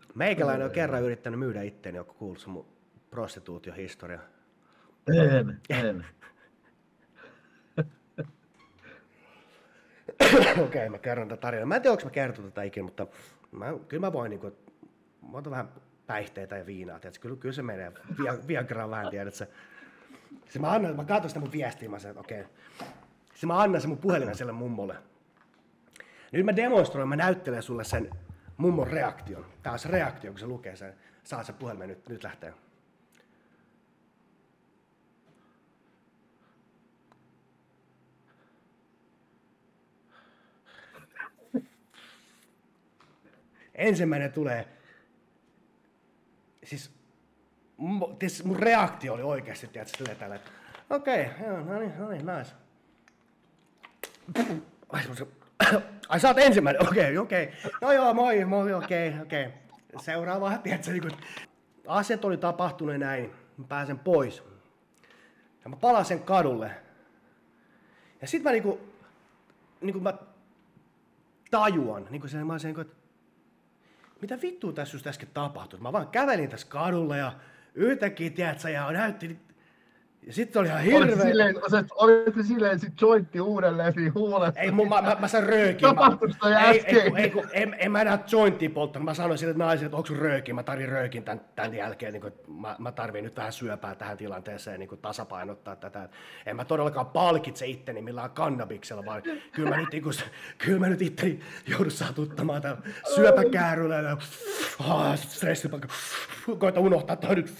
Meikäläinen on kerran yrittänyt myydä itteeni, joku kuullut mun prostituutiohistoria. En. Okei, mä kerron tätä tarinaa. Mä en tiedä, onko mä kertonut tätä ikinä, mutta kyllä mä voin, niin mä otan vähän päihteitä ja viinaa, kyllä se menee. Viagraa vähän, tiedätkö? Mä katson sitä mun viestiä, mä sanon, että okei. Sitten mä annan sen mun puhelimen sille mummolle. Nyt mä demonstroin, mä näyttelen sulle sen mummon reaktion. Tää on se reaktio, kun se lukee sen. Saat sen puhelimen, nyt lähtee. Ensimmäinen tulee, siis mun reaktio oli oikeasti, tiedätkö, silleen tällä, että okei, no niin, nice. Ai sä oot ensimmäinen, okei. No joo, moi, okei. Seuraava, tiedätkö, niin kun asiat oli tapahtunut näin, mä pääsen pois. Ja mä palasin kadulle. Ja sit mä niinku mä tajuan, mä olisin, että mitä vittua tässä just äsken tapahtui? Mä vaan kävelin tässä kadulla ja yhtäkkiä, tiedätkö, ja näytti. Ja sitten oli ihan hirveä. Olitte silleen sit jointti uudelleen siinä huulessa. Ei, mä sain röökin. Tapahtuiko toi äsken? En mä enää jointtia polttanut. Mä sanoin sille naiselle, että onko sun röökin? Mä tarvin röökin tämän jälkeen. Niin mä tarvin nyt vähän syöpää tähän tilanteeseen niin tasapainottaa tätä. En mä todellakaan palkitse itteni millään kannabiksella, vaan kyllä mä nyt itteni joudun satuttamaan tämän syöpäkääryllä ja stressipakka. Koita unohtaa toi nyt.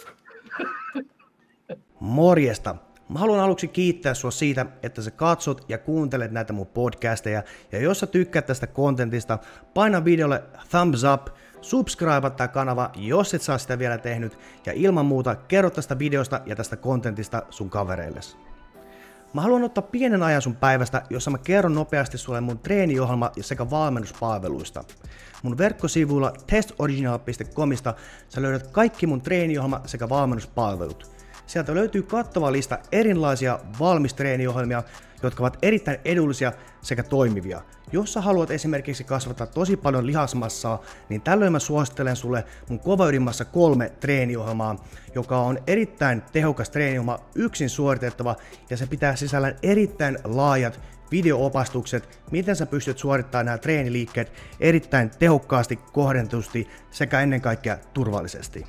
Morjesta! Mä haluan aluksi kiittää sua siitä, että sä katsot ja kuuntelet näitä mun podcasteja. Ja jos sä tykkäät tästä kontentista, paina videolle thumbs up, subscribe tää kanava, jos et saa sitä vielä tehnyt. Ja ilman muuta kerro tästä videosta ja tästä kontentista sun kavereilles. Mä haluan ottaa pienen ajan sun päivästä, jossa mä kerron nopeasti sulle mun treeniohjelma sekä valmennuspalveluista. Mun verkkosivuilla testoriginal.comista sä löydät kaikki mun treeniohjelma sekä valmennuspalvelut. Sieltä löytyy kattava lista erilaisia valmistreeniohjelmia, jotka ovat erittäin edullisia sekä toimivia. Jos sä haluat esimerkiksi kasvattaa tosi paljon lihasmassaa, niin tällöin mä suosittelen sulle mun Kova Ydinmassa 3 treeniohjelmaa, joka on erittäin tehokas treeniohjelma, yksin suoritettava, ja se pitää sisällään erittäin laajat video-opastukset, miten sä pystyt suorittamaan nämä treeniliikkeet erittäin tehokkaasti, kohdentusti sekä ennen kaikkea turvallisesti.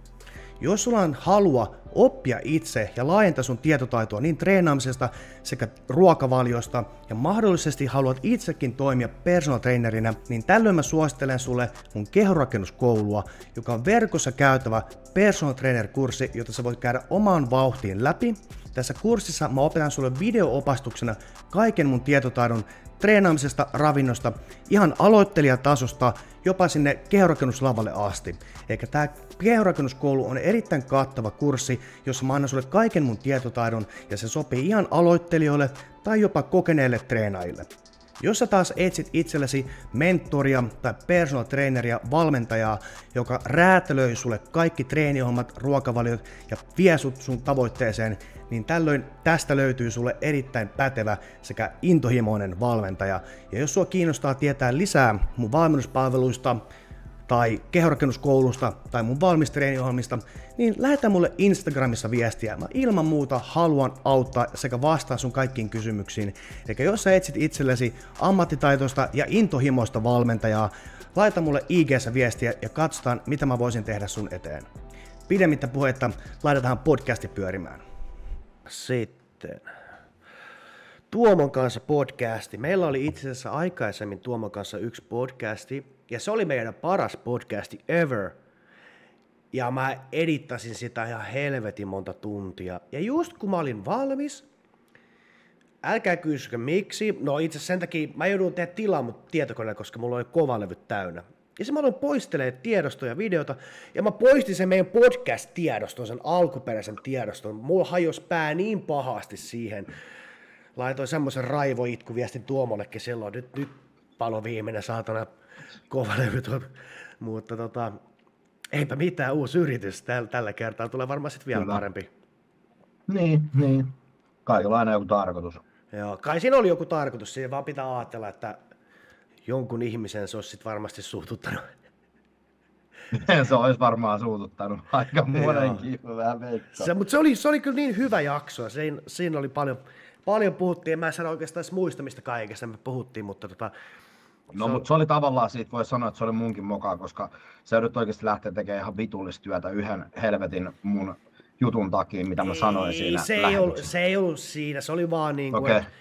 Jos sulla on halua oppia itse ja laajentaa sun tietotaitoa niin treenaamisesta sekä ruokavaliosta ja mahdollisesti haluat itsekin toimia personal trainerina, niin tällöin mä suosittelen sulle mun kehorakennuskoulua, joka on verkossa käytävä personal trainer-kurssi, jota sä voit käydä omaan vauhtiin läpi. Tässä kurssissa mä opetan sulle video-opastuksena kaiken mun tietotaidon treenaamisesta, ravinnosta, ihan aloittelijatasosta jopa sinne kehorakennuslavalle asti. Eikä tää kehorakennuskoulu on erittäin kattava kurssi, jossa mä annan sulle kaiken mun tietotaidon ja se sopii ihan aloittelijoille tai jopa kokeneille treenaajille. Jos sä taas etsit itsellesi mentoria tai personal traineria, valmentajaa, joka räätälöi sulle kaikki treeniohjelmat, ruokavaliot ja vie sut sun tavoitteeseen, niin tällöin tästä löytyy sulle erittäin pätevä sekä intohimoinen valmentaja. Ja jos sua kiinnostaa tietää lisää mun valmennuspalveluista tai kehorakennuskoulusta tai mun valmistreeniohjelmista, niin lähetä mulle Instagramissa viestiä. Mä ilman muuta haluan auttaa sekä vastaa sun kaikkiin kysymyksiin. Eli jos sä etsit itsellesi ammattitaitoista ja intohimoista valmentajaa, laita mulle IG:ssä viestiä ja katsotaan, mitä mä voisin tehdä sun eteen. Pidemmittä puhetta, laitetaan podcasti pyörimään. Sitten Tuomon kanssa podcasti. Meillä oli itse asiassa aikaisemmin Tuomon kanssa yksi podcasti, ja se oli meidän paras podcasti ever. Ja mä edittasin sitä ihan helvetin monta tuntia. Ja just kun mä olin valmis, älkää kysykö miksi, no itse sen takia mä joudun tehdä tilaa mun tietokoneelle, koska mulla oli kovalevyt täynnä. Ja se mä aloin poistelemaan tiedostoja ja videota, ja mä poistin sen meidän podcast-tiedoston, sen alkuperäisen tiedoston. Mulla hajosi pää niin pahasti siihen. Laitoin semmoisen raivoitkuviestin Tuomollekin silloin, nyt palo viimeinen saatana kovalevyt. Mutta eipä mitään, uusi yritys tällä kertaa, tulee varmaan sitten vielä parempi. Niin. Kaikilla on aina joku tarkoitus. Joo, kai siinä oli joku tarkoitus, siinä vaan pitää ajatella, että jonkun ihmisen se olisi sitten varmasti suututtanut. Se olisi varmaan suututtanut aika Joo. monenkin, vähän veikkaan. Mutta se oli kyllä niin hyvä jakso. Siinä oli paljon puhuttiin. En mä sano oikeastaan edes muista, mistä kaikesta me puhuttiin, mutta No, mutta se oli tavallaan, siitä voi sanoa, että se oli munkin mokaa, koska se nyt oikeasti lähtee tekemään ihan vitullista työtä yhden helvetin mun jutun takia, mitä mä sanoin siinä lähetyksessä. Se ei ollut siinä. Se oli vaan niin kuin, Okei. että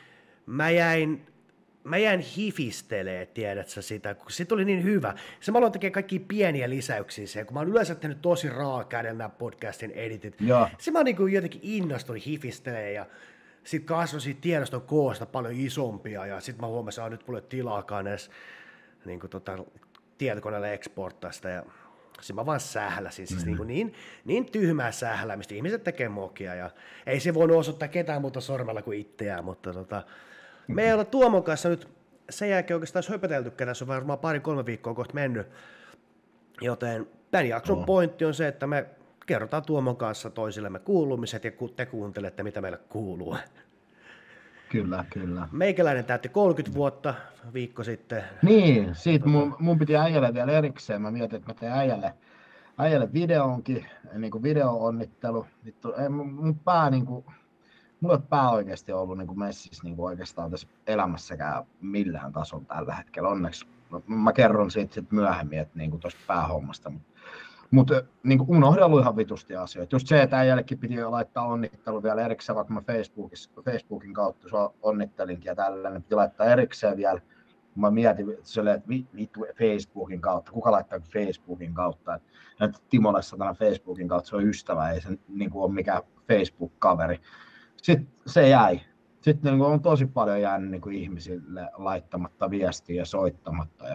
mä jäin hifistelee, tiedät sä sitä, kun se oli niin hyvä. Se mä aloin tekemään kaikkia pieniä lisäyksiä siihen, kun mä oon yleensä tehnyt tosi raakädellä nämä podcastin editit. Joo. Se mä niin kuin jotenkin innostuin hifistelee ja sit kasvoi siitä tiedoston koosta paljon isompia ja sit mä huomasin, että nyt mulle tilaakaan edes niin kuin tietokoneelle exporttaa sitä ja sitten mä vaan sähläsin, siis niin tyhmää sählämistä, ihmiset tekee mokia ja ei se voinut osoittaa ketään muuta sormella kuin itseään, mutta me ei olla Tuomon kanssa nyt sen jälkeen oikeastaan höpöteltykään, tässä on varmaan 2-3 viikkoa kohta mennyt, joten tämän jakson pointti on se, että me kerrotaan Tuomon kanssa toisillemme kuulumiset ja te kuuntelette, mitä meille kuuluu. Kyllä, kyllä. Meikäläinen täytti 30 vuotta viikko sitten. Niin, siitä mun piti äijälle vielä erikseen. Mä mietin, että mä teen äijälle videonkin, niin kuin video-onnittelu. Vittu, ei mun pää niin kuin, mulla ei ole pää oikeasti ollut niin kuin messissä niin kuin oikeastaan tässä elämässäkään millään tasolla tällä hetkellä. Onneksi mä kerron siitä sit myöhemmin, että niin kuin tuosta päähommasta. Mutta niin unohdellut ihan vitusti asioita. Just se, että äijällekin piti laittaa onnittelu vielä erikseen, vaikka mä Facebookin kautta sua onnittelinkin ja tällainen, piti laittaa erikseen vielä. Mä mietin, että vittu Facebookin kautta, kuka laittaa Facebookin kautta. Että Timolle satana Facebookin kautta, se on ystävä, ei se niin kuin ole mikään Facebook-kaveri. Sitten se jäi. Sitten niin kuin on tosi paljon jäänyt niin kuin ihmisille laittamatta viestiä ja soittamatta.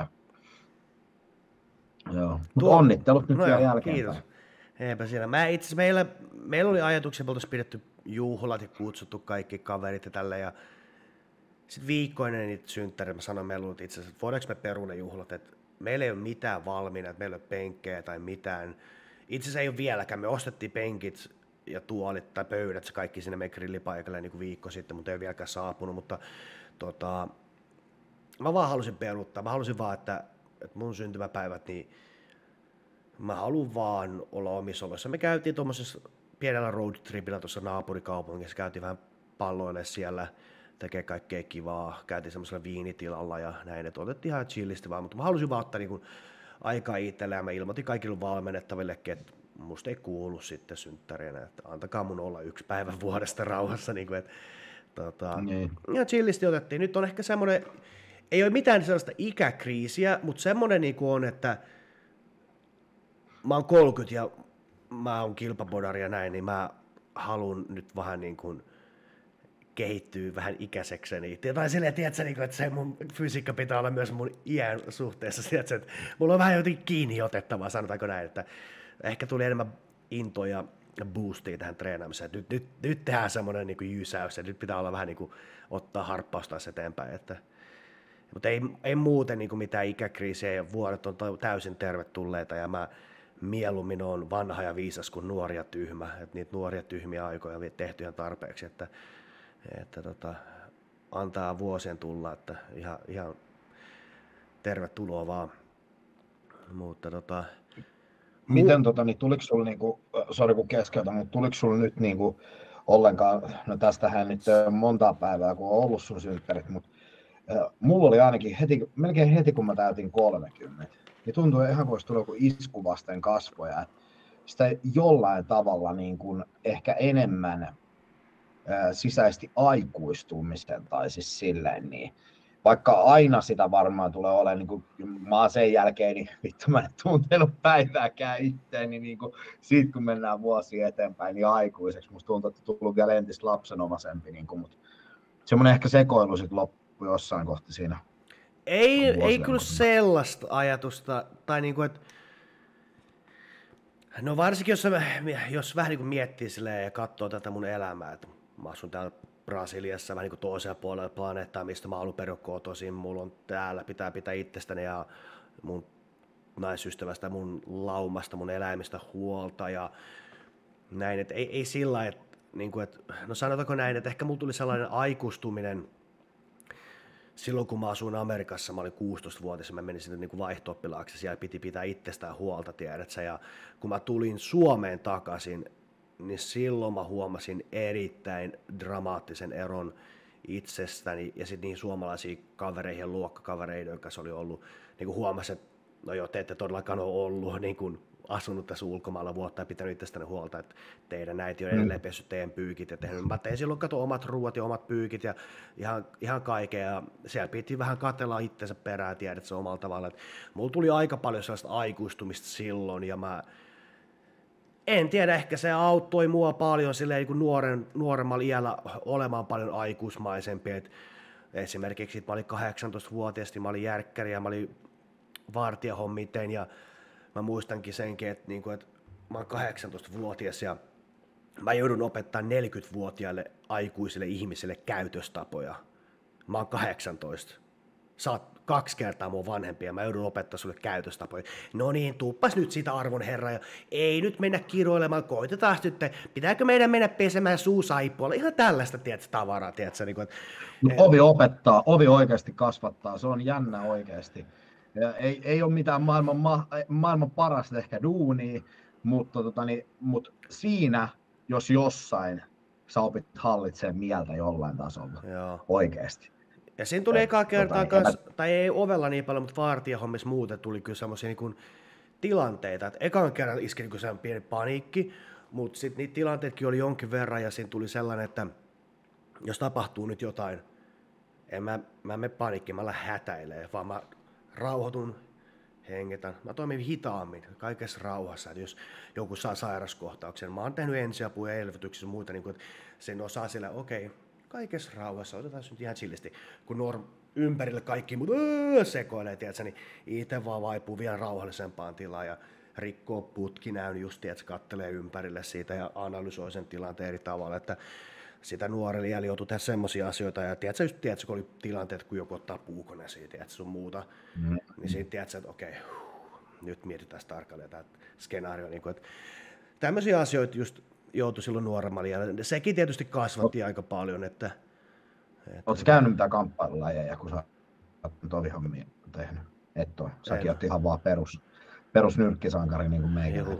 Joo, mutta onnittelut nyt vielä jälkeen. Kiitos. Eipä siinä. Meillä oli ajatuksia, me oltaisiin pidetty juhlat ja kutsuttu kaikki kaverit ja tälle. Ja sitten viikkoinen niitä synttäreitä, mä sanoin meillä itse asiassa, että voidaanko me perua ne juhlat, että meillä ei ole mitään valmiina, että meillä ei ole penkkejä tai mitään. Itse asiassa ei ole vieläkään, me ostettiin penkit ja tuolit tai pöydät, se kaikki sinne meidän grillipaikalle niin kuin viikko sitten, mutta ei ole vieläkään saapunut, mutta mä vaan halusin peruuttaa, mä halusin vaan, että mun syntymäpäivät, niin mä haluan vaan olla omissa oloissa. Me käytiin tuommoisessa pienellä roadtripillä tuossa naapurikaupungissa, käytiin vähän palloille siellä, tekee kaikkea kivaa, käytiin semmoisella viinitilalla ja näin, että otettiin ihan chillisti vaan, mutta mä halusin vaan ottaa niin aikaa itselleen ja mä ilmoitin kaikille valmennettavillekin, että musta ei kuulu sitten synttäreinä, että antakaa mun olla 1 päivä vuodesta rauhassa, niin kuin, että ja chillisti otettiin. Nyt on ehkä semmoinen, ei ole mitään sellaista ikäkriisiä, mutta semmoinen niin kuin on, että mä oon 30 ja mä oon kilpabodari ja näin, niin mä haluan nyt vähän niin kuin kehittyy vähän ikäisekseni. Tai silleen, tiedätkö, että se mun fysiikka pitää olla myös mun iän suhteessa. Tiedätkö, että mulla on vähän jotenkin kiinni otettavaa, sanotaanko näin, että ehkä tuli enemmän intoa ja boostia tähän treenaamiseen. Nyt tehdään semmoinen niin kuin jysäys, ja nyt pitää olla vähän niin kuin ottaa harppausta eteenpäin. Mutta ei muuten niin kuin mitään ikäkriisiä, ja vuodet on täysin tervetulleita, ja mä mieluummin on vanha ja viisas kuin nuori ja tyhmä. Että niitä nuoria tyhmiä aikoja on tehty ihan tarpeeksi, että antaa vuosien tulla, että ihan tervetuloa vaan. Mutta miten niin tuliko sulla niinku, sori kun keskeytän, mutta tuliko sulla nyt niinku ollenkaan, no tästähän nyt monta päivää kun on ollut sun synttärit, mutta mulla oli ainakin melkein heti kun mä täytin 30, niin tuntui ihan kuin olisi tullut joku isku vasten kasvoja, että sitä jollain tavalla niin kuin ehkä enemmän sisäisesti aikuistumisen tai siis silleen niin. Vaikka aina sitä varmaan tulee olemaan, niin kuin mä oon sen jälkeen, niin vittu mä en tuntenut päivääkään itteeni, niin kuin siitä kun mennään vuosia eteenpäin, niin aikuiseksi. Musta tuntuu, että tullut vielä entistä lapsenomaisempi, niin kuin, mutta semmoinen ehkä sekoilu sitten loppui jossain kohti siinä. Ei kyllä sellaista ajatusta, tai niin kuin, että no varsinkin jos vähän niin kuin miettii silleen ja katsoo tätä mun elämää, että mä asun täällä Brasiliassa vähän niin kuin toisella puolella planeettaa, mistä mä alun perin kotoisin, mulla on täällä, pitää itsestäni ja mun naisystävästä, mun laumasta, mun eläimistä huolta ja näin, että ei sillä lailla, että, niin kuin, että no sanotaanko näin, että ehkä mulla tuli sellainen aikuistuminen silloin kun mä asuin Amerikassa, mä olin 16-vuotias, mä menin sinne niin kuin vaihto-oppilaaksi, siellä piti pitää itsestään huolta, tiedätkö, ja kun mä tulin Suomeen takaisin, niin silloin mä huomasin erittäin dramaattisen eron itsestäni ja sitten niihin suomalaisiin kavereihin ja luokkakavereihin, joiden kanssa oli ollut, niin kuin huomasin, että no joo, te ette todellakaan ole ollut niin kuin asunut tässä ulkomailla vuotta ja pitänyt itsestäni huolta, että teidän äiti on edelleen pessyt teidän pyykit ja tehnyt. Mä tein silloin omat ruuat ja omat pyykit ja ihan kaikkea ja siellä piti vähän katsella itsensä perään, tiedät se omalla tavalla. Mulla tuli aika paljon sellaista aikuistumista silloin ja mä en tiedä, ehkä se auttoi mua paljon silleen niin nuoremmalla iällä olemaan paljon aikuismaisempi. Et esimerkiksi mä olin 18-vuotias, niin mä olin järkkäri ja mä olin vartijahommia tein ja mä muistankin senkin, että mä oon 18-vuotias ja mä joudun opettaa 40-vuotiaille aikuisille ihmisille käytöstapoja. Mä oon 18. Sä oot 2 kertaa mun vanhempi ja mä joudun opettaa sulle käytöstapoja. No niin, tuuppas nyt sitä arvon herra ja ei nyt mennä kiroilemaan, koitetaan sitten, pitääkö meidän mennä pesemään suusaippualla. Ihan tällaista, tiedätkö, tavaraa, tiedätkö. Niin kuin, ovi opettaa, ovi oikeasti kasvattaa, se on jännä oikeasti. Ja ei ole mitään maailman parasta ehkä duunia, mutta siinä, jos jossain, sä opit hallitsemaan mieltä jollain tasolla. Joo. Oikeasti. Ja siinä tuli ekaa kertaa kanssa, tai ei ovella niin paljon, mutta vartijahommissa muuten tuli kyllä semmoisia niin tilanteita, että ekan kerran iski niin sellainen pieni paniikki, mutta sitten niitä tilanteetkin oli jonkin verran ja siinä tuli sellainen, että jos tapahtuu nyt jotain, mä mene paniikkiin, mä lähden hätäilemään, vaan mä rauhoitun, hengetän. Mä toimin hitaammin, kaikessa rauhassa, että jos joku saa sairaskohtauksen. Mä oon tehnyt ensiapua ja elvytyksiä ja muita, niin kuin, että sen osaa sillä, okei, kaikessa rauhassa, otetaan nyt ihan chillisti. Kun ympärillä kaikki muut sekoilee, tiedätkö, niin itse vaan vaipuu vielä rauhallisempaan tilaan ja rikkoo putkinäyn just, tiedätkö, kattelee ympärille siitä ja analysoi sen tilanteen eri tavalla, että sitä nuorelle jäljellä joutui tehdä semmoisia asioita, ja tiedätkö, kun oli tilanteet, kun joku ottaa puukoneen siitä, tiedätkö, sun muuta, niin siinä tiedätkö, että okei, nyt mietitään tarkalleen tämä skenaario. Niin kuin, että tämmöisiä asioita just joutui silloin nuoremmalla, ja sekin tietysti kasvatti aika paljon. Oletko käynyt mitään kamppailulajeja, kun sä oot nyt ovihommia tehnyt? Et ole. Säkin oot ihan vaan perus nyrkkisankari niin kuin meikin.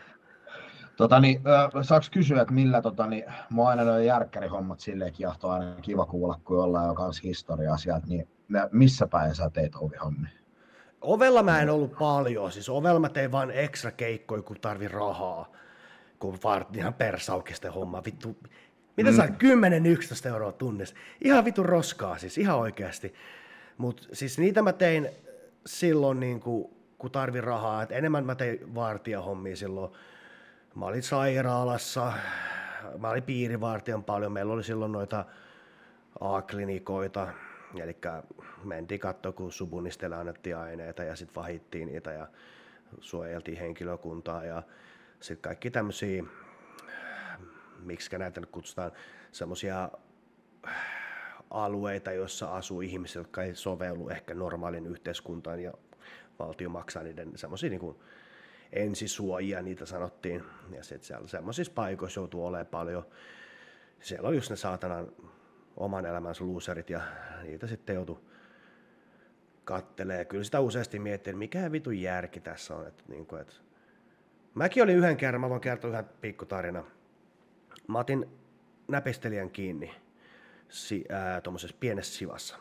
Saaks kysyä, että millä mua aina nuo järkkärihommat silleen kiehtoo aina kiva kuulla, kun ollaan jo kans historiaa sieltä, niin missä päin sä teit ovihommia? Ovella mä en ollut paljon, siis ovella mä tein vaan ekstra keikkoja, kun tarvin rahaa, kun ihan persaukisten homma, vittu. Mitä saa 10-11 euroa tunnissa? Ihan vittu roskaa siis, ihan oikeasti. Mut siis niitä mä tein silloin, niin kun tarvin rahaa, et enemmän mä tein vartijahommia silloin. Mä olin sairaalassa, mä olin piirivartijan paljon, meillä oli silloin noita A-klinikoita, eli mentiin katsoa, kun subunistille annettiin aineita ja sitten vahittiin niitä ja suojeltiin henkilökuntaa ja sitten kaikki tämmöisiä, miksi näitä nyt kutsutaan, semmoisia alueita, joissa asuu ihmisiä, jotka ei sovellu ehkä normaalin yhteiskuntaan ja valtio maksaa niiden semmoisia niin kuin ensisuojia, niitä sanottiin, ja sitten siellä semmoisissa paikoissa joutuu olemaan paljon. Siellä oli just ne saatanan oman elämänsä loserit, ja niitä sitten joutui kattelee. Kyllä sitä useasti miettii, että mikä vitun järki tässä on. Mäkin olin yhden kerran, mä voin kertoa yhden pikkutarinan. Mä otin näpistelijän kiinni tuommoisessa pienessä sivassa.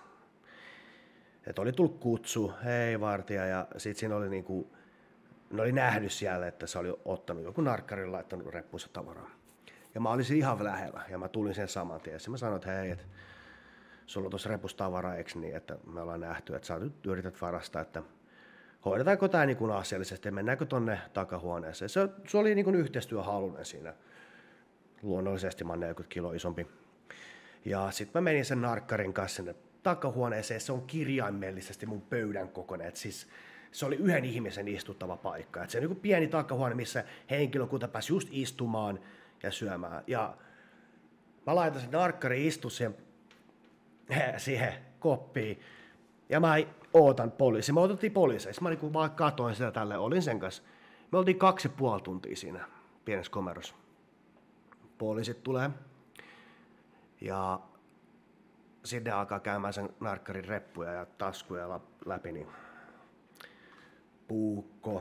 Et oli tullut kutsu, hei vartija, ja sitten siinä oli niinku, ne oli nähnyt siellä, että se oli ottanut joku narkkarin, laittanut reppuunsa tavaraa. Ja mä olisin ihan lähellä, ja mä tulin sen saman tien. Ja mä sanoin, että hei, että sulla on tuossa repussa tavaraa, eikö niin, että me ollaan nähty, että sä nyt yrität varastaa, että hoidetaanko tämä niin kuin asiallisesti ja mennäänkö tonne takahuoneeseen. Se oli niin kuin yhteistyöhalunen siinä. Luonnollisesti mä oon 40 kiloa isompi. Ja sitten mä menin sen narkkarin kanssa sinne takahuoneeseen, se on kirjaimellisesti mun pöydän kokoinen, että siis se oli yhden ihmisen istuttava paikka. Et se on niin kuin pieni takahuone, missä henkilökunta pääsi just istumaan ja syömään. Ja mä laitan sen narkkarin istu siihen koppiin ja mä ootan poliisi. Me otettiin poliiseissa. Mä niin vaan katoin sitä tälleen, olin sen kanssa. Me oltiin 2,5 tuntia siinä pienessä komerossa. Poliisit tulee ja sinne alkaa käymään sen narkkarin reppuja ja taskuja läpi, niin puukko,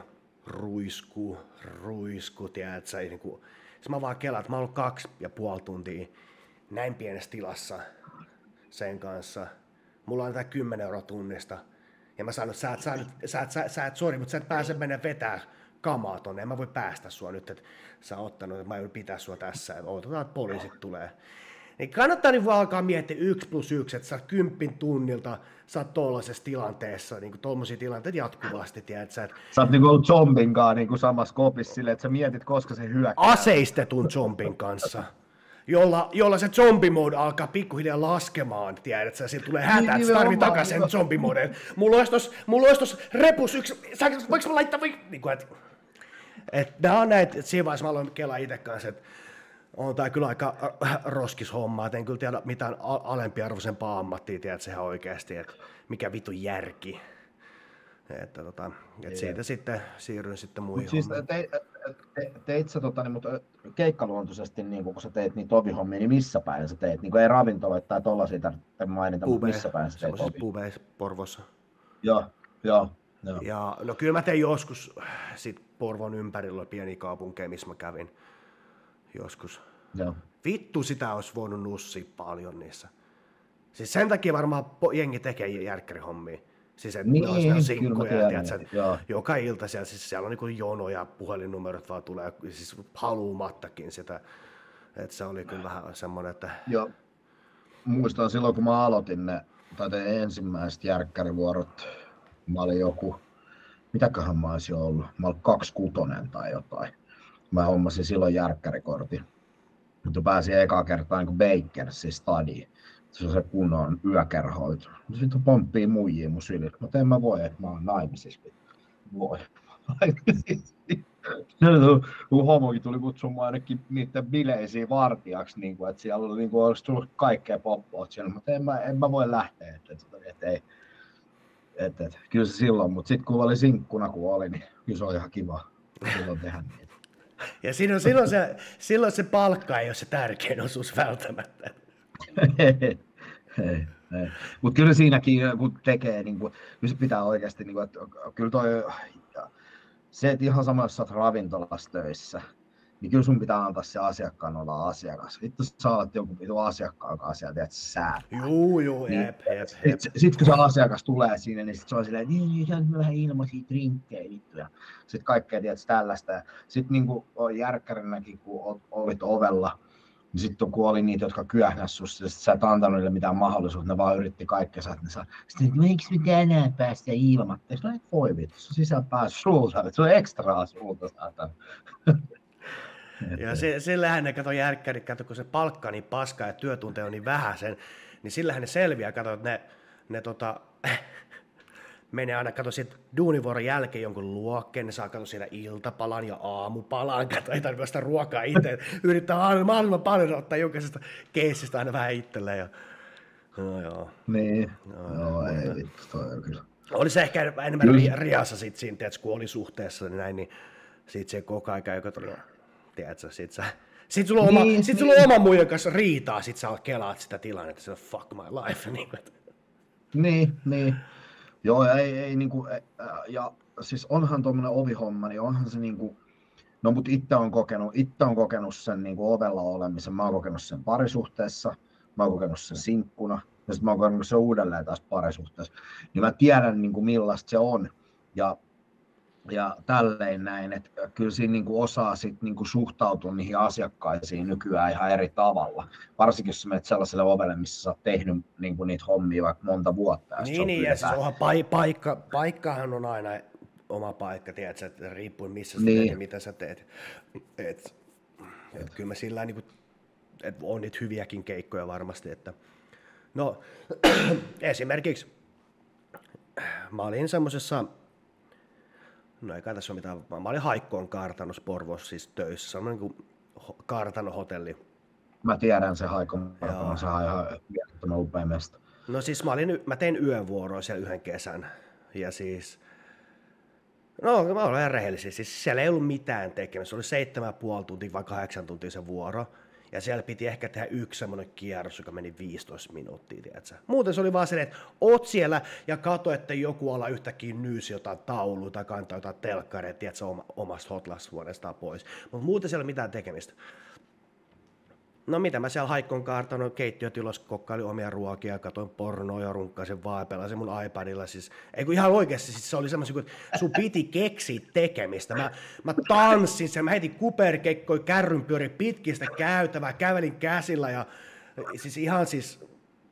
ruisku, tiedätkö, niin kuin, mä vaan kelaan, että mä oon ollut 2,5 tuntia näin pienessä tilassa sen kanssa. Mulla on tää 10 € tunnista. Ja mä sanon, että sä et sori, mutta sä et pääse mennä vetää kamaa tonne. En mä voi päästä sua nyt, että sä oot ottanut, että mä joudun pitää sua tässä. Ja odotetaan, että poliisit tulee. Niin kannattaa niin alkaa miettiä 1+1, että sä oot 10 tunnilta, sä oot tollasessa tilanteessa, niin kuin tommosia tilanteita jatkuvasti, tiedät sä. Sä oot niinku ollut zombin kanssa niinku samassa kopissa silleen, että sä mietit, koska se hyökkää. Aseistetun zombin kanssa. Jolla se zombimode alkaa pikkuhiljaa laskemaan, tiedät sä, siitä tulee hätä, että se tarvii takaisin sen zombimodeen. Mulla olisi tossa repus yksi, voinko mä laittaa, nää on näitä, siinä vaiheessa mä aloin kelaa itse kanssa, että on tää kyllä aika roskishomma, et en kyllä tiedä mitään alempiarvoisempaa ammattia, tiedät sä ihan oikeesti, että mikä vittu järki. Että siitä sitten siirryin sitten muihin hommiin. Teit sä mutta keikkaluontoisesti, niin kun sä teit niitä ovihommia, niin missä päin sä teit? Niin ei ravintoloita tai tollasia tarvitse mainita, mutta missä päin sä teit ovia? Pubeissa Porvossa. Joo. Ja no kyllä mä tein joskus sit Porvon ympärillä pieniä kaupunkeja, missä mä kävin joskus. Joo. Vittu sitä olisi voinut nussia paljon niissä. Siis sen takia varmaan jengi tekee järkkärihommia. Siis että ne olisi sinkkuja, joka ilta siellä on niinku jono ja puhelinnumerot vaan tulee, siis haluumattakin sitä. Että se oli kyllä vähän semmoinen, että... Joo. Muistan silloin, kun mä aloitin ne, tai tein ensimmäiset järkkärivuorot, mä olin joku, mitäköhän mä olisin ollut, mä olin 26 tai jotain. Mä hommasin silloin järkkärikortin. Mutta pääsin ekaa kertaa niin kuin Bakersin stadiin. Se on se kunnon yökerhoitu. Sitten pomppii muijia mun syliin. Mutta en mä voi, että mä oon naimisissa. Voi. Kun homokin tuli kutsumaan ainakin niiden bileisiin vartijaksi, niin kuin, että siellä oli, niin kuin, olisi tullut kaikkea poppoa siellä. Mutta en mä voi lähteä. Kyllä se silloin, mutta sitten kun oli sinkkuna kun oli, niin kyllä se on ihan kiva silloin tehdä niitä. Ja silloin se palkka ei ole se tärkein osuus välttämättä. Ei. Mutta kyllä siinäkin, kun tekee, niin kun, kyllä se pitää oikeasti, niin kun, että kyllä toi, se, että ihan sama, jos sä oot ravintolassa töissä, niin kyllä sun pitää antaa se asiakkaan olla asiakas. Vittu sä oot joku vitu asiakkaan kanssa sieltä, että sä säätää. Juu, niin, jep. Sitten kun se asiakas tulee sinne, niin sit se on silleen, niin on vähän ilmaisia drinkkejä vittu. Ja sitten kaikkea tietysti tällaista. Sitten niin kuin järkkärinäkin, kun olit ovella, niin sitten kun oli niitä, jotka kyöhnäs susta, sä et antanut niille mitään mahdollisuutta, ne vaan yritti kaikkensa, että ne saa. Sitten eikö me tänään päästä ilmatteeksi? No et voi vittu, se sisään pääsi sulta, se on ekstraa sulta saatana. Ja sillähän ne kato järkkärit, kun se palkka niin paskaa ja työtunteja on niin vähäisen, niin sillähän ne selviää, kato, että ne menee aina, kato siitä duunivuoron jälkeen jonkun luokkeen, ne saa kato siellä iltapalan ja aamupalan, kato, ei tarvitse sitä ruokaa itse, yrittää mahdollisimman paljon ottaa jokaisesta keissistä aina vähän itselleen. Ja... No joo. Niin, no ei vittu, toi on kyllä. Oli se ehkä enemmän riassa sit siinä, tiedätkö, kun oli suhteessa niin näin, niin siitä se koko ajan, joka tuli, tiedätkö, sit sulla on oma muijan kanssa riitaa, sit sä kelaat sitä tilannetta, se on fuck my life. Niin. Joo, ei niinku, ja siis onhan tuommoinen ovihomma, niin onhan se niinku, no mut itse on kokenut sen niinku ovella olemisen, mä oon kokenut sen parisuhteessa, mä oon kokenut sen sinkkuna, ja sit mä oon kokenut sen uudelleen taas parisuhteessa, niin mä tiedän niinku millaista se on, ja tälleen näin, että kyllä siinä niinku osaa sit niinku suhtautua niihin asiakkaisiin nykyään ihan eri tavalla. Varsinkin jos menet sellaiselle ovelle, missä sä oot tehnyt niinku niitä hommia vaikka monta vuotta. Niin, ja siis paikkahan on aina oma paikka, tiedätkö, että riippuen missä sä teet ja mitä sä teet. Et kyllä mä sillä niinku, että on niitä hyviäkin keikkoja varmasti. Että... No, esimerkiksi mä olin semmosessa... No ei kai tässä ole mitään, mä olin Haikkoon kartanossa Porvoossa siis töissä, semmoinen niin kuin kartanohotelli. Mä tiedän se Haikon kartano, se on ihan mielettömän upea mesta. No siis mä tein yövuoroa siellä yhden kesän, ja siis, no mä olen rehellisiä, siis siellä ei ollut mitään tekemistä, se oli 7,5 tuntia vai 8 tuntia se vuoro, ja siellä piti ehkä tehdä yksi semmoinen kierros, joka meni 15 minuuttia, tiedätkö? Muuten se oli vaan se, että oot siellä ja kato, että joku ala yhtäkkiä nyysi jotain taulua tai kantaa jotain telkkaria, tiedätkö, omasta hotlasvuodestaan pois. Mutta muuten siellä ei ole mitään tekemistä. No mitä mä siellä haikkoon kaartanut, keittiötilossa kokkailin omia ruokia, katoin pornoa ja runkkasin vaan ja pelasin mun iPadilla. Siis, ei kun ihan oikeasti, siis se oli semmoisia, kun sun piti keksiä tekemistä. Mä tanssin sen, mä heitin kuperkeikkoja, kärrynpyöriä pitkistä käytävää, kävelin käsillä ja siis ihan siis,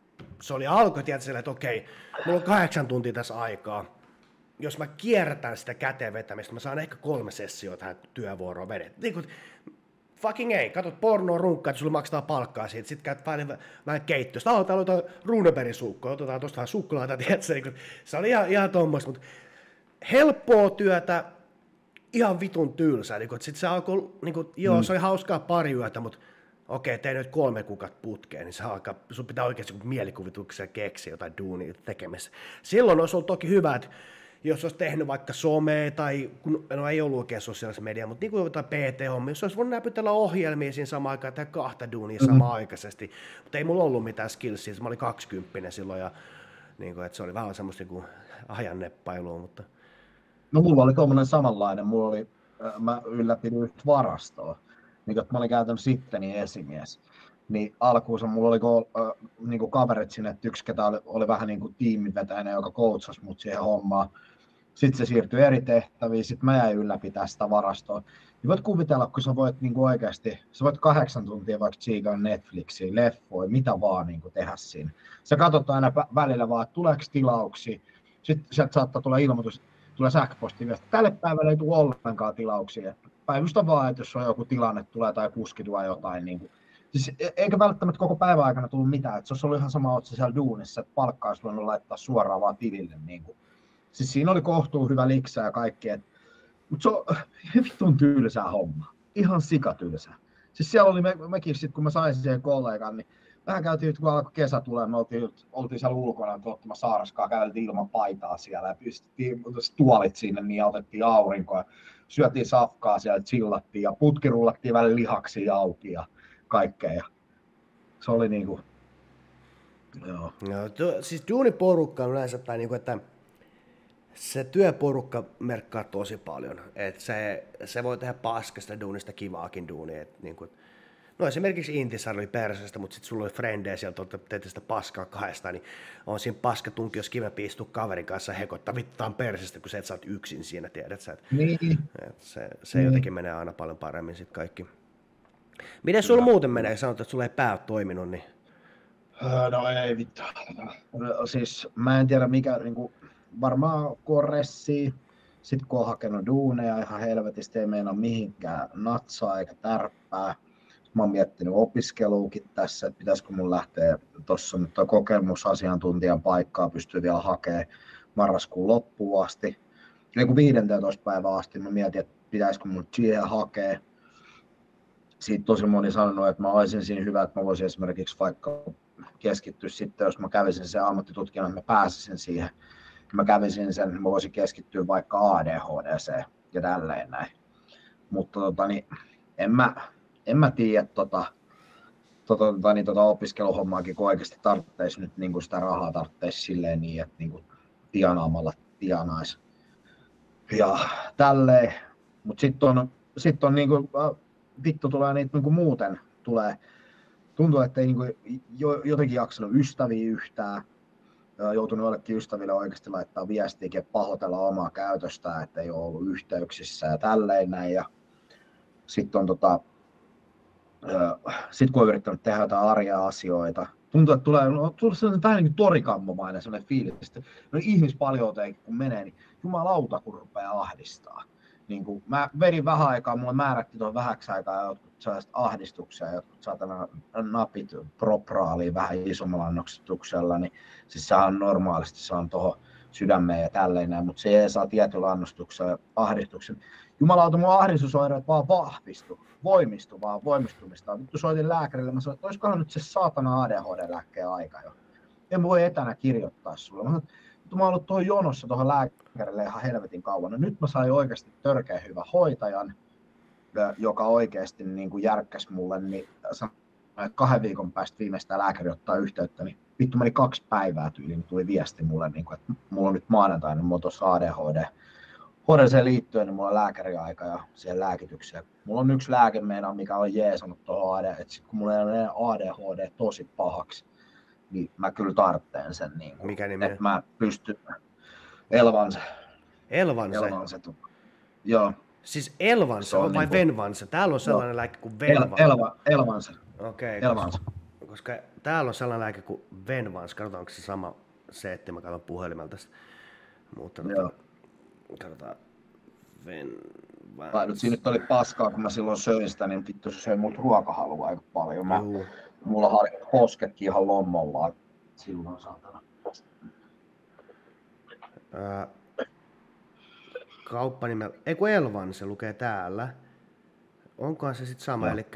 se oli alkoi, tiedätkö, että okei, mulla on 8 tuntia tässä aikaa. Jos mä kierrätän sitä käteen vetämistä, mä saan ehkä 3 sessioa tähän työvuoroon vedettä. Niin fucking ei, katot pornoa, runkkaa, että sulle maksetaan palkkaa siitä, sit käyt vähän keittiöstä, täällä on jotain Runebergin suukkoa, otetaan tosta vähän suklaata, tiedätkö, niin se oli ihan tommoista, mutta helppoa työtä, ihan vitun tylsää, niin sit se alkoi, niin kuin, joo, se oli hauskaa pari yötä, mutta okei, tein nyt 3 kuukautta putkeen, niin sun pitää oikeasti mielikuvituksella keksiä jotain duunia tekemistä. Silloin olisi ollut toki hyvä, että jos olisi tehnyt vaikka somea tai, no ei ollut oikein sosiaalisen mediaa, mutta niin kuin jotain PT-hommia, jos olisi voinut näpytellä ohjelmia siinä samaan aikaan tai 2 duunia samanaikaisesti, mutta ei mulla ollut mitään skillsia, mä olin 20 silloin ja niin kuin, että se oli vähän semmoista niin ajannepailua, mutta... No mulla oli tommonen samanlainen, mä ylläpidin yhtä varastoa, niin että mä olin käytännössä sitteni esimies. Niin alkuunsa mulla oli niinku kaverit sinne, että yksi ketä oli vähän niin kuin tiiminvetäjänä, joka coachasi mut siihen hommaan. Sitten se siirtyi eri tehtäviin, sitten mä jäin ylläpitää sitä varastoa. Niin voit kuvitella, kun sä voit niinku oikeasti, sä voit 8 tuntia vaikka tsiikaa Netflixiä, leffoja, mitä vaan niinku tehdä siinä. Sä katsot aina välillä vaan, että tuleeko tilauksia. Sitten sieltä saattaa tulla ilmoitus, tulee sähköpostiin, että tälle päivälle ei tule ollenkaan tilauksia. Päivystä vaan, että jos on joku tilanne, tulee tai kuski tuo jotain. Niin kuin. Siis, eikä välttämättä koko päivän aikana tullut mitään. Että se olisi ollut ihan sama, että siellä duunissa, että palkkaa olisi voinut laittaa suoraan vaan tilille. Niin kuin. Siis siinä oli kohtuu hyvä liksää ja kaikki. Mutta se on vitun tylsää homma. Ihan sikatylsää. Siis siellä oli mekin sitten, kun mä sain siihen kollegan, niin vähän käytiin, kun alkoi kesä tulee, me oltiin siellä ulkona ottamassa saaraskaa, käveltiin ilman paitaa siellä ja pistettiin tuolit sinne, niin ja otettiin aurinkoa. Syötiin safkaa siellä, chillattiin ja putkirullattiin välillä lihaksia auki ja kaikkea. Ja se oli niinku, joo. No, siis duuniporukka on yleensä päin, niinku, että se työporukka merkkaa tosi paljon. Että se voi tehdä paskasta duunista kivaakin duunia. Että, niinku, no esimerkiksi Intisar oli perseestä, mutta sitten sulla oli frendejä sieltä, teette sitä paskaa kahdestaan, niin on siinä paskatunki, jos kivempi istua kaverin kanssa hekottaa vittaan perseestä, kun sä oot yksin siinä, tiedät sä. Niin. Se jotenkin menee aina paljon paremmin sitten kaikki. Miten sulla muuten menee? Sanoit, että sulla ei pää ole toiminut, niin... No ei vittu. Siis mä en tiedä mikä, niinku, varmaan korressi, sit kun on hakenut duuneja ihan helvetistä, ei meinaa mihinkään natsaa eikä tärppää. Mä oon miettinyt opiskeluukin tässä, että pitäisikö mun lähteä tuossa nyt kokemusasiantuntijan paikkaa, pystyy vielä hakemaan marraskuun loppuun asti. Eli kun 15. päivään asti mä mietin, että pitäisikö mun siihen hakea. Siitä tosi moni sanonut, että mä olisin siinä hyvä, että mä voisin esimerkiksi vaikka keskittyä sitten, jos mä kävisin sen ammattitutkinnon, että mä pääsisin siihen. Mä kävisin sen, mä voisin keskittyä vaikka ADHD:seen ja tälleen näin. Mutta niin, en mä tiedä opiskeluhommaakin, kun oikeasti tarvitsisi nyt niin sitä rahaa tarvitsisi silleen niin, että niin tienaamalla tienaisi. Ja tälleen. Mutta sitten on niin kuin, vittu tulee niitä niin kuin muuten tulee. Tuntuu, että ei niin kuin, jotenkin jaksanut ystäviä yhtään. Joutunut jollekin ystäville oikeasti laittaa viestiäkin, pahoitella omaa käytöstään, että ei ole ollut yhteyksissä ja tälleen näin. Ja sitten on sitten kun on yrittänyt tehdä jotain arjen asioita, tuntuu, että tulee sellainen vähän niin kuin torikammomainen sellainen fiilis, että no ihmispaljouteen kun menee, niin jumalauta kun rupeaa ahdistaa. Niin kuin mä vedin vähän aikaa, mulle määrättiin tuon vähäksi aikaa jotkut sellaiset ahdistuksia, jotkut saatana napit propraaliin vähän isommalla annostuksella, niin siis sehän normaalisti saan tuohon sydämeen ja tälleen näin, mutta se ei saa tietyllä annostuksella ahdistuksen. Jumalauta, mun ahdistusoireet vaan voimistumista. Nyt soitin lääkärille, mä sanoin, että olisikohan nyt se saatana ADHD-lääkkeen aika jo. En voi etänä kirjoittaa sulle. Mä sanoin, että mä oon ollut tuohon jonossa tuohon lääkärille ihan helvetin kauan. No nyt mä sain oikeasti törkeä hyvä hoitajan, joka oikeasti niin kuin järkkäsi mulle, niin sanoi, 2 viikon päästä viimeistään lääkäri ottaa yhteyttä, niin vittu meni 2 päivää tyyliin, niin tuli viesti mulle, niin kuin, että mulla on nyt maanantaina, mulla on tuossa ADHD. HDC:een liittyen, niin mulla on lääkäriaika ja siihen lääkitykseen. Mulla on yksi lääke mikä on jeesannut tuohon ADHD, että kun mulla ei ole ADHD tosi pahaksi, niin mä kyllä tarvitsen sen. Niin kuin, mikä nimi? että mä pystyn. Elvanse. Elvanse? Joo. Siis Elvanse on vai Venvanse? Täällä on sellainen lääke kuin Venvanse. Elvanse. Okei, koska täällä on sellainen lääke kuin Venvanse. Katsotaan, onko se sama setti, mä katson puhelimella tästä. Mutta katsotaan. Venvanse. Siinä nyt oli paskaa, kun mä silloin söin sitä, niin vittu se söi multa ruokahalua aika paljon. Mulla oli posketkin ihan lommollaan silloin, saatana. Kauppanimellä, ei kun Elvan, se lukee täällä. Onkohan se sitten sama, eli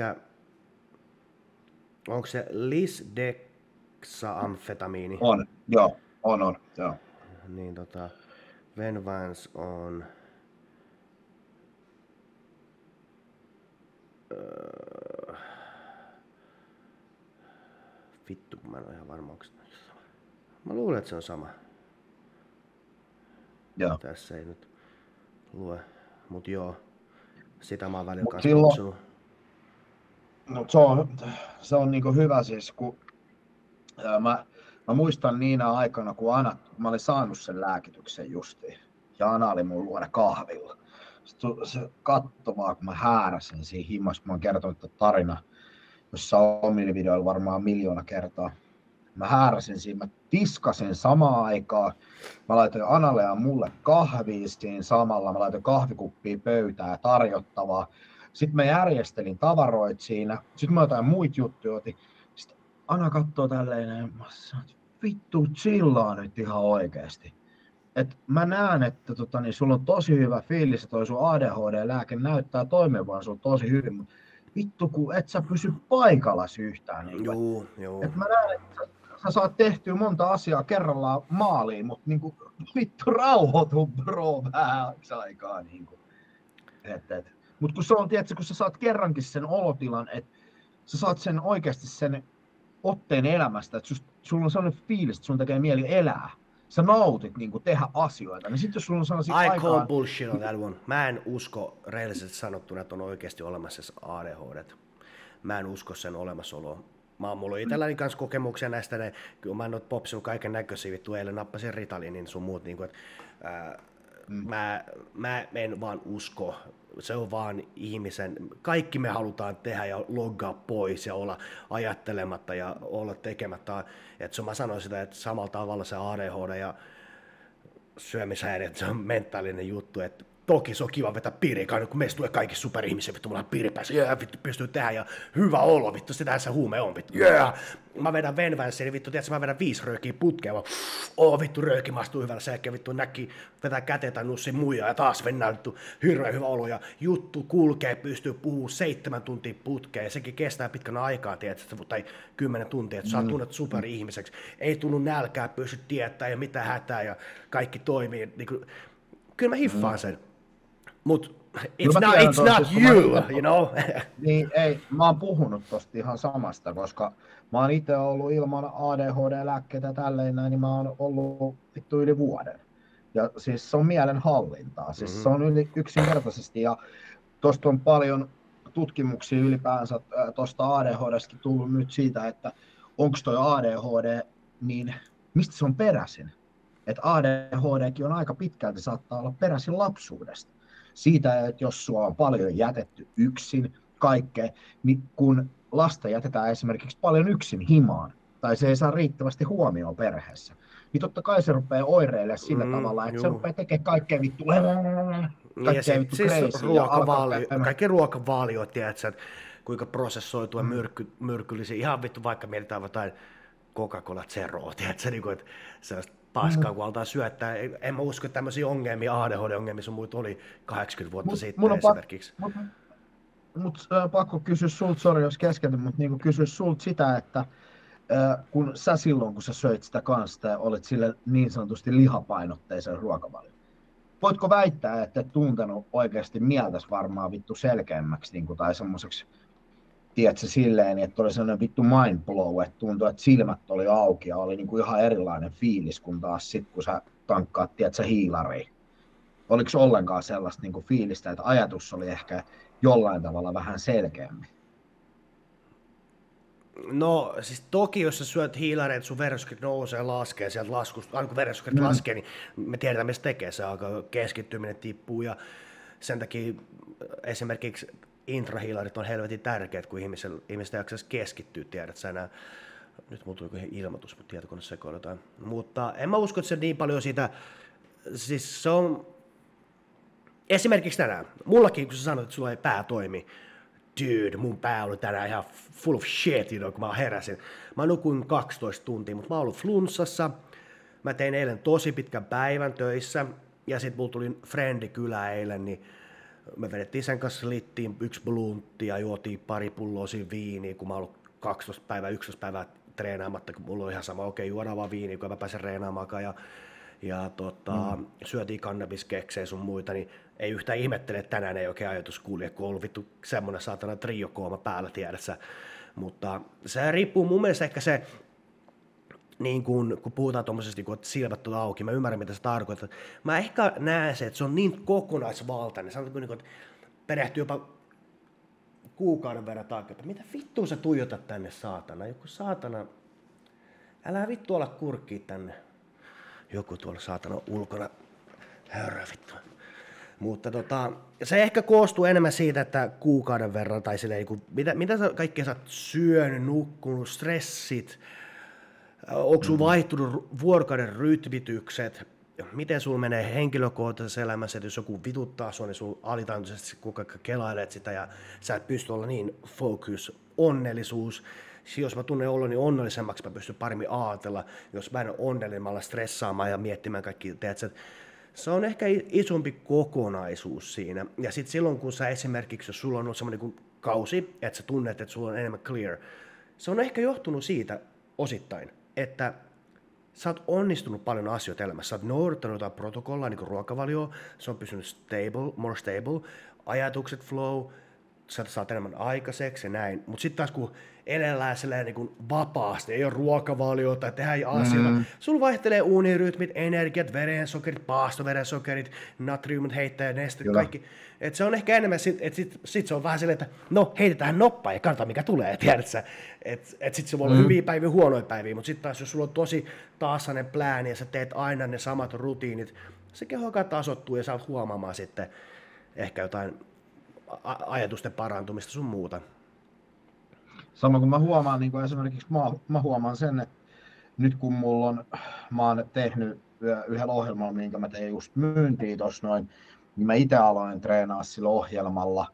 onko se lisdexamfetamiini? On, joo, on, joo. Niin Venvance on... Vittu, kun mä en ole ihan varma, onko se sama. Mä luulen, että se on sama. Joo. Tässä ei nyt lue, mut joo, sitä mä oon välillä kanssa kutsunut. No se on niinku hyvä siis, kun mä muistan niinä aikana, kun mä olin saanut sen lääkityksen justiin, ja Ana oli mun luona kahvilla. Se katsoi vaan, kun mä hääräsin siinä himmassa, kun mä oon kertonut tätä tarina, jossa omilla videoilla varmaan 1 miljoona kertaa. Mä hääräsin siinä, mä tiskasin samaan aikaan, mä laitoin Analle ja mulle kahvia siinä samalla, mä laitoin kahvikuppia pöytään ja tarjottavaa. Sitten mä järjestelin tavaroit siinä, sitten mä jotain muita juttuja otin. Sitten Ana katsoo tälleen ja mä sanoin, vittu chillaa nyt ihan oikeesti. Et mä näen, että niin sulla on tosi hyvä fiilis, että toi sun ADHD-lääke näyttää toimivan sulla tosi hyvin, mutta vittu kun et sä pysy paikallas yhtään. Niin Joo. Et mä näen, että sä saat tehtyä monta asiaa kerrallaan maaliin, mutta niinku, vittu rauhoitu bro vähän aikaa. Niinku. Mutta kun se on, tiedätkö, kun sä saat kerrankin sen olotilan, että sä saat sen oikeasti sen otteen elämästä, että sulla on sellainen fiilis, että sun tekee mieli elää. Sä nautit niinku tehdä asioita, niin sitten jos sulla on sellaisia aikaa... I call bullshit on that one. Mä en usko reellisesti sanottuna, että on oikeasti olemassa ADHD. Mä en usko sen olemassaoloa. Mulla on itselläni kanssa kokemuksia näistä, kyllä mä en ole popsinut kaiken näköisiä, vittu eilen nappasin Ritalinin sun muut, niin kuin, mä en vaan usko, se on vaan ihmisen, kaikki me halutaan tehdä ja loggaa pois ja olla ajattelematta ja olla tekemättä, että mä sanoin sitä, että samalla tavalla se ADHD ja syömishäiriöt, se on mentaalinen juttu, että toki se on kiva vetää piirikaan, kun meistä tulee kaikki superihmisiä, vittu mulla on piiripäissä, vittu pystyy tehdä ja hyvä olo, vittu sitähän se huume on, vittu, Mä vedän Venvansen, niin vittu, tiedätkö, mä vedän 5 röökiä putkeen, vaan vittu rööki maistuu hyvällä selkeä, vittu näki, vetää käteen tai nussin muijaa ja taas mennään, vittu, hirveän hyvä olo ja juttu kulkee, pystyy puhumaan 7 tuntia putkeen ja sekin kestää pitkän aikaa, tiedätkö, tai 10 tuntia, että sä oot tunnet superihmiseksi, ei tunnu nälkää, pysty tietää ja mitä hätää ja kaikki toimii, niin kuin, kyllä mä hiffaan sen. Mut it's not you, you know? Niin, ei, mä oon puhunut tosta ihan samasta, koska mä oon itse ollut ilman ADHD-lääkkeitä tälleen näin, niin mä oon ollut vittu yli vuoden. Ja siis se on mielenhallintaa, siis se on yksinkertaisesti, ja tosta on paljon tutkimuksia ylipäänsä tosta ADHDstakin tullut nyt siitä, että onko toi ADHD, niin mistä se on peräisin? Että ADHDkin on aika pitkälti saattaa olla peräisin lapsuudesta. Siitä, että jos sua on paljon jätetty yksin kaikkea, niin kun lasta jätetään esimerkiksi paljon yksin himaan, tai se ei saa riittävästi huomioon perheessä, niin totta kai se rupeaa oireilemaan sillä tavalla, että se rupeaa tekemään kaikkea vittu, kaikkea vittu crazy. Kaikki ruokavaaliot, tiedätkö, että kuinka prosessoitua myrkyllisiä, ihan vittu vaikka mietitään jotain Coca-Cola Zeroa, tiedätkö, niin kuin, että sellaista paskaa, kun altaan syöttää. En mä usko, että tämmöisiä ongelmia, ADHD-ongelmia sun muut oli 80 vuotta sitten esimerkiksi. Mutta pakko kysyä sulta, sori jos keskeytyn, mutta niinku kysyä sulta sitä, että kun sä silloin, kun sä söit sitä kanssa ja olit sille niin sanotusti lihapainotteisen ruokavalion, voitko väittää, että et tuntenut oikeasti mieltäsi varmaan vittu selkeämmäksi niinku, tai semmoiseksi tiedätkö, silleen, että oli sellainen vittu mind blow, että tuntui, että silmät oli auki ja oli niin kuin ihan erilainen fiilis, kun taas sit, kun sä tankkaat, tiedätkö, hiilariin. Oliko ollenkaan sellaista niin kuin fiilistä, että ajatus oli ehkä jollain tavalla vähän selkeämmin? No siis toki, jos sä syöt hiilareita, sun verensokerit nousee ja laskee sieltä laskusta, aina kun verensokerit laskee, niin me tiedetään, mitä se tekee. Se alkaa keskittyminen tippuu ja sen takia esimerkiksi intrahiilarit on helvetin tärkeät, kun ihmiset jaksaisi keskittyä, tiedät sä enää. Nyt mulla tuli yhden ilmoitus, mutta tietokone sekoiletaan. Mutta en mä usko, että se niin paljon siitä, siis se on, esimerkiksi tänään, mullakin kun sä sanoit, että sulla ei pää toimi, dude, mun pää oli tänään ihan full of shit, kun mä heräsin. Mä nukuin 12 tuntia, mutta mä oon ollut flunssassa. Mä tein eilen tosi pitkän päivän töissä, ja sit mulla tuli frendi kylään eilen, niin me vedettiin sen kanssa littiin 1 bluntti ja juotiin pari pulloa siinä viiniä, kun mä oon ollut 12 päivää, 11 päivää treenaamatta, kun mulla on ihan sama, okei, juodaan vaan viiniä, kun mä pääsen reenaamaankaan, ja syötiin kannabiskeksejä sun muita, niin ei yhtään ihmettele, että tänään ei oikein ajatus kulje, kun on ollut vittu semmonen saatana triokooma päällä, tiedätkö. Mutta se riippuu mun mielestä ehkä se, niin kun puhutaan tuommoisesta, että silmät on auki, mä ymmärrän mitä se tarkoittaa. Mä ehkä näen se, että se on niin kokonaisvaltainen, sanotaan, että perehtyy jopa kuukauden verran takia, että mitä vittua sä tuijotat tänne saatana, joku saatana, älä vittu olla kurkkiin tänne. Joku tuolla saatana ulkona hörrää vittu. Mutta se ehkä koostuu enemmän siitä, että kuukauden verran tai silleen, mitä sä kaikkea sä oot syönyt, nukkunut, stressit, onko sulla vaihtunut vuorokauden rytmitykset, miten sulla menee henkilökohtaisessa elämässä, että jos joku vituttaa sua, niin sulla alitaintoisesti koko ajan kelailet sitä ja sä et pysty olla niin focus, onnellisuus. Jos mä tunnen oloni onnellisemmaksi, mä pystyn paremmin ajatella. Jos mä en ole onnellinen, mä alan stressaamaan ja miettimään kaikki, teetkö, se on ehkä isompi kokonaisuus siinä. Ja sitten silloin, kun sä esimerkiksi, jos sulla on ollut semmoinen kausi, että sä tunnet, että sulla on enemmän clear, se on ehkä johtunut siitä osittain, että sä oot onnistunut paljon asioita elämässä. Sä oot noudattanut jotain protokollaa, niin kuin ruokavalioa, se on pysynyt stable, more stable, ajatukset flow, sä saat enemmän aikaiseksi ja näin. Mutta sitten taas kun elellään niin vapaasti, ei ole ruokavaliota tai tehdään asioita, sulla vaihtelee unirytmit, energiat, verensokerit, paastoverensokerit, natriumit heittää ja nestet, kaikki. Et se on ehkä enemmän, että sit se on vähän silleen, että no heitetään noppaa ja katsotaan mikä tulee, tiedätkö? Että sitten se voi olla hyviä päiviä, huonoja päiviä, mutta sitten taas jos sulla on tosi taasainen plääni ja sä teet aina ne samat rutiinit, se keho alkaa tasoittua ja sä oot huomaamaan sitten ehkä jotain ajatusten parantumista sun muuta. Sama kuin mä huomaan, niin kuin esimerkiksi mä huomaan sen, että nyt kun mä oon tehnyt yhdellä ohjelmalla, minkä mä tein just myyntiin tuossa noin, niin mä itse aloin treenaa sillä ohjelmalla.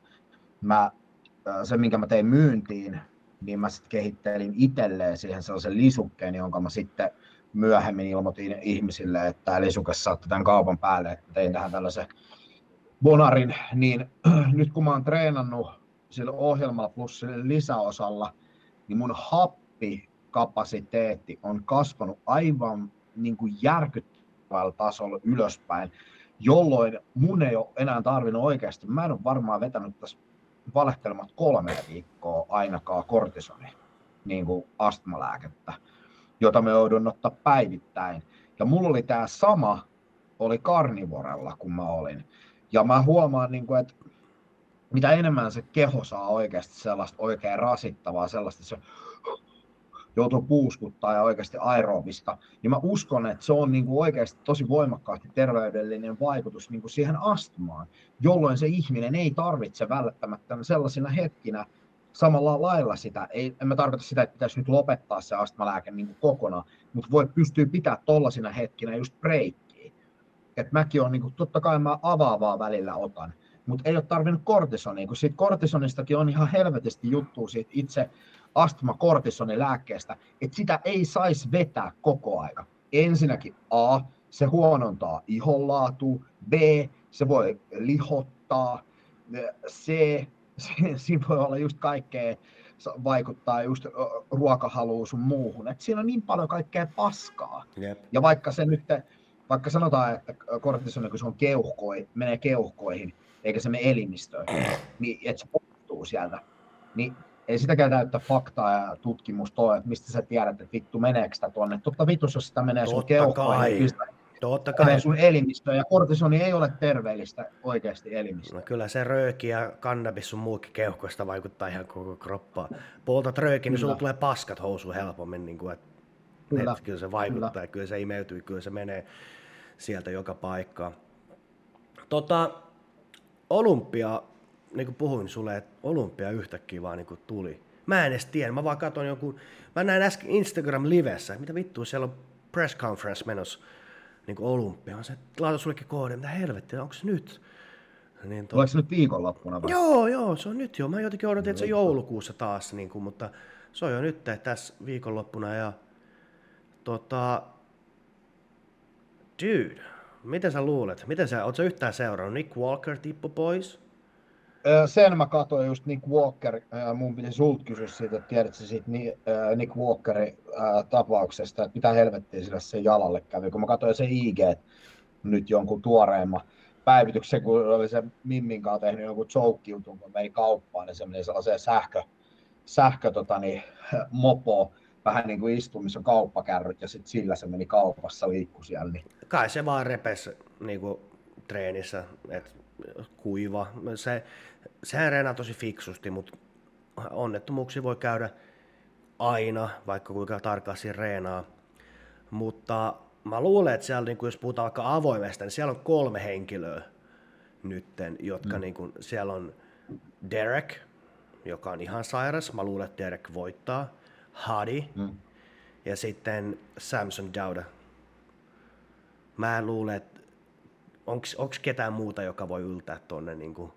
Se, minkä mä tein myyntiin, niin mä sitten kehittelin itselleen siihen sellaisen lisukkeen, jonka mä sitten myöhemmin ilmoitin ihmisille, että tämä lisuke saatte tämän kaupan päälle, että tein tähän tällaisen bonarin, niin nyt kun mä oon treenannut sillä ohjelmalla plus sillä lisäosalla, niin mun happikapasiteetti on kasvanut aivan niin kuin järkyttävällä tasolla ylöspäin, jolloin mun ei ole enää tarvinnut oikeasti, mä en ole varmaan vetänyt tässä valehtelemat 3 viikkoa ainakaan kortisoni, niin kuin astmalääkettä, jota me joudun ottaa päivittäin. Ja mulla oli tää sama, oli karnivorella, kun mä olin. Ja mä huomaan, että mitä enemmän se keho saa oikeasti sellaista oikein rasittavaa, sellaista, että se joutuu puuskuttaa ja oikeasti aerobista, niin mä uskon, että se on oikeasti tosi voimakkaasti terveydellinen vaikutus siihen astmaan, jolloin se ihminen ei tarvitse välttämättä sellaisina hetkinä samalla lailla sitä. En mä tarkoita sitä, että pitäisi nyt lopettaa se astmalääke kokonaan, mutta pystyy pitämään tollasina hetkinä just breikkiä. Et mäkin on, totta kai mä avaavaa välillä otan, mutta ei ole tarvinnut kortisonia, kun siitä kortisonistakin on ihan helvetisti juttua siitä itse astma-kortisonilääkkeestä, että sitä ei saisi vetää koko aika. Ensinnäkin A, se huonontaa ihonlaatua, B, se voi lihottaa, C, siinä voi olla just kaikkea, vaikuttaa just ruokahaluun sun muuhun, että siinä on niin paljon kaikkea paskaa. Yep. Ja vaikka sanotaan, että kortisoni, kun se on menee keuhkoihin, eikä se mene elimistöön, niin että se poistuu sieltä, niin ei sitäkään näyttä faktaa ja tutkimusta ole, että mistä sä tiedät, että vittu meneekö sitä tuonne. Totta vitus, jos sitä menee sun keuhkoihin, Totta menee kai. sun elimistöön, ja kortisoni ei ole terveellistä oikeasti elimistöön. No kyllä se rööki ja kannabis sun muukin keuhkoista vaikuttaa ihan koko kroppaan. Poltat röökin, niin sulla tulee paskat housuun helpommin, niin kuin, että kyllä se vaikuttaa, kyllä se imeytyy, kyllä se menee sieltä joka paikkaan. Olympia, niin kuin puhuin sulle, että olympia yhtäkkiä vaan niin kuin tuli. Mä en edes tiedä, mä vaan katson jonkun, mä näin äsken Instagram-livessä, mitä vittua siellä on press conference menossa niin kuin olympia. Mä sanoin, että laita sullekin kohde, mitä helvettiä, onko se nyt? Niin Oliko se nyt viikonloppuna vai? Joo, se on nyt jo. Mä jotenkin odotin, että se joulukuussa taas, niin kuin, mutta se on jo nyt tässä viikonloppuna. Ja dude, miten sä luulet? Oot sä yhtään seurannut? Nick Walker tippu pois? Sen mä katsoin just Nick Walker, mun piti sulta kysyä siitä, että tiedätkö siitä Nick Walkerin tapauksesta, että mitä helvettiä sillä se jalalle kävi, kun mä katsoin se IG nyt jonkun tuoreemman päivityksen, kun oli se Mimmin kanssa tehnyt jonkun joke-jutun, kun meni kauppaan, niin se meni sellaiseen mopoon, vähän niin kuin istui, missä on kauppakärryt, ja sitten sillä se meni kaupassa, liikkui siellä. Niin. Kai se vaan repesi niin kuin treenissä, että kuiva. Sehän reenaa tosi fiksusti, mutta onnettomuuksia voi käydä aina, vaikka kuinka tarkasti reenaa. Mutta mä luulen, että siellä, niin jos puhutaan vaikka avoimesta, niin siellä on 3 henkilöä nytten, jotka niin kuin, siellä on Derek, joka on ihan sairas. Mä luulen, että Derek voittaa. Hadi ja sitten Samson Dauda. Mä luulen, että onko ketään muuta, joka voi yltää tonne niin kuin.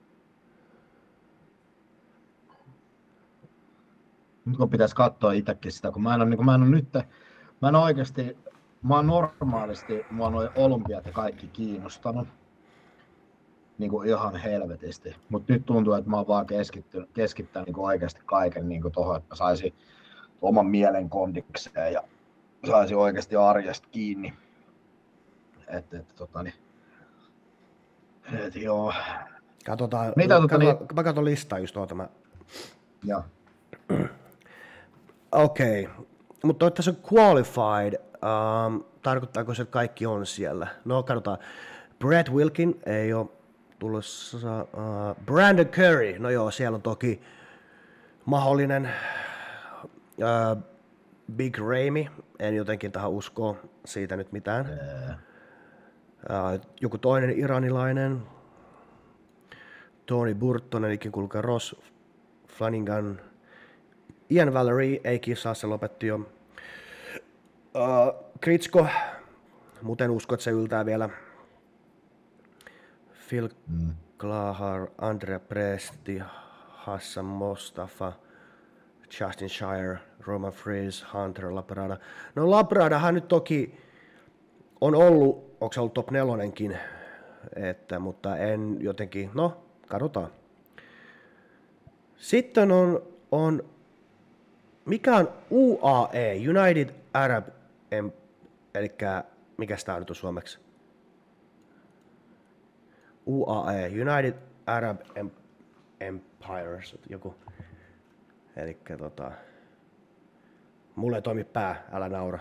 Nyt kun pitäisi katsoa itsekin sitä, kun mä oon normaalisti, mua noi olympiat ja kaikki kiinnostanut. Niin kuin ihan helvetisti. Mutta nyt tuntuu, että mä oon vaan keskittänyt niin oikeasti kaiken niin tuohon, että mä saisin oman mielen kondikseen ja saisin oikeasti arjesta kiinni. Joo. Katsotaan, mä katson listaa just tuota. Joo. Okei, mutta tässä on qualified, tarkoittaako se, että kaikki on siellä? No katsotaan, Brett Wilkin ei ole tulossa, Brandon Curry, no joo, siellä on toki mahdollinen Big Ramy, en jotenkin tähän uskoa siitä nyt mitään. Joku toinen iranilainen, Tony Burton, eli kulkee Ross Flanagan, Ian Valerie ei kisaa, se lopetti jo. Kritsko, muuten usko, että se yltää vielä. Phil Klahar, Andrea Presti, Hassan Mostafa, Justin Shire, Roman Fries, Hunter Labrada. No Labradahan nyt toki on ollut, onko se ollut top 4:kin, mutta en jotenkin, no katsotaan. Sitten on mikä on UAE, United Arab, eli mikä tämä nyt on suomeksi? UAE, United Arab Empires, joku. Eli mulle ei toimi pää, älä naura.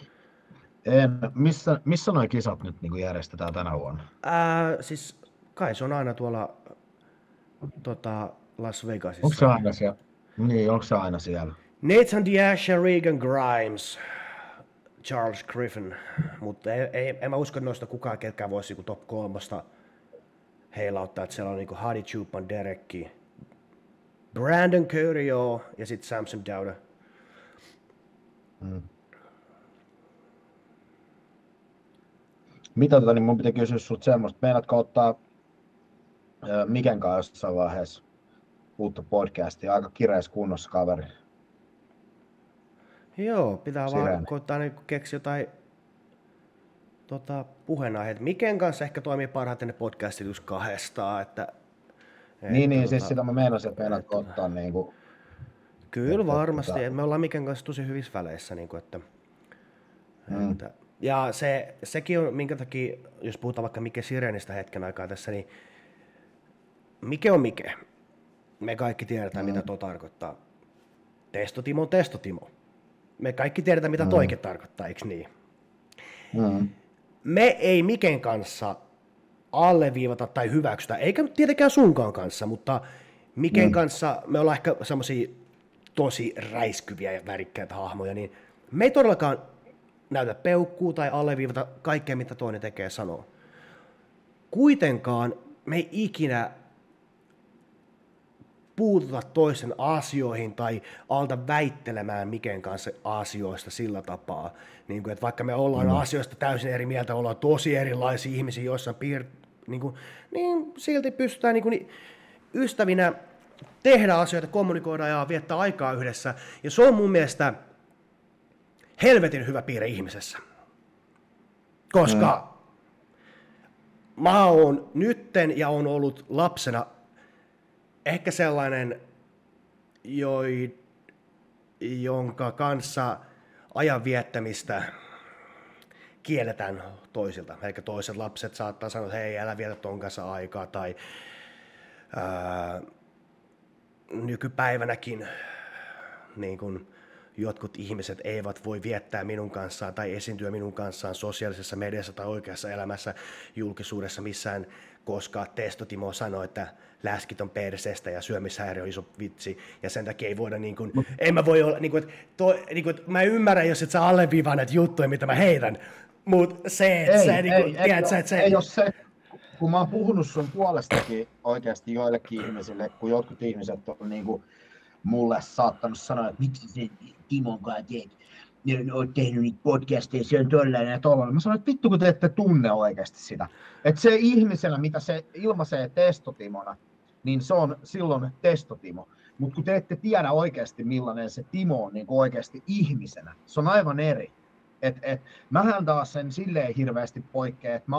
Missä noi kisat nyt niin järjestetään tänä vuonna? Siis kai se on aina tuolla Las Vegasissa. Onko se aina siellä? Niin, onko se aina siellä? Nathan Diaz, Regan Grimes, Charles Griffin, mutta en mä usko, että noista kukaan ketkään voisi top 3 heilauttaa, että siellä on niinku Hadi Choopan, Derekki, Brandon Curry ja sitten Samson Dauda. Mitä niin mun pitää kysyä sulta semmoista, meinaatko ottaa Miken kanssa jossain vaiheessa uutta podcastia, aika kireessä kunnossa kaveri. Joo, pitää vaan koittaa niin keksiä jotain puheenaiheita. Miken kanssa ehkä toimii parhaiten ne podcastit just 2, että niin, siis sitä mä meinasin, että meinaatko ottaa niinku. Kyllä varmasti, me ollaan Miken kanssa tosi hyvissä väleissä, niinku, että ja sekin on, minkä takia, jos puhutaan vaikka Mike Sirenistä hetken aikaa tässä, niin Mike on Mike. Me kaikki tiedetään, mitä tuo tarkoittaa. Testotimo on testotimo. Me kaikki tiedetään, mitä toikin tarkoittaa, eikö niin? Me ei Miken kanssa alleviivata tai hyväksytä, eikä tietenkään sunkaan kanssa, mutta Miken kanssa me ollaan ehkä semmosia tosi räiskyviä ja värikkäitä hahmoja, niin me ei todellakaan näytä peukkuu tai alleviivata kaikkea, mitä toinen tekee sanoo. Kuitenkaan me ei ikinä puututa toisen asioihin tai alta väittelemään Miken kanssa asioista sillä tapaa. Niin kuin, että vaikka me ollaan asioista täysin eri mieltä, ollaan tosi erilaisia ihmisiä jossain niin silti pystytään niin ystävinä tehdä asioita, kommunikoida ja viettää aikaa yhdessä. Ja se on mun mielestä helvetin hyvä piirre ihmisessä. Koska mä oon nytten ja on ollut lapsena ehkä sellainen, jonka kanssa ajan viettämistä kielletään toisilta. Eli toiset lapset saattaa sanoa, että hei, älä vietä ton kanssa aikaa, tai nykypäivänäkin niin kun jotkut ihmiset eivät voi viettää minun kanssaan tai esiintyä minun kanssaan sosiaalisessa mediassa tai oikeassa elämässä julkisuudessa missään, koska Testotimo sanoi, että läskit on perseestä ja syömishäiriö on iso vitsi, ja sen takia ei voida en mä voi olla, mä ymmärrän, jos et sä alleviivaa näitä juttuja, mitä mä heitän, mutta ei ole se, kun mä oon puhunut sun puolestakin oikeasti joillekin ihmisille, kun jotkut ihmiset on mulle saattanut sanoa, että miksi se Timon kanssa teet, oot tehnyt niitä podcasteja, se on tollainen ja tollainen. Mä sanoin, että vittu kun te ette tunne oikeasti sitä. Että se ihmisenä, mitä se ilmaisee testotimona, niin se on silloin testotimo. Mutta kun te ette tiedä oikeasti millainen se Timo on niin oikeasti ihmisenä, se on aivan eri. Mähän taas sen silleen hirveästi poikkeaa, että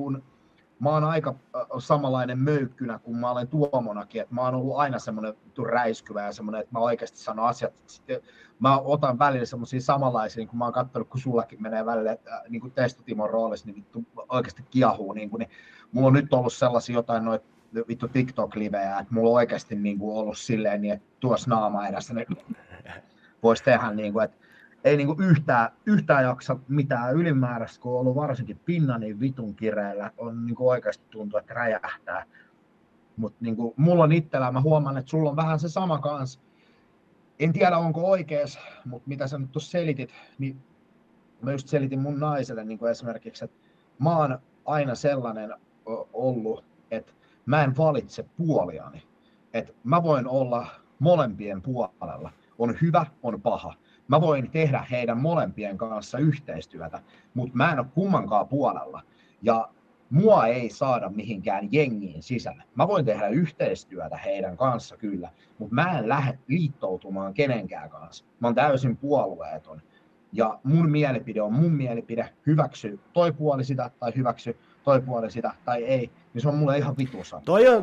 mä oon aika samanlainen möykkynä kuin mä olen Tuomonakin, että mä oon ollut aina semmoinen räiskyvä ja semmoinen, että mä oikeasti sanon asiat. Sitten mä otan välillä semmoisia samanlaisia, niin kuin mä oon katsonut, kun sullakin menee välillä niin kuin Testotimon roolissa, niin vittu oikeasti kiahuu. Niin mulla on nyt ollut sellaisia jotain noita vittu TikTok-livejä, että mulla on oikeasti niin kuin ollut silleen, niin, että tuossa naama edessä niin voisi tehdä, niin kuin, että ei niin kuin yhtään jaksa mitään ylimääräistä, kun on ollut varsinkin pinna niin vitun kireellä, on niin kuin oikeasti tuntuu, että räjähtää. Mutta niin kuin mulla on itsellä, mä huomaan, että sulla on vähän se sama kanssa. En tiedä, onko oikeas, mutta mitä sä nyt tuossa selitit, niin mä just selitin mun naiselle niin kuin esimerkiksi, että mä oon aina sellainen ollut, että mä en valitse puoliani. Että mä voin olla molempien puolella. On hyvä, on paha. Mä voin tehdä heidän molempien kanssa yhteistyötä, mutta mä en ole kummankaan puolella. Ja mua ei saada mihinkään jengiin sisälle. Mä voin tehdä yhteistyötä heidän kanssa kyllä, mutta mä en lähde liittoutumaan kenenkään kanssa. Mä oon täysin puolueeton. Ja mun mielipide on mun mielipide. Hyväksy toi puoli sitä tai hyväksy toi puoli sitä tai ei. Niin se on mulle ihan vitusa.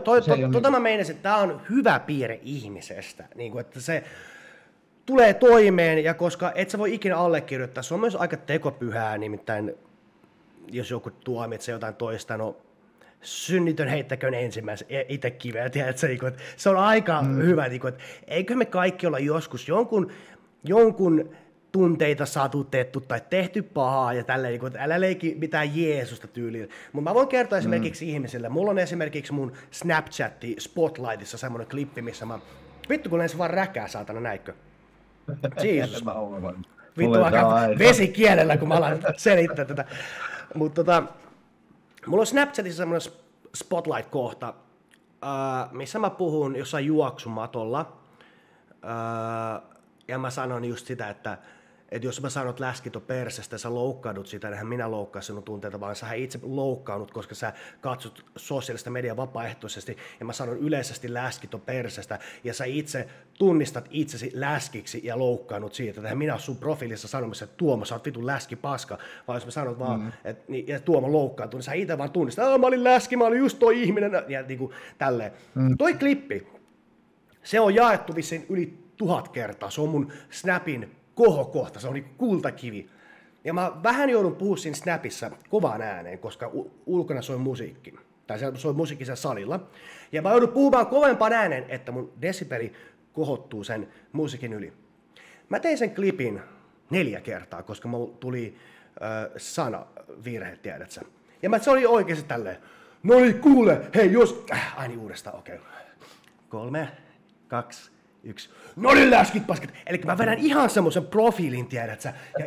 Mä meinasin, että tää on hyvä piirre ihmisestä. Niin kuin, että se tulee toimeen, ja koska et sä voi ikinä allekirjoittaa, se on myös aika tekopyhää, nimittäin jos joku tuomitsee jotain toista, no synnitön heittäköön ensimmäisen itse kiveä, tiedätkö, että se on aika hyvä, että eikö me kaikki olla joskus jonkun tunteita satutettu tai tehty pahaa ja tälleen, että älä leiki mitään Jeesusta tyyliin. Mutta mä voin kertoa esimerkiksi ihmisille, mulla on esimerkiksi mun Snapchatti Spotlightissa semmoinen klippi, missä mä, vittu kun lensin vaan räkää, saatana, näikkö? Jeesus. Vittu vaikka vesikielellä, kun mä alan selittää tätä. Mutta mulla on Snapchatissa semmoinen Spotlight-kohta, missä mä puhun jossain juoksumatolla. Ja mä sanon just sitä, että jos mä sanot läskit on persestä ja sä loukkaudut sitä, niin minä loukkaan sinun tunteita, vaan sä itse loukkaannut, koska sä katsot sosiaalista mediaa vapaaehtoisesti, ja mä sanon yleisesti läskit on persestä, ja sä itse tunnistat itsesi läskiksi ja loukkaannut siitä, että minä olen sun profiilissa sanomassa, että Tuomo, sä oot vitun läski paska, vaan jos mä sanon vaan, että ja Tuomo loukkaantuu, niin sä itse vaan tunnistat, että mä olin läski, mä olin just toi ihminen, ja niin kuin tälleen. Toi klippi, se on jaettu vissiin yli 1000 kertaa, se on mun Snapin kohokohta, se on niin kultakivi. Ja mä vähän joudun puhua siinä Snapissa kovaan ääneen, koska ulkona soi musiikki. Tai se soi musiikki siellä salilla. Ja mä joudun puhumaan kovempaan äänen, että mun desibeli kohottuu sen musiikin yli. Mä tein sen klipin 4 kertaa, koska mulla tuli sanavirhe, tiedätkö? Ja se oli oikeasti tälleen. No niin, kuule, hei jos... Aini uudestaan, okei. 3, 2, 1. No niin, läskit paskat. Eli mä vedän ihan semmoisen profiilin, tiedätkö? Ja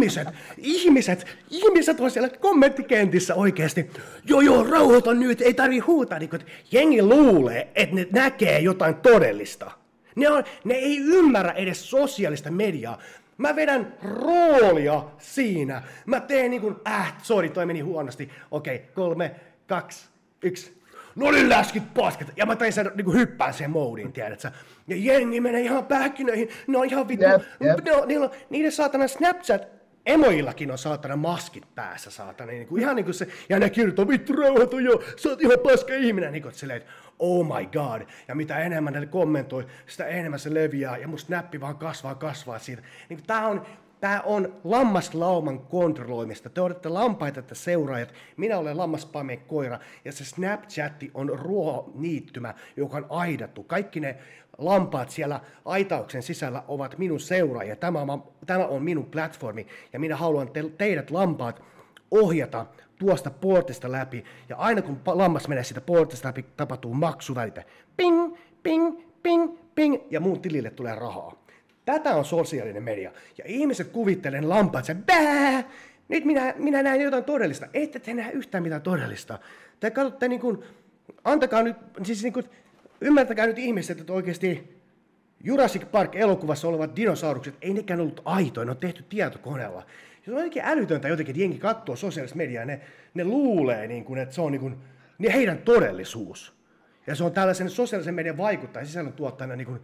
ihmiset on siellä kommenttikentissä oikeasti. Joo, rauhoita nyt, ei tarvii huutaa. Niin, jengi luulee, että ne näkee jotain todellista. Ne ei ymmärrä edes sosiaalista mediaa. Mä vedän roolia siinä. Mä teen niin kuin, sori, toi meni huonosti. Okei, 3, 2, 1. No niin, läskit paskat. Ja mä tein sen niin kuin hyppään sen moodiin, tiedätkö? Ja jengi menee ihan pähkinöihin. Ne on ihan vittu. Niiden saatana Snapchat-emoillakin on saatana maskit päässä, saatana. Niin kuin, ihan niin kuin se. Ja ne kirjoittaa, vittu rauhoitu jo, sä oot ihan paska ihminen. Niin kuin silleen, oh my god. Ja mitä enemmän ne kommentoi, sitä enemmän se leviää. Ja mun snappi vaan kasvaa siitä. Niin Tää on lammaslauman kontrolloimista. Te olette lampaita, että seuraajat. Minä olen lammaspame koira. Ja se Snapchatti on ruohoniittymä, joka on aidattu. Kaikki ne lampaat siellä aitauksen sisällä ovat minun seuraajia. Tämä on minun platformi. Ja minä haluan teidät lampaat ohjata tuosta portista läpi. Ja aina kun lammas menee siitä portista läpi, tapahtuu maksuvälite. Ping, ping, ping, ping. Ja muun tilille tulee rahaa. Tätä on sosiaalinen media. Ja ihmiset kuvittelee ne lampaat, että nyt minä näen jotain todellista. Ette te näe yhtään mitään todellista. Te katsotte niin kuin, antakaa nyt, siis niin kuin, ymmärtäkää nyt ihmiset, että oikeasti Jurassic Park-elokuvassa olevat dinosaurukset, ei nekään ollut aitoja, ne on tehty tietokoneella. Ja se on jotenkin älytöntä jotenkin, että jengi katsoo sosiaalista mediaa, ne luulee, niin kuin, että se on niin kuin, heidän todellisuus. Ja se on tällaisen sosiaalisen median vaikuttaja, sisällön tuottajana niin kuin,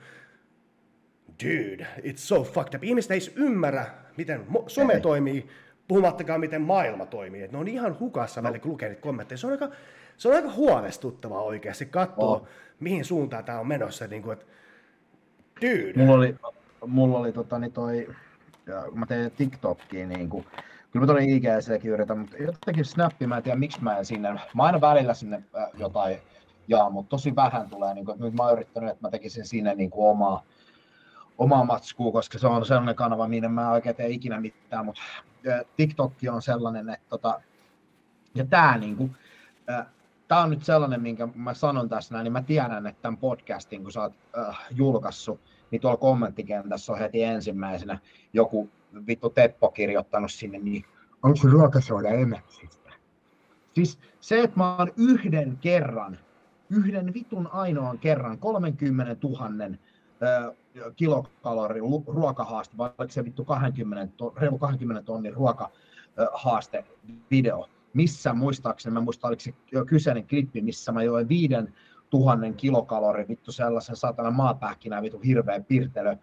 dude, it's so fucked up. Ihmiset ei ymmärrä, miten some toimii, puhumattakaan miten maailma toimii. Et ne on ihan hukassa välillä, kun lukee niitä kommentteja. Se on aika huolestuttavaa oikeasti katsoa, mihin suuntaan tämä on menossa. Niin kuin, että, dude. Mulla oli mä tein TikTokkiin, niin kuin, kyllä mä tulin IGC:kin yritän, mutta jotenkin Snappi, mä en tiedä miksi mä en sinne, mä aina välillä sinne jotain mutta tosi vähän tulee. Niin kuin, nyt mä oon yrittänyt, että mä tekisin sinne niin kuin omaa matskua, koska se on sellainen kanava, minne mä oikein tee ikinä mitään, mutta TikTokki on sellainen, että ja tää niinku, tää on nyt sellainen, minkä mä sanon tässä näin, niin mä tiedän, että tämän podcastin, kun sä oot julkaissut, niin tuolla kommenttikentässä on heti ensimmäisenä joku vittu Teppo kirjoittanut sinne, niin onko se ruokasoda emäksistä? Siis se, että mä oon yhden vitun ainoan kerran 30 000 kilokalorin ruokahaaste, vai oliko se vittu reilu 20 tonnin ruokahaaste video, missä muistaakseni, mä muistan, oliko se kyseinen klippi, missä mä join 5000 kilokalorin vittu sellaisen satana maapähkinä vittu hirveä pirtelö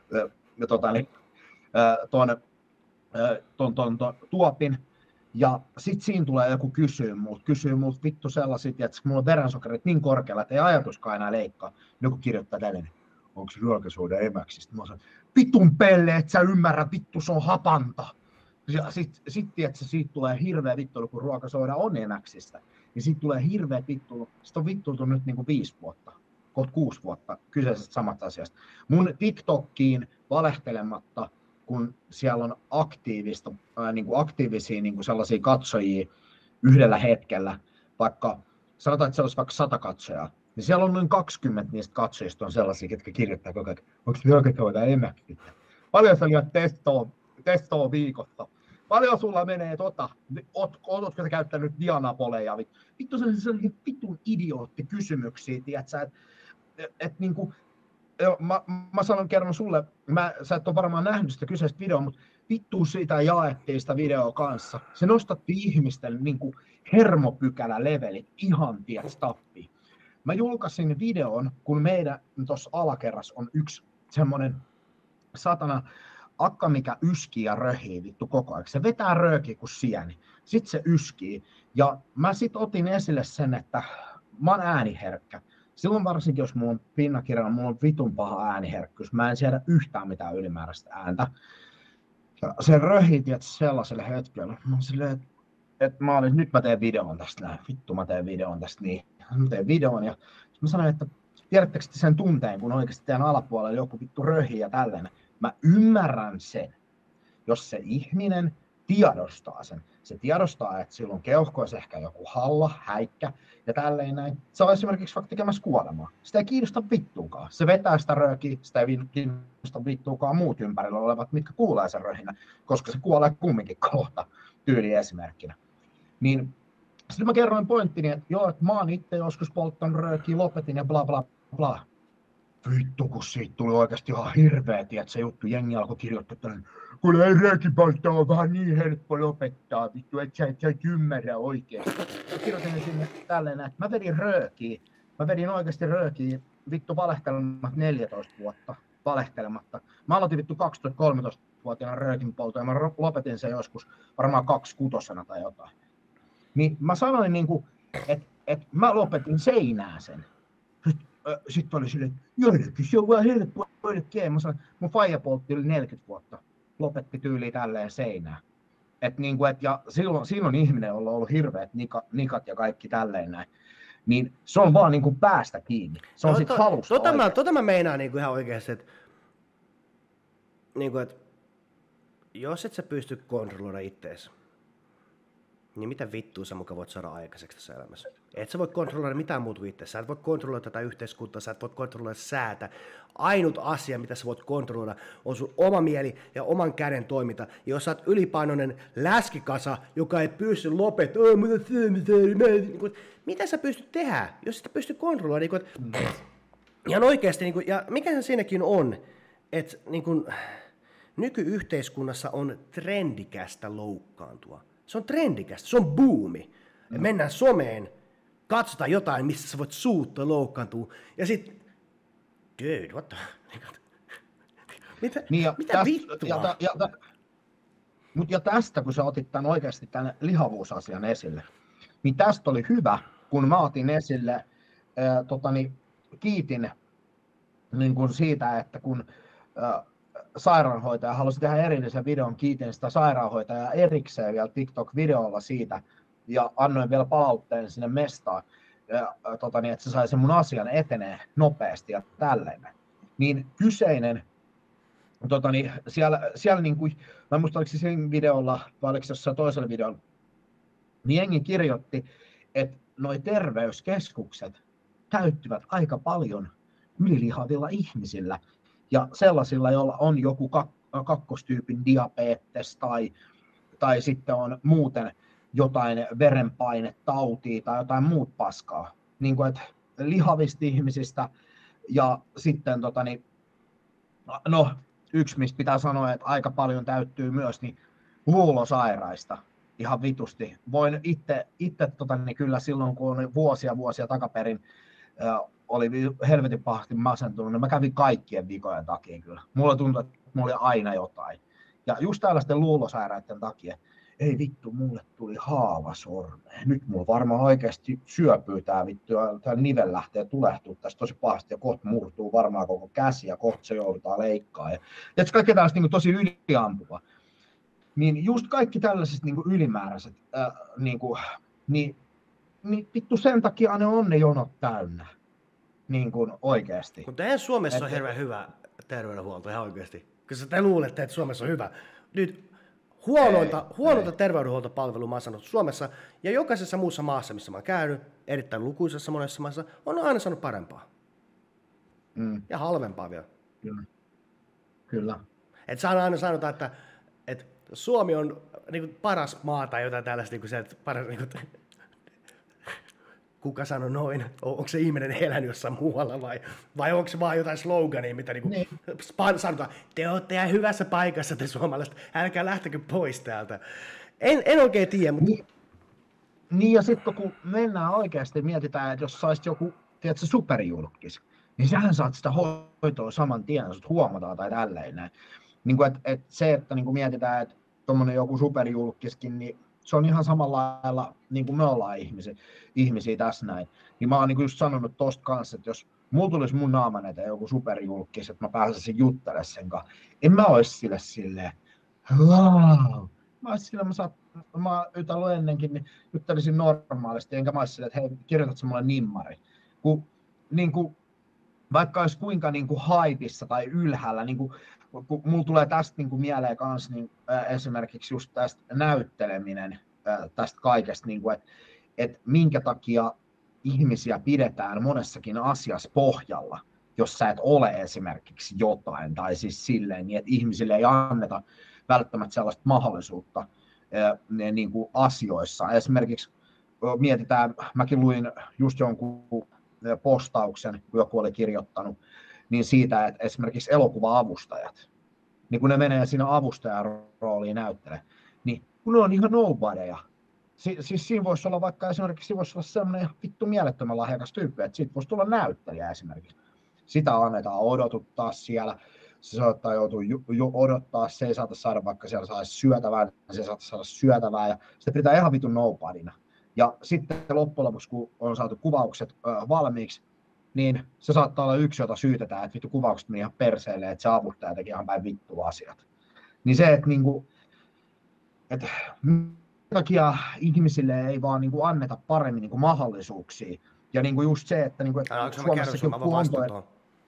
tuopin. Ja sit siinä tulee joku kysyy multa vittu sellaiset, että mulla on verensokerit niin korkealla, että ei ajatuskaan enää leikkaa. Joku kirjoittaa tällainen, onko se ruokasoda emäksistä? Mä sanon, vitun pelle, et sä ymmärrä, vittu se on hapanta. Ja sit tiedätkö, siitä tulee hirveä vittulu, kun ruokasoda on emäksistä. Ja siitä tulee hirveä vittulu. Sit on vittultu nyt niinku 5 vuotta, kohta 6 vuotta kyseisestä samasta asiasta. Mun TikTokkiin valehtelematta, kun siellä on aktiivisia niin kuin sellaisia katsojia yhdellä hetkellä, vaikka sanotaan, että se olisi vaikka 100 katsojaa, niin siellä on noin 20 niistä katsojista on sellaisia, ketkä kirjoittaa koko ajan, onko se ruokasoda emäksistä? Paljon sä lyöt testoa viikossa? Paljon sulla menee ootko sä käyttänyt Dianapoleja? Vittu sellaisia vitun idioottikysymyksiä, tiedätkö, että niinku, mä sanon kerran sulle, sä et ole varmaan nähnyt sitä kyseistä videoa, mutta vittu siitä jaettiin sitä videoa kanssa. Se nostatti ihmisten niinku hermopykälä-levelit ihan ties tappiin. Mä julkaisin videon, kun meidän tuossa alakerrassa on yksi semmonen satana akka, mikä yskii ja röhii vittu koko ajan. Se vetää röökiä kuin sieni. Sitten se yskii. Ja mä sit otin esille sen, että mä oon ääniherkkä. Silloin varsinkin, jos mulla on pinnakirjalla, mulla on vitun paha ääniherkkyys. Mä en siedä yhtään mitään ylimääräistä ääntä. Ja se röhii sellaiselle hetkelle. Mä oon silleen, nyt mä teen videon tästä näin, vittu mä teen videon tästä niin. Mä teen videon ja mä sanoin, että tiedättekö sen tunteen, kun oikeasti teidän alapuolella joku vittu röhii ja tällainen. Mä ymmärrän sen, jos se ihminen tiedostaa sen. Se tiedostaa, että silloin keuhkoissa ehkä joku halla, häikkä ja tälleen näin. Se on esimerkiksi vaikka tekemässä kuolemaa. Sitä ei kiinnosta vittuukaan. Se vetää sitä röökiä, sitä ei kiinnosta vittuukaan muut ympärillä olevat, mitkä kuulee sen röhinä, koska se kuolee kumminkin kohta tyyliesimerkkinä. Niin sitten mä kerroin pointtini, että joo, että mä oon itse joskus polttanut röökiä, lopetin ja bla bla bla. Vittu, kun siitä tuli oikeasti ihan hirveä, se juttu, jengi alkoi kirjoittaa tällainen, kun ei röökipoltto on vähän niin helppo lopettaa, vittu, et sä ymmärrä oikeesti. Mä kirjoitin sinne tälleen, että mä vedin oikeasti röökiä, vittu valehtelematta 14 vuotta, valehtelematta. Mä aloitin vittu 12-13-vuotiaana röökinpolton ja mä lopetin sen joskus varmaan 26 tai jotain. Niin mä sanoin niinku, että mä lopetin seinään sen. Sitten oli silleen, että se on vaan helppoa. Mä sanoin, mun faija poltti yli 40 vuotta. Lopetti tyyliin tälleen seinään. Ja silloin ihminen on ollut hirveät nikat ja kaikki tälleen näin. Niin se on vaan niinku päästä kiinni. Se on sit halusta Tota mä meinaan niinku ihan oikeesti, että niinku, et, jos et sä pysty kontrolloida ittees, niin mitä vittua sä muka voit saada aikaiseksi tässä elämässä? Et sä voi kontrolloida mitään muuta kuin itse. Sä et voi kontrolloida tätä yhteiskuntaa, sä et voi kontrolloida säätä. Ainut asia, mitä sä voit kontrolloida, on sun oma mieli ja oman käden toiminta. Ja jos sä oot ylipainoinen läskikasa, joka ei pysty lopettamaan, mitä sä pystyt tehdä, jos sitä pystyy kontrolloida? Ihan oikeasti, ja mikä se siinäkin on, että nykyyhteiskunnassa on trendikästä loukkaantua. Se on trendikästä, se on buumi. Mennään someen, katsotaan jotain, missä sä voit suuttua, loukkaantua, ja sit, dude, what the... mitä vittua? Ja tästä, kun sä otit tämän oikeasti tämän lihavuusasian esille, niin tästä oli hyvä, kun mä otin esille, kiitin niin kuin siitä, että kun sairaanhoitaja halusi tehdä erillisen videon, kiitin sitä sairaanhoitajaa erikseen vielä TikTok-videolla siitä, ja annoin vielä palautteen sinne mestaan, että se sai sen mun asian etenee nopeasti ja tälleen. Niin kyseinen, siellä niin kuin, mä en muista oliko se siinä videolla, vai oliko se jossain toisella videolla, niin jengi kirjoitti, että noi terveyskeskukset täyttyvät aika paljon ylilihavilla ihmisillä, ja sellaisilla, joilla on joku kakkostyypin diabetes tai sitten on muuten jotain verenpainetautia tai jotain muut paskaa. Niin kuin, että lihavista ihmisistä ja sitten yksi mistä pitää sanoa, että aika paljon täyttyy myös niin luulosairaista ihan vitusti. Voin itse kyllä silloin kun oli vuosia takaperin oli helvetin pahasti masentunut, niin mä kävin kaikkien vikojen takia kyllä. Mulla tuntui, että mulla oli aina jotain. Ja just tällaisten luulosairaiden takia, ei vittu, mulle tuli haava sormeen. Nyt mulla varmaan oikeasti syöpyy tää vittu, ja tää nivel lähtee tulehtuu tästä tosi pahasti, ja kohta murtuu varmaan koko käsi, ja kohta se joudutaan leikkaa. Ja kaikki tällaiset niin tosi yliampuva. Niin just kaikki tällaiset niin ylimääräiset, niin vittu sen takia ne on ne jonot täynnä. Niin kuin oikeasti. Mutta eihän Suomessa ole hirveän hyvä terveydenhuolto ihan oikeasti. Kyllä te luulette, että Suomessa on hyvä. Nyt huonointa terveydenhuoltopalvelua mä oon sanonut Suomessa ja jokaisessa muussa maassa, missä mä oon käynyt, erittäin lukuisessa monessa maassa, on aina saanut parempaa. Ja halvempaa vielä. Kyllä. Että aina sanotaan, että Suomi on niin kuin paras maa tai jotain tällaista, niin kuin se, että paras... Niin kuin, kuka sanoi noin? Onko se ihminen elänyt jossain muualla vai onko se vaan jotain slogania, mitä sanotaan, te olette ihan hyvässä paikassa te suomalaiset, älkää lähtekö pois täältä. En oikein tiedä, mutta... Niin ja sitten kun mennään oikeasti, mietitään, että jos saisit joku, tiedätkö, superjulkis, niin sähän saat sitä hoitoa saman tien, sut huomataan tai tälleen näin. Niin kuin, että se, että niin kuin mietitään, että tuommoinen joku superjulkiskin, niin se on ihan samalla lailla, niin kuin me ollaan ihmisiä tässä näin. Niin mä oon niin kuin just sanonut tosta kanssa, että jos mulla tulisi mun naaman eteen joku superjulkis, että mä pääsisin juttelemaan sen kanssa, en mä ois sille silleen, wow. Mä ois sille, mä saat mä oon jutellut ennenkin, niin juttelisin normaalisti, enkä mä olisi silleen, että hei, kirjoitatko mulle nimmari. Niin kuin, vaikka olisi kuinka niin kuin haipissa tai ylhäällä, niin kuin, kun mulla tulee tästä niin kuin mieleen kanssa niin, esimerkiksi just tästä näytteleminen, tästä kaikesta, niin kuin, että minkä takia ihmisiä pidetään monessakin asiassa pohjalla, jos sä et ole esimerkiksi jotain, tai siis silleen, niin että ihmisille ei anneta välttämättä sellaista mahdollisuutta niin kuin asioissa. Esimerkiksi mietitään, mäkin luin just jonkun postauksen, kun joku oli kirjoittanut, niin siitä, että esimerkiksi elokuva-avustajat, niin kun ne menee siinä avustajan rooliin näyttelemään, niin kun ne on ihan nobodyja. Siis siinä voisi olla vaikka esimerkiksi, siinä voisi olla sellainen ihan vittu mielettömän lahjakas tyyppi, että siitä voisi tulla näyttelijä esimerkiksi. Sitä annetaan odotuttaa siellä, se saattaa joutua odottaa, se ei saata saada, vaikka siellä saisi syötävää, se saattaa saada syötävää, ja sitä pidetään ihan vitun nobodyna. Ja sitten loppujen lopuksi, kun on saatu kuvaukset valmiiksi, niin se saattaa olla yksi, jota syytetään, että vittu kuvaukset meni ihan perseelle, että se avustaja teki ihan päin vittu asiat. Niin se, että niinku, että takia ihmisille ei vaan niinku anneta paremmin niinku mahdollisuuksia. Ja niinku just se, että niinku, Suomessakin on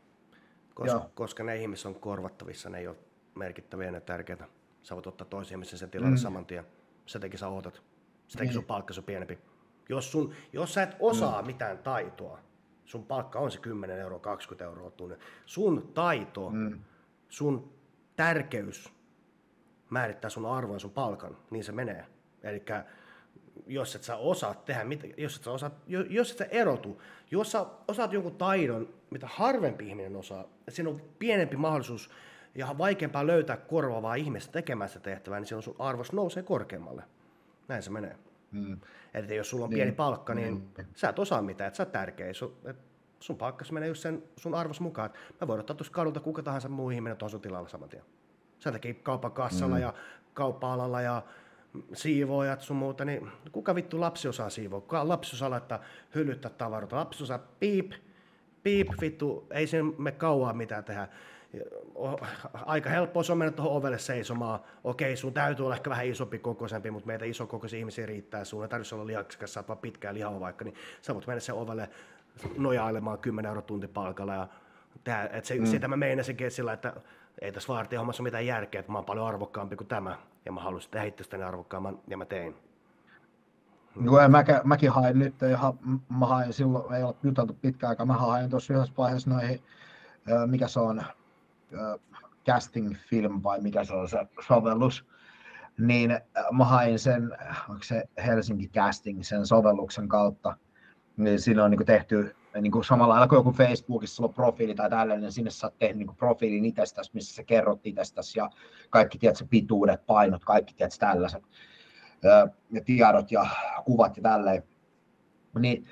koska ne ihmiset on korvattavissa, ne ei ole merkittäviä ja tärkeitä. Sä voit ottaa toisen ihmisen sen tilalle saman tien. Sen takia sä ootat. Sen takia sun palkka on pienempi. Jos sä et osaa mitään taitoa, sun palkka on se 10 euroa, 20 euroa tunne. Sun taito, sun tärkeys määrittää sun arvoa ja sun palkan, niin se menee. Elikkä jos et sä osaa tehdä, jos et sä erotu, jos sä osaat jonkun taidon, mitä harvempi ihminen osaa, että siinä on pienempi mahdollisuus ja vaikeampaa löytää korvaavaa ihmistä tekemään sitä tehtävää, niin silloin sun arvos nousee korkeammalle. Näin se menee. Eli jos sulla on pieni palkka, niin sä et osaa mitään, et sä oot tärkeä. Sun palkkas menee just sen sun arvos mukaan. Mä voin ottaa tuossa kadulta kuka tahansa muu ihminen tuohon sun tilalla saman tien. Sen takia kaupan kassalla ja kauppa-alalla ja siivoojat sun muuta, niin kuka vittu lapsi osaa siivoa? Kuka lapsi osaa laittaa hyllyttää tavaroita? Lapsi osaa piip, vittu, ei sen me kauaa mitään tehdä. Aika helppoa se on mennä tuohon ovelle seisomaan. Okei, sun täytyy olla ehkä vähän isompi kokoisempi, mutta meitä isokokoisia ihmisiä riittää. Sun ei tarvitse olla lihaksikas, sä oot vaan pitkää lihava vaikka, niin sä voit mennä sen ovelle nojailemaan 10 € tuntipalkalla. Ja sitä mä meinasinkin sillä, että ei tässä vartijahommassa ole mitään järkeä, että mä oon paljon arvokkaampi kuin tämä. Ja mä halusin tehdä itsestäni arvokkaamman, ja mä tein. Joo, mäkin hain nyt, mä hain silloin, ei ole juteltu pitkään aikaa, mä hain tuossa yhdessä vaiheessa noihin, mikä se on, casting film vai mikä se on se sovellus, niin mä hain sen, onko se Helsinki Casting, sen sovelluksen kautta, niin siinä on niin kuin tehty niin kuin samalla lailla kuin joku Facebookissa sulla on profiili tai tällainen, niin sinne sä oot tehnyt niin kuin profiilin itsestäsi, missä sä kerrot itsestäsi ja kaikki tiedät pituudet, painot, kaikki tiedät tällaiset ja tiedot ja kuvat ja tälleen. Niin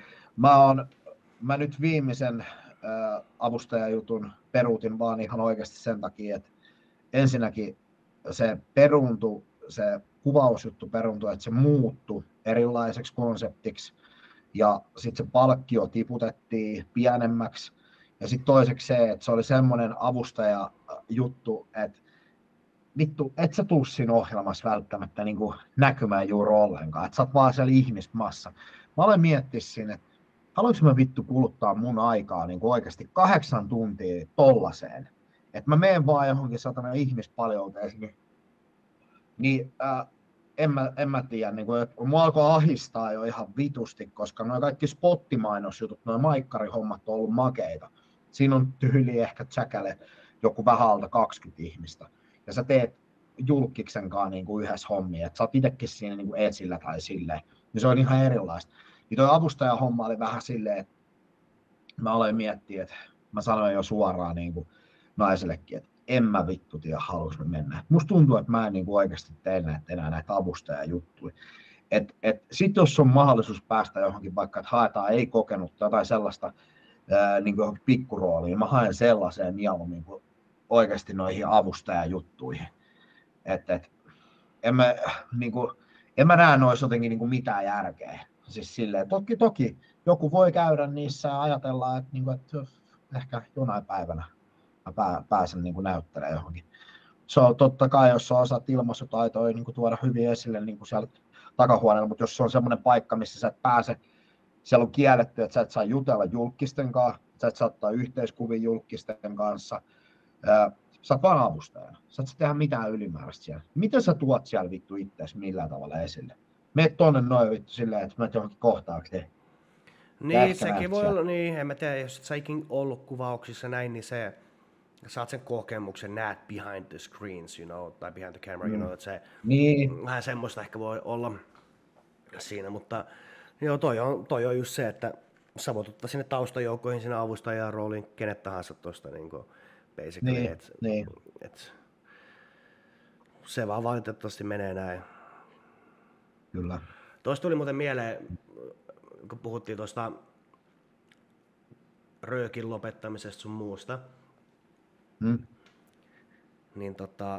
mä nyt viimeisen avustajajutun peruutin vaan ihan oikeasti sen takia, että ensinnäkin se peruuntui, se kuvausjuttu peruuntui, että se muuttui erilaiseksi konseptiksi ja sitten se palkkio tiputettiin pienemmäksi ja sitten toiseksi se, että se oli semmoinen avustajajuttu, että vittu, et sä tuu siinä ohjelmassa välttämättä niin kuin näkymään juuri ollenkaan, että sä oot vaan siellä ihmismassa. Mä olen miettinyt siinä, että haluanko mä vittu kuluttaa mun aikaa niin kuin oikeasti 8 tuntia tollaseen, että mä menen vaan johonkin satana ihmispaljouteen, niin en mä tiedä, niin kuin, mua alkoi ahistaa jo ihan vitusti, koska nuo kaikki spottimainosjutut, nuo maikkarihommat on ollut makeita. Siinä on tyyli ehkä tsäkäle joku vähän alta 20 ihmistä. Ja sä teet julkiksen kanssa niin kuin yhdessä hommia, että sä oot itsekin siinä niin kuin esillä tai silleen, niin se on ihan erilaista. Ja toi avustajahomma oli vähän silleen, että mä aloin miettiä, että mä sanoin jo suoraan niin kuin naisellekin, että en mä vittu tiedä, haluais me mennä. Musta tuntuu, että mä en niin kuin oikeasti tee enää näitä avustajajuttuja. Sitten jos on mahdollisuus päästä johonkin, vaikka että haetaan ei kokenut jotain sellaista niin kuin pikkurooliin, mä haen sellaiseen mieluummin kuin oikeasti noihin avustajajuttuihin. En mä näe noissa jotenkin niin kuin mitään järkeä. Siis silleen, toki joku voi käydä niissä ja ajatella, että, niin kuin, että ehkä jonain päivänä mä pääsen niin kuin näyttelemään johonkin. se on totta kai, jos sä osaat ilmaisutaitoja niin tuoda hyvin esille niin siellä takahuoneella, mutta jos se on semmoinen paikka, missä sä et pääse, siellä on kielletty, että sä et saa jutella julkisten kanssa, sä et saa ottaa yhteiskuvia julkisten kanssa, sä oot vaan avustajana, sä et saa tehdä mitään ylimääräistä siellä. Miten sä tuot siellä vittu itseäsi millään tavalla esille? Meet tonne noin vittu silleen, että menet johonkin kohtaakseen. Niin, sekin voi olla, niin, en mä tiedä, jos et sä ikin ollut kuvauksissa näin, niin se, saat sen kokemuksen, näet behind the screens, you know, tai behind the camera, you know, että se vähän semmoista ehkä voi olla siinä, mutta joo, toi on just se, että sä voit ottaa sinne taustajoukkoihin, sinne avustajan rooliin, kenet tahansa tuosta niin basically, et se vaan valitettavasti menee näin. Kyllä. Tuosta tuli muuten mieleen, kun puhuttiin tuosta röökin lopettamisesta sun muusta, niin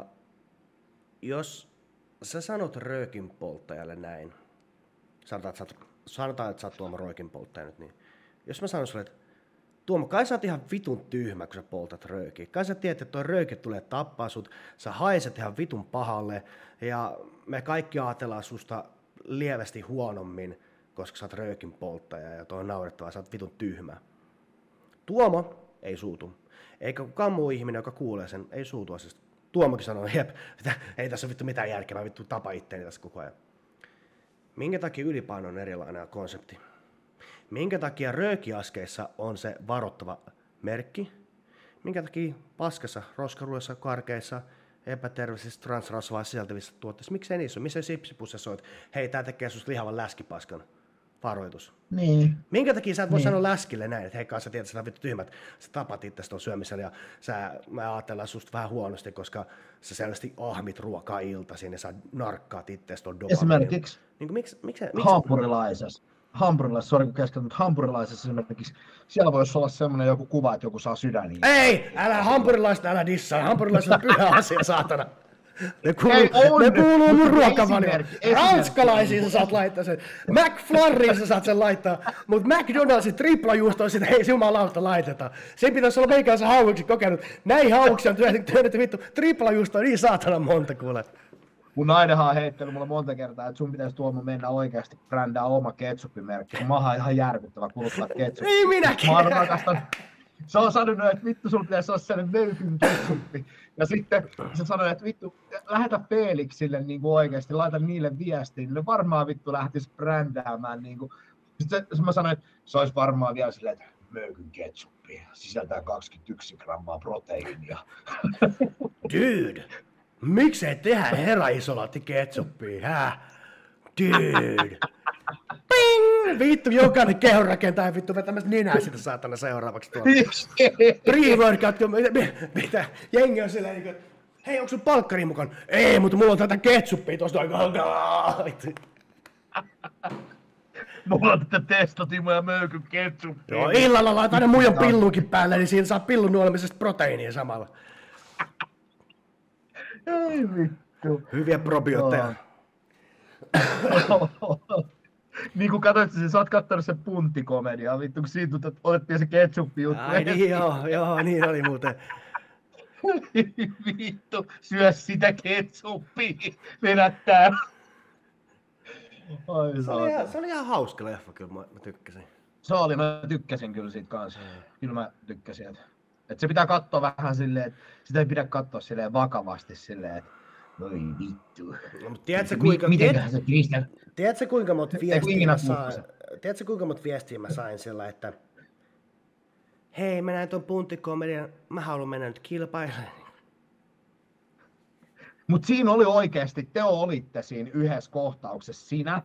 jos sä sanot röökin polttajalle näin, sanotaan, että sä oot Tuomo röökin polttaja nyt, niin jos mä sanon sulle, että Tuomo, kai sä oot ihan vitun tyhmä, kun sä poltat röökiä. Kai sä tiedät, että toi rööki tulee tappaa sut, sä haiset ihan vitun pahalle, ja me kaikki ajatellaan susta lievästi huonommin, koska sä oot röökin polttaja, ja toi on naurettavaa, sä oot vitun tyhmä. Tuomo ei suutu. Eikä kukaan muu ihminen, joka kuulee sen, ei suutu asiasta. Tuomokin sanoo, jep, ei tässä ole vittu mitään järkeä, mä vittu tapa itteeni tässä koko ajan. Minkä takia ylipaino on erilainen konsepti? Minkä takia röökiaskeissa on se varoittava merkki? Minkä takia paskassa, roskaruudessa, karkeissa, epäterveellisissä transrasvaa sisältävissä tuotteissa, miksei niissä ole? Missä sipsipussissa on, hei, tää tekee susta lihavan läskipaskan? Varoitus. Niin. Minkä takia sä et voi sanoa läskille näin, että hei kai sä tiedät, että sä vittu tyhmät, sä tapat itse tuon syömisellä ja mä ajatellaan susta vähän huonosti, koska sä selvästi ahmit ruokaa iltaisin ja sä narkkaat itse tuon dopamiin. Esimerkiksi miksi? Hampurilaisessa esimerkiksi, siellä voisi olla semmoinen joku kuva, että joku saa sydäniä. Ei, hampurilaista älä dissaa, hampurilaiset on pyhä asia, saatana. Ne kuuluu mun ruokavalioon. Ranskalaisiin sä saat laittaa sen. McFlurryin sä saat sen laittaa. Mut McDonald'sin triplajuusto on sitä, hei jumalauta laitetaan. Sen pitäisi olla meikänsä hauiksi kokenut. Näin hauiksi on työnnetty vittu triplajuustoa niin saatana monta kuule. Mun nainenhan on heittänyt mulle monta kertaa, että sun pitäisi Tuomo mennä oikeasti brändää oma ketsuppimerkki. Mä oon ihan järkyttävä kuluttaa ketsuppia. Ei minäkin! Mä oon rakastanut. Se on sanonut, että vittu sulla pitäisi olla sellainen möykyn ketsuppi. Ja sitten se sanoi, että vittu, lähetä Felixille niin kuin oikeasti, laita niille viestiin. Ne varmaan vittu lähtisi brändäämään. Niin kuin. Sitten mä sanoin, että se olisi varmaan vielä silleen, että möykyn ketsuppi sisältää 21 grammaa proteiinia. Dude, miksei tehdä heraisolatti ketsuppia, hä? Dude. Ping! Vittu, jokainen kehon rakentaa vittu vetämässä ninää sitä saatana seuraavaksi tuolla. Pre-workout, mitä? Jengi on silleen niin kuin, hei, onko sun palkkari mukaan? Ei, mutta mulla on tätä ketsuppia tosta aikaa. Mulla on tätä testatimo ja möykyn ketsuppia. Joo, illalla laitan ne muijan pilluukin päälle, niin siinä saa pillun nuolemisesta proteiinia samalla. Ei vittu. Hyviä probiootteja. Niin kuin katsoit, sä oot kattonut sen punttikomediaa, vittu, kun siitä otettiin se ketsuppi-juttu. Ai niin, joo, niin oli muuten. Vittu, syö sitä ketsuppia, vedättää. Se oli ihan hauska leffa, kyllä mä tykkäsin. Se oli, mä tykkäsin kyllä siitä kanssa. Kyllä mä tykkäsin, että se pitää katsoa vähän silleen, että sitä ei pidä katsoa silleen vakavasti silleen, että voi vittu. No, mutta tiedätkö kuinka monta viestiä mä sain sillä, että hei, mä näin ton punttikomedian, mä haluan mennä nyt kilpailemaan. Mutta siinä oli oikeasti, te olitte siinä yhdessä kohtauksessa. Siinä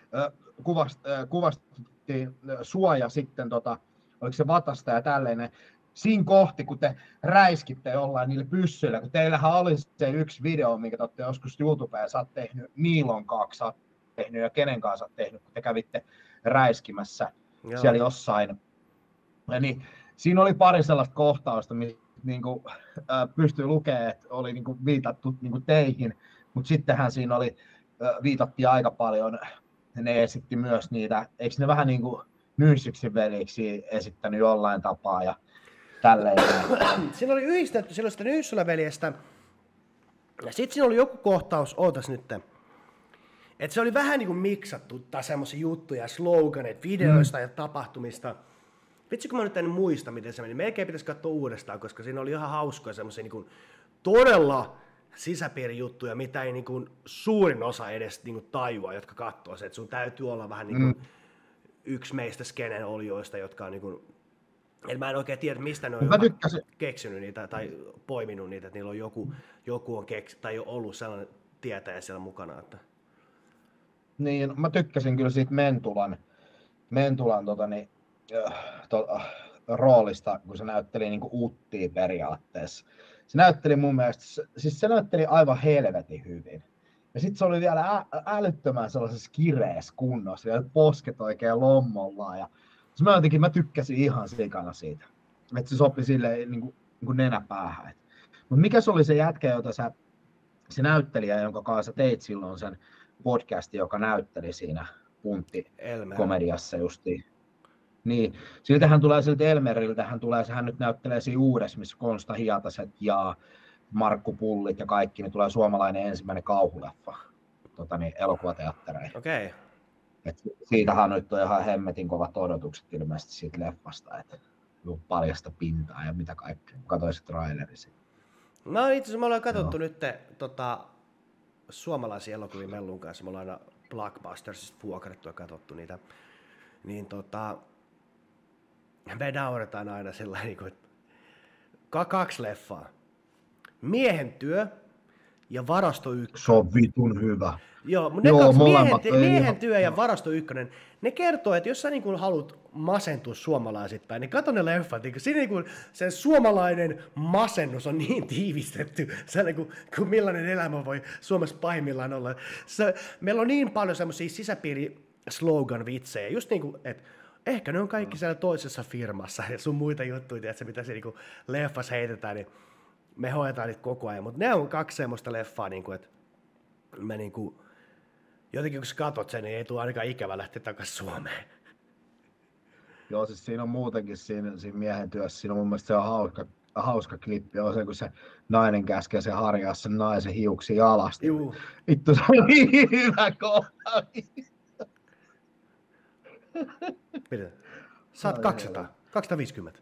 kuvastettiin suoja sitten, oliko se vatasta ja tälleen. Siinä kohti, kun te räiskitte jollain niillä pyssyillä, kun teillähän oli se yksi video, minkä te olette joskus YouTubeen, sä oot tehnyt Niilon kanssa, sä oot tehnyt ja kenen kanssa sä oot tehnyt, kun te kävitte räiskimässä siellä jossain. Ja niin, siinä oli pari sellaista kohtausta, niinku, pystyy lukemaan, että oli niinku viitattu niinku teihin, mutta sittenhän siinä oli, viitattiin aika paljon, ne esitti myös niitä, eikö ne vähän niin kuin Nysyksin veliksi esittänyt jollain tapaa ja tälleen. Siinä oli yhdistetty sellaista Nyyssylä veljestä Ja sitten siinä oli joku kohtaus, ootas nyt, että se oli vähän niin kuin miksattu tai semmoisia juttuja, sloganeita, videoista ja tapahtumista. Vitsi kun mä nyt en muista, miten se meni. Melkein pitäisi katsoa uudestaan, koska siinä oli ihan hauskoja semmoisia niin kuin todella sisäpiirijuttuja, mitä ei niin kuin suurin osa edes niin kuin tajua, jotka katsoo se. Että sun täytyy olla vähän niin kuin yksi meistä skenen olijoista, jotka on niin kuin... Et mä en oikein tiedä, mistä ne on keksinyt niitä tai poiminut niitä, että niillä on joku on tai ollut sellainen tietäjä siellä mukana. Että... Niin, mä tykkäsin kyllä siitä Mentulan roolista, kun se näytteli niin kuin Uttia periaatteessa. Se näytteli mun mielestä, siis se näytteli aivan helvetin hyvin. Ja sitten se oli vielä älyttömän sellaisessa kireessä kunnossa, ja posket oikein lommollaan. Ja mä tykkäsin ihan sikana siitä, että se sopi silleen niin kuin nenäpäähän. Mutta mikä se oli se jätkä, jota se näyttelijä, jonka kanssa teit silloin sen podcastin, joka näytteli siinä Puntti-komediassa justiin. Niin, siltähän tulee siltä Elmeriltä, hän nyt näyttelee siinä uudessa, missä Konsta Hietaset ja Markku Pullit ja kaikki, niin tulee suomalainen ensimmäinen kauhuleffa elokuvateattereihin. Okei. Siitähän nyt on ihan hemmetin kovat odotukset ilmeisesti siitä leffasta, että paljasta pintaa ja mitä kaikkea. Katoin se traileri siitä. No itse asiassa me ollaan katsottu nyt suomalaisia elokuvia Mellun kanssa. Me ollaan aina Blockbustersista vuokrattu ja katsottu niitä. Niin me nauretaan aina sellainen, että kaksi leffaa. Miehen työ ja Varasto 1. Se on vitun hyvä. Joo, mutta ne miehen työ ja Varasto 1, ne kertoo, että jos sä niin haluat masentua suomalaisittain, niin katso ne leffat. Siinä niin se suomalainen masennus on niin tiivistetty, kuin millainen elämä voi Suomessa pahimmillaan olla. Meillä on niin paljon semmoisia sisäpiiri-slogan-vitsejä, just niin kuin, että ehkä ne on kaikki siellä toisessa firmassa ja sun muita juttuja, että mitä se niin leffassa heitetään, niin me hoidetaan niitä koko ajan. Mutta ne on kaksi semmoista leffaa, niin kuin, että me niin kuin, jotenkin kun sä katot sen, niin ei tule ainakaan ikävä lähteä takaisin Suomeen. Joo, siis siinä on muutenkin siinä miehen työssä, siinä on mun mielestä se on hauska klippi, on se, kun se nainen käskee se harjaa sen naisen hiuksia alasti. Juu. Vittu, se on niin hyvä kohta. Pidetään. Saat 200, 250.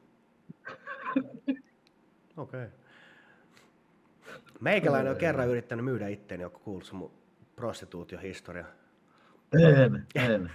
Okei. Meikäläinen on kerran yrittänyt myydä itteeni, onko kuullut se mun prostituutiohistoria? En.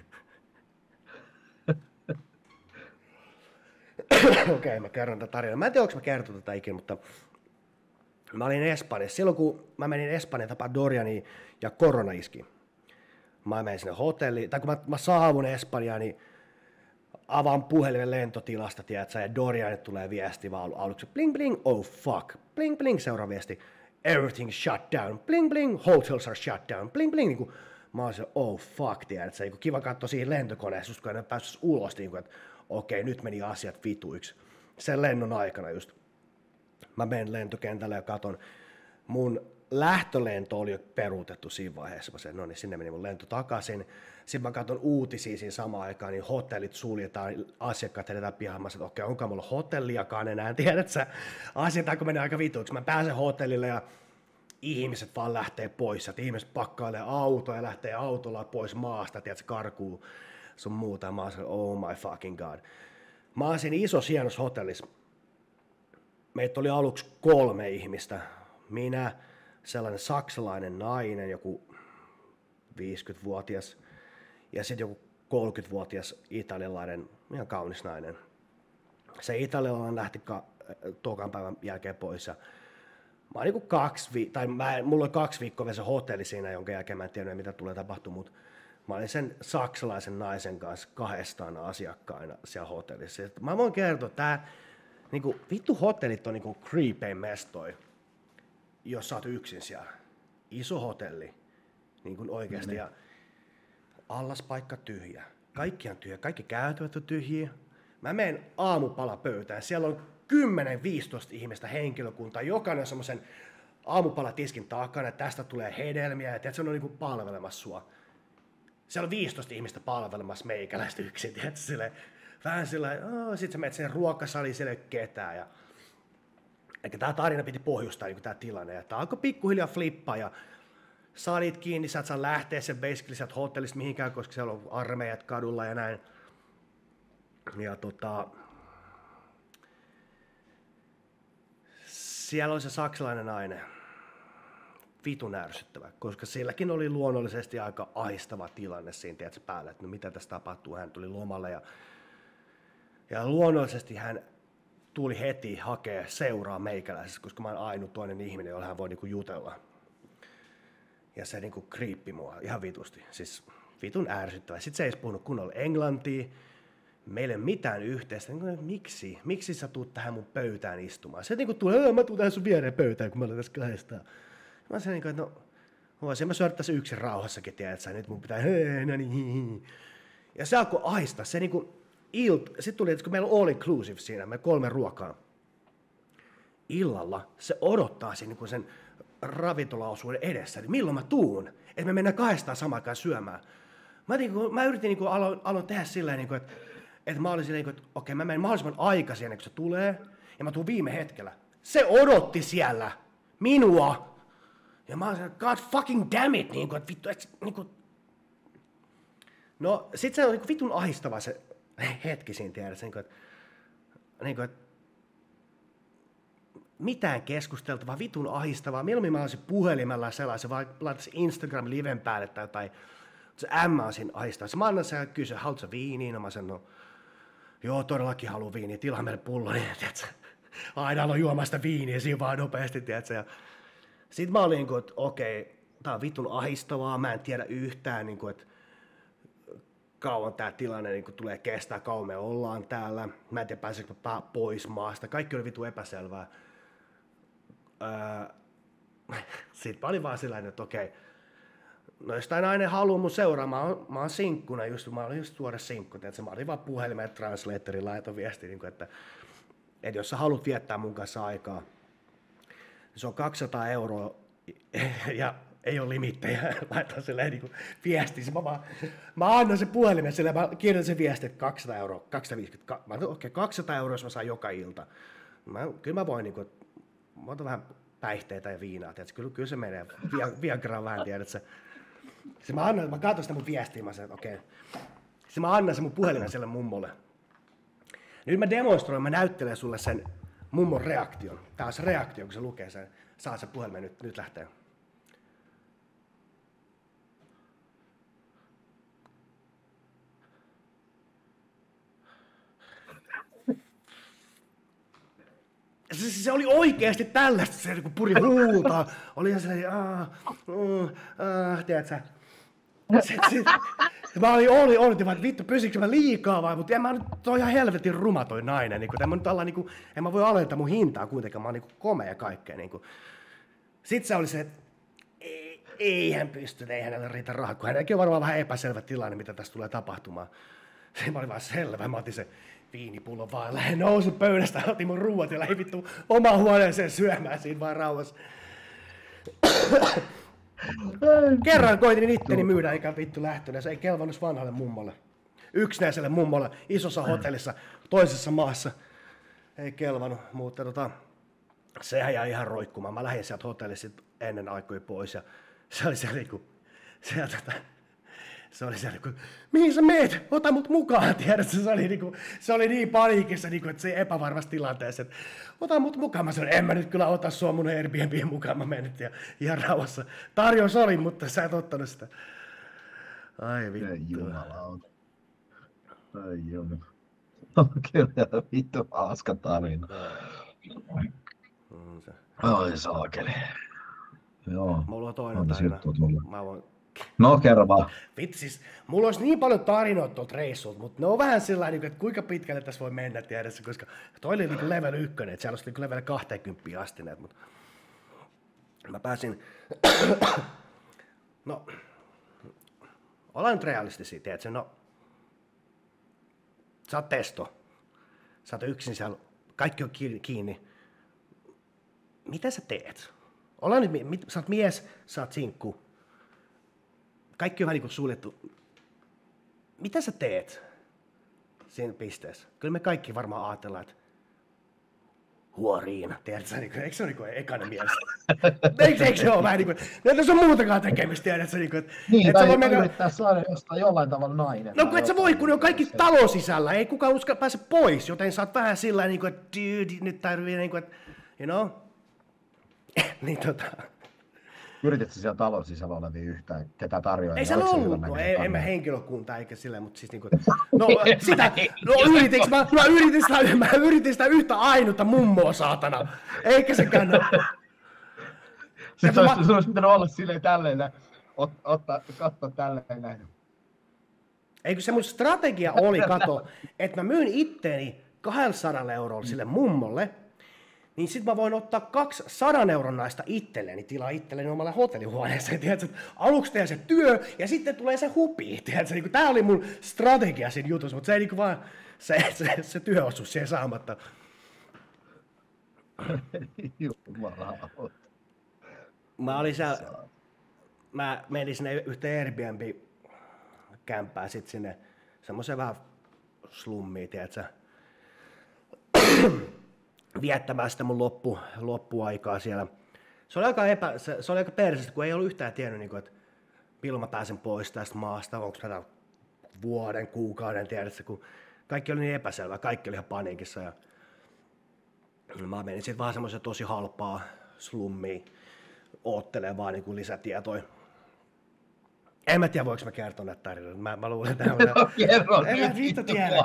Okei, mä kerron tätä tarinaa. Mä en tiedä, onko mä kertonut tätä ikinä, mutta mä olin Espanjassa. Silloin kun mä menin Espanjan tapaan Dorianiin ja korona iski. Mä menin sinne hotelliin, tai kun mä saavun Espanjaan, niin avaan puhelimen lentotilasta, tiedätkö, ja Dorianille tulee viesti vaan aluksi, bling bling, oh fuck, bling bling, seuraava viesti, everything shut down, bling bling, hotels are shut down, bling bling, niin kuin, mä olin se, oh fuck, tiedätkö, niin kiva katsoa siihen lentokoneessa, just kun en päässyt ulos, niin kuin, että okei, nyt meni asiat vituiksi, sen lennon aikana just, mä menen lentokentälle ja katon, mun lähtölento oli jo peruutettu siinä vaiheessa, mä sanoin, no niin sinne meni mun lento takaisin. Sitten mä katson uutisia siinä samaan aikaan, niin hotellit suljetaan, asiakkaat edetään pihaan. Mä sanoin, okei, onko mulla hotelliakaan enää, tiedät sä, asiat menee aika vituiksi. Mä pääsen hotellille ja ihmiset vaan lähtee pois, että ihmiset pakkailee autoa ja lähtee autolla pois maasta, tiedät sä, karkuu sun muuta. Mä sanoin, oh my fucking god. Mä oon siinä isossa hienossa hotellissa. Meitä oli aluksi 3 ihmistä. Minä, sellainen saksalainen nainen, joku 50-vuotias, ja sitten joku 30-vuotias italialainen, ihan kaunis nainen. Se italialainen lähti tokan päivän jälkeen pois, ja mä olin mulla oli 2 viikkoa vielä se hotelli siinä, jonka jälkeen mä en tiedä, mitä tulee tapahtumaan, mutta mä olin sen saksalaisen naisen kanssa 200 asiakkaina siellä hotellissa. Ja mä voin kertoa, että niinku, vittu hotellit on niinku creepein mestoi, jos sä oot yksin siellä. Iso hotelli, niin kuin oikeasti, ja allaspaikka tyhjä. Kaikki on tyhjä, kaikki käytävät on tyhjiä. Mä menen aamupalapöytään, siellä on 10-15 ihmistä henkilökuntaa, jokainen on semmoisen aamupalatiskin takana, että tästä tulee hedelmiä, ja se on niin kuin palvelemassa sua. Siellä on 15 ihmistä palvelemassa meikäläistä yksin, tiedätkö, silleen, vähän sillä sit sä menet sen ruokasaliin, siellä ei ole ketään, ja Eli tämä tarina piti pohjustaa niin tämä tilanne. Ja tämä alkoi pikkuhiljaa flippaa ja saa niitä kiinni, sä et saa lähteä sen basically sieltä hotellista mihinkään, koska siellä on armeijat kadulla ja näin. Ja siellä oli se saksalainen nainen. Vitun ärsyttävä, koska silläkin oli luonnollisesti aika ahistava tilanne siinä tiedätkö, päällä, että no mitä tässä tapahtuu. Hän tuli lomalle ja luonnollisesti hän tuli heti hakea seuraa meikäläisessä, koska mä oon ainut toinen ihminen, jolla hän voi niinku jutella. Ja se niinku kriippi mua ihan vitusti, siis vitun ärsyttävä. Sitten se ei puhunut kunnolla englantia, meillä ei ole mitään yhteistä. Miksi sä tuut tähän mun pöytään istumaan? Se niinku tulee, mä tuun tähän sun viereen pöytään, kun me ollaan tässä kahdestaan. Mä sanoin, että no, voisin mä syödä tässä yksin rauhassakin, tiedätkö, nyt mun pitää, no niin. Ja se alkoi ahistaa, se niinku sitten tuli, että kun meillä on all inclusive siinä, me 3 ruokaa. Illalla se odottaa siinä niin sen ravintolaosuuden edessä, että milloin mä tuun, että me mennään 2 samaan aikaan syömään. Mä yritin, aloin tehdä silleen, että mä olin silleen, että okei, mä menen mahdollisimman aikaisin ennen kuin se tulee, ja mä tuun viime hetkellä. Se odotti siellä minua. Ja mä olin silleen, god fucking damn it, että vittu, No, sit se on vitun ahistava se hetki siinä tiedätkö, että mitään keskusteltavaa, vitun ahistavaa. Mieluummin mä olisin puhelimella sellaisen, vai laittaisin Instagram-liven päälle tai jotain. Se M on siinä ahistavaa. Mä annan sen kysyä, haluatko sä viiniä? No mä sanon, no, joo, todellakin haluan viiniä, tilaa meille pullo, niin tiedätkö, aina aloin juomaan sitä viiniä siinä vaan nopeasti, tiedätkö. Ja sit mä olin, että okei, tää on vitun ahistavaa, mä en tiedä yhtään, että kauan tämä tilanne niin tulee kestää, kauan me ollaan täällä. Mä en tiedä, pääseekö mä pois maasta. Kaikki oli vitu epäselvää. Sitten mä olin vaan sellainen, että okei, no jos tämä nainen haluaa mun seuraa, mä oon sinkkuna, mä olin just tuore sinkku, että mä olin vaan puhelimen translatorin laitoin viesti, että jos sä haluat viettää mun kanssa aikaa, se on 200 € ja ei ole limittejä, laitan silleen niin viestiä. Mä annan sen puhelimen silleen, mä kirjoitan sen viestin, että 200 €, 250, mä otan, okei, 200 € jos mä saan joka ilta. Kyllä mä voin, mä otan vähän päihteitä ja viinaa, tiedätkö? Kyllä se menee, Viagraan vähän, tiedätkö? Mä katson sitä mun viestiä, mä sanon, että okei. Sitten mä annan sen mun puhelimen sille mummolle. Nyt mä demonstroin, mä näyttelen sulle sen mummon reaktion. Tää on se reaktio, kun se lukee sen, saa sen puhelimen, nyt lähtee. Se oli oikeasti tällaista, se kun puri huutaa. Oli ihan sellainen, tiedätkö? Mä olin, että vittu, pysikö mä liikaa vai, mutta en mä nyt, toi ihan helvetin ruma toi nainen. Niin en mä nyt en mä voi alentaa mun hintaa kuitenkaan, mä oon niin komea ja kaikkea. Niin sitten se oli se, että ei hän pysty, ei hänelle riitä rahat, kun hänelläkin on varmaan vähän epäselvä tilanne, mitä tässä tulee tapahtumaan. Sitten mä olin vaan selvä, mä otin se viinipullon vaan, lähdin nousin pöydästä, otin mun ruuat ja lähdin vittu omaan huoneeseen syömään siinä vaan rauhassa. Kerran koitin itteni myydä, eikä vittu lähtenyt, se ei kelvannut vanhalle mummolle. Yksinäiselle mummolle, isossa hotellissa, toisessa maassa. Ei kelvannut, mutta sehän jäi ihan roikkumaan. Mä lähdin sieltä hotellissa ennen aikoja pois ja se oli siellä niinku, se oli siellä, mihin sä meet? Ota mut mukaan, tiedätkö? Se oli niin paniikissa, että se epävarmassa tilanteessa, että ota mut mukaan. Mä sanoin, en mä nyt kyllä ota sua mun Airbnb:n mukaan. Mä menin ja ihan rauhassa. Tarjous oli, mutta sä et ottanut sitä. Ai vittu. Ei jumalauta. Ai jumala. On kyllä vittu hauska tarina. Ai saakeli. Joo. Mulla on toinen tarina. Mä voin... No kerro vaan. Vittu siis, mulla olisi niin paljon tarinoita tuolta reissulta, mutta ne on vähän sellainen, että kuinka pitkälle tässä voi mennä tiedässä, koska toi oli niin level 1, että siellä olisi level 20 asti näitä, mutta mä pääsin, no, ollaan nyt realistisia, tiedätkö, no, sä oot testo, sä oot yksin siellä, kaikki on kiinni, mitä sä teet? Ollaan nyt, sä oot mies, sä oot sinkku. Kaikki on vähän niin kuin suljettu. Mitä sä teet siinä pisteessä? Kyllä me kaikki varmaan ajatellaan, että huoriin, tiedätkö, niin kuin, eikö se ole niin ekana mielessä? Eikö se ole vähän niin kuin, että se on muutakaan tekemistä, tiedätkö, niin kuin, Niin, että tai voi mennä... yrittää saada jostain jollain tavalla nainen. No kun et sä voi, kun ne on kaikki talon sisällä, ei kukaan uskalla pääse pois, joten sä oot vähän sillä niin kuin, että dude, nyt tarvii niin kuin, että, you know, niin Yritätkö siellä talon sisällä olevia yhtään, ketä tarjoaa? Ei se ollut, no en mä henkilökuntaa eikä silleen, mutta siis niinku, no sitä, no mä yritin sitä yhtä ainutta mummoa, saatana, eikä sekään ole. Sitten olisi pitänyt olla silleen tälleen, katsoa tälleen näin. Eikö se mun strategia oli, kato, että mä myyn itteeni 200 eurolla sille mummolle, niin sit mä voin ottaa 200 euron naista itselleni, tilaa itselleni omalle hotellihuoneeseen, tiedätkö, aluksi tehdään se työ ja sitten tulee se hupi, tiedätkö, niin tää oli mun strategia siinä jutussa, mutta se ei niinku vaan, se työosuus siihen saamatta. Jumalauta. Mä menin sinne yhteen Airbnb-kämppään sit sinne semmoiseen vähän slummiin, tiedätkö, viettämään sitä mun loppuaikaa siellä. Se oli aika perseistä, kun ei ollut yhtään tiennyt, niin kuin, että milloin mä pääsen pois tästä maasta, onko mä vuoden, kuukauden, tiedätkö, kun kaikki oli niin epäselvää, kaikki oli ihan paniikissa. Ja mä menin sitten vaan semmoisen tosi halpaa slummiin, oottelee vaan niin kuin lisätietoja. En mä tiedä, voiko mä kertoa näitä tarinoita. Mä luulen, että kerro, en mä vittu tiedä.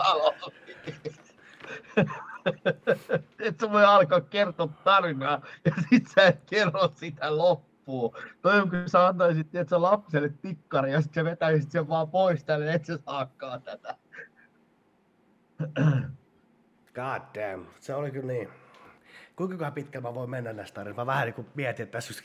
Et sä voi alkaa kertoa tarinaa ja sit sä et kerro sitä loppuun. Toi on kun sä antaisit sä lapselle tikkari ja sit sä vetäisit sen vaan pois tänne, et sä saakaan tätä. God damn, se oli kyllä niin. Kuinka pitkällä mä voin mennä näistä tarinoista? Mä vähän niin kuin mietin, että tässä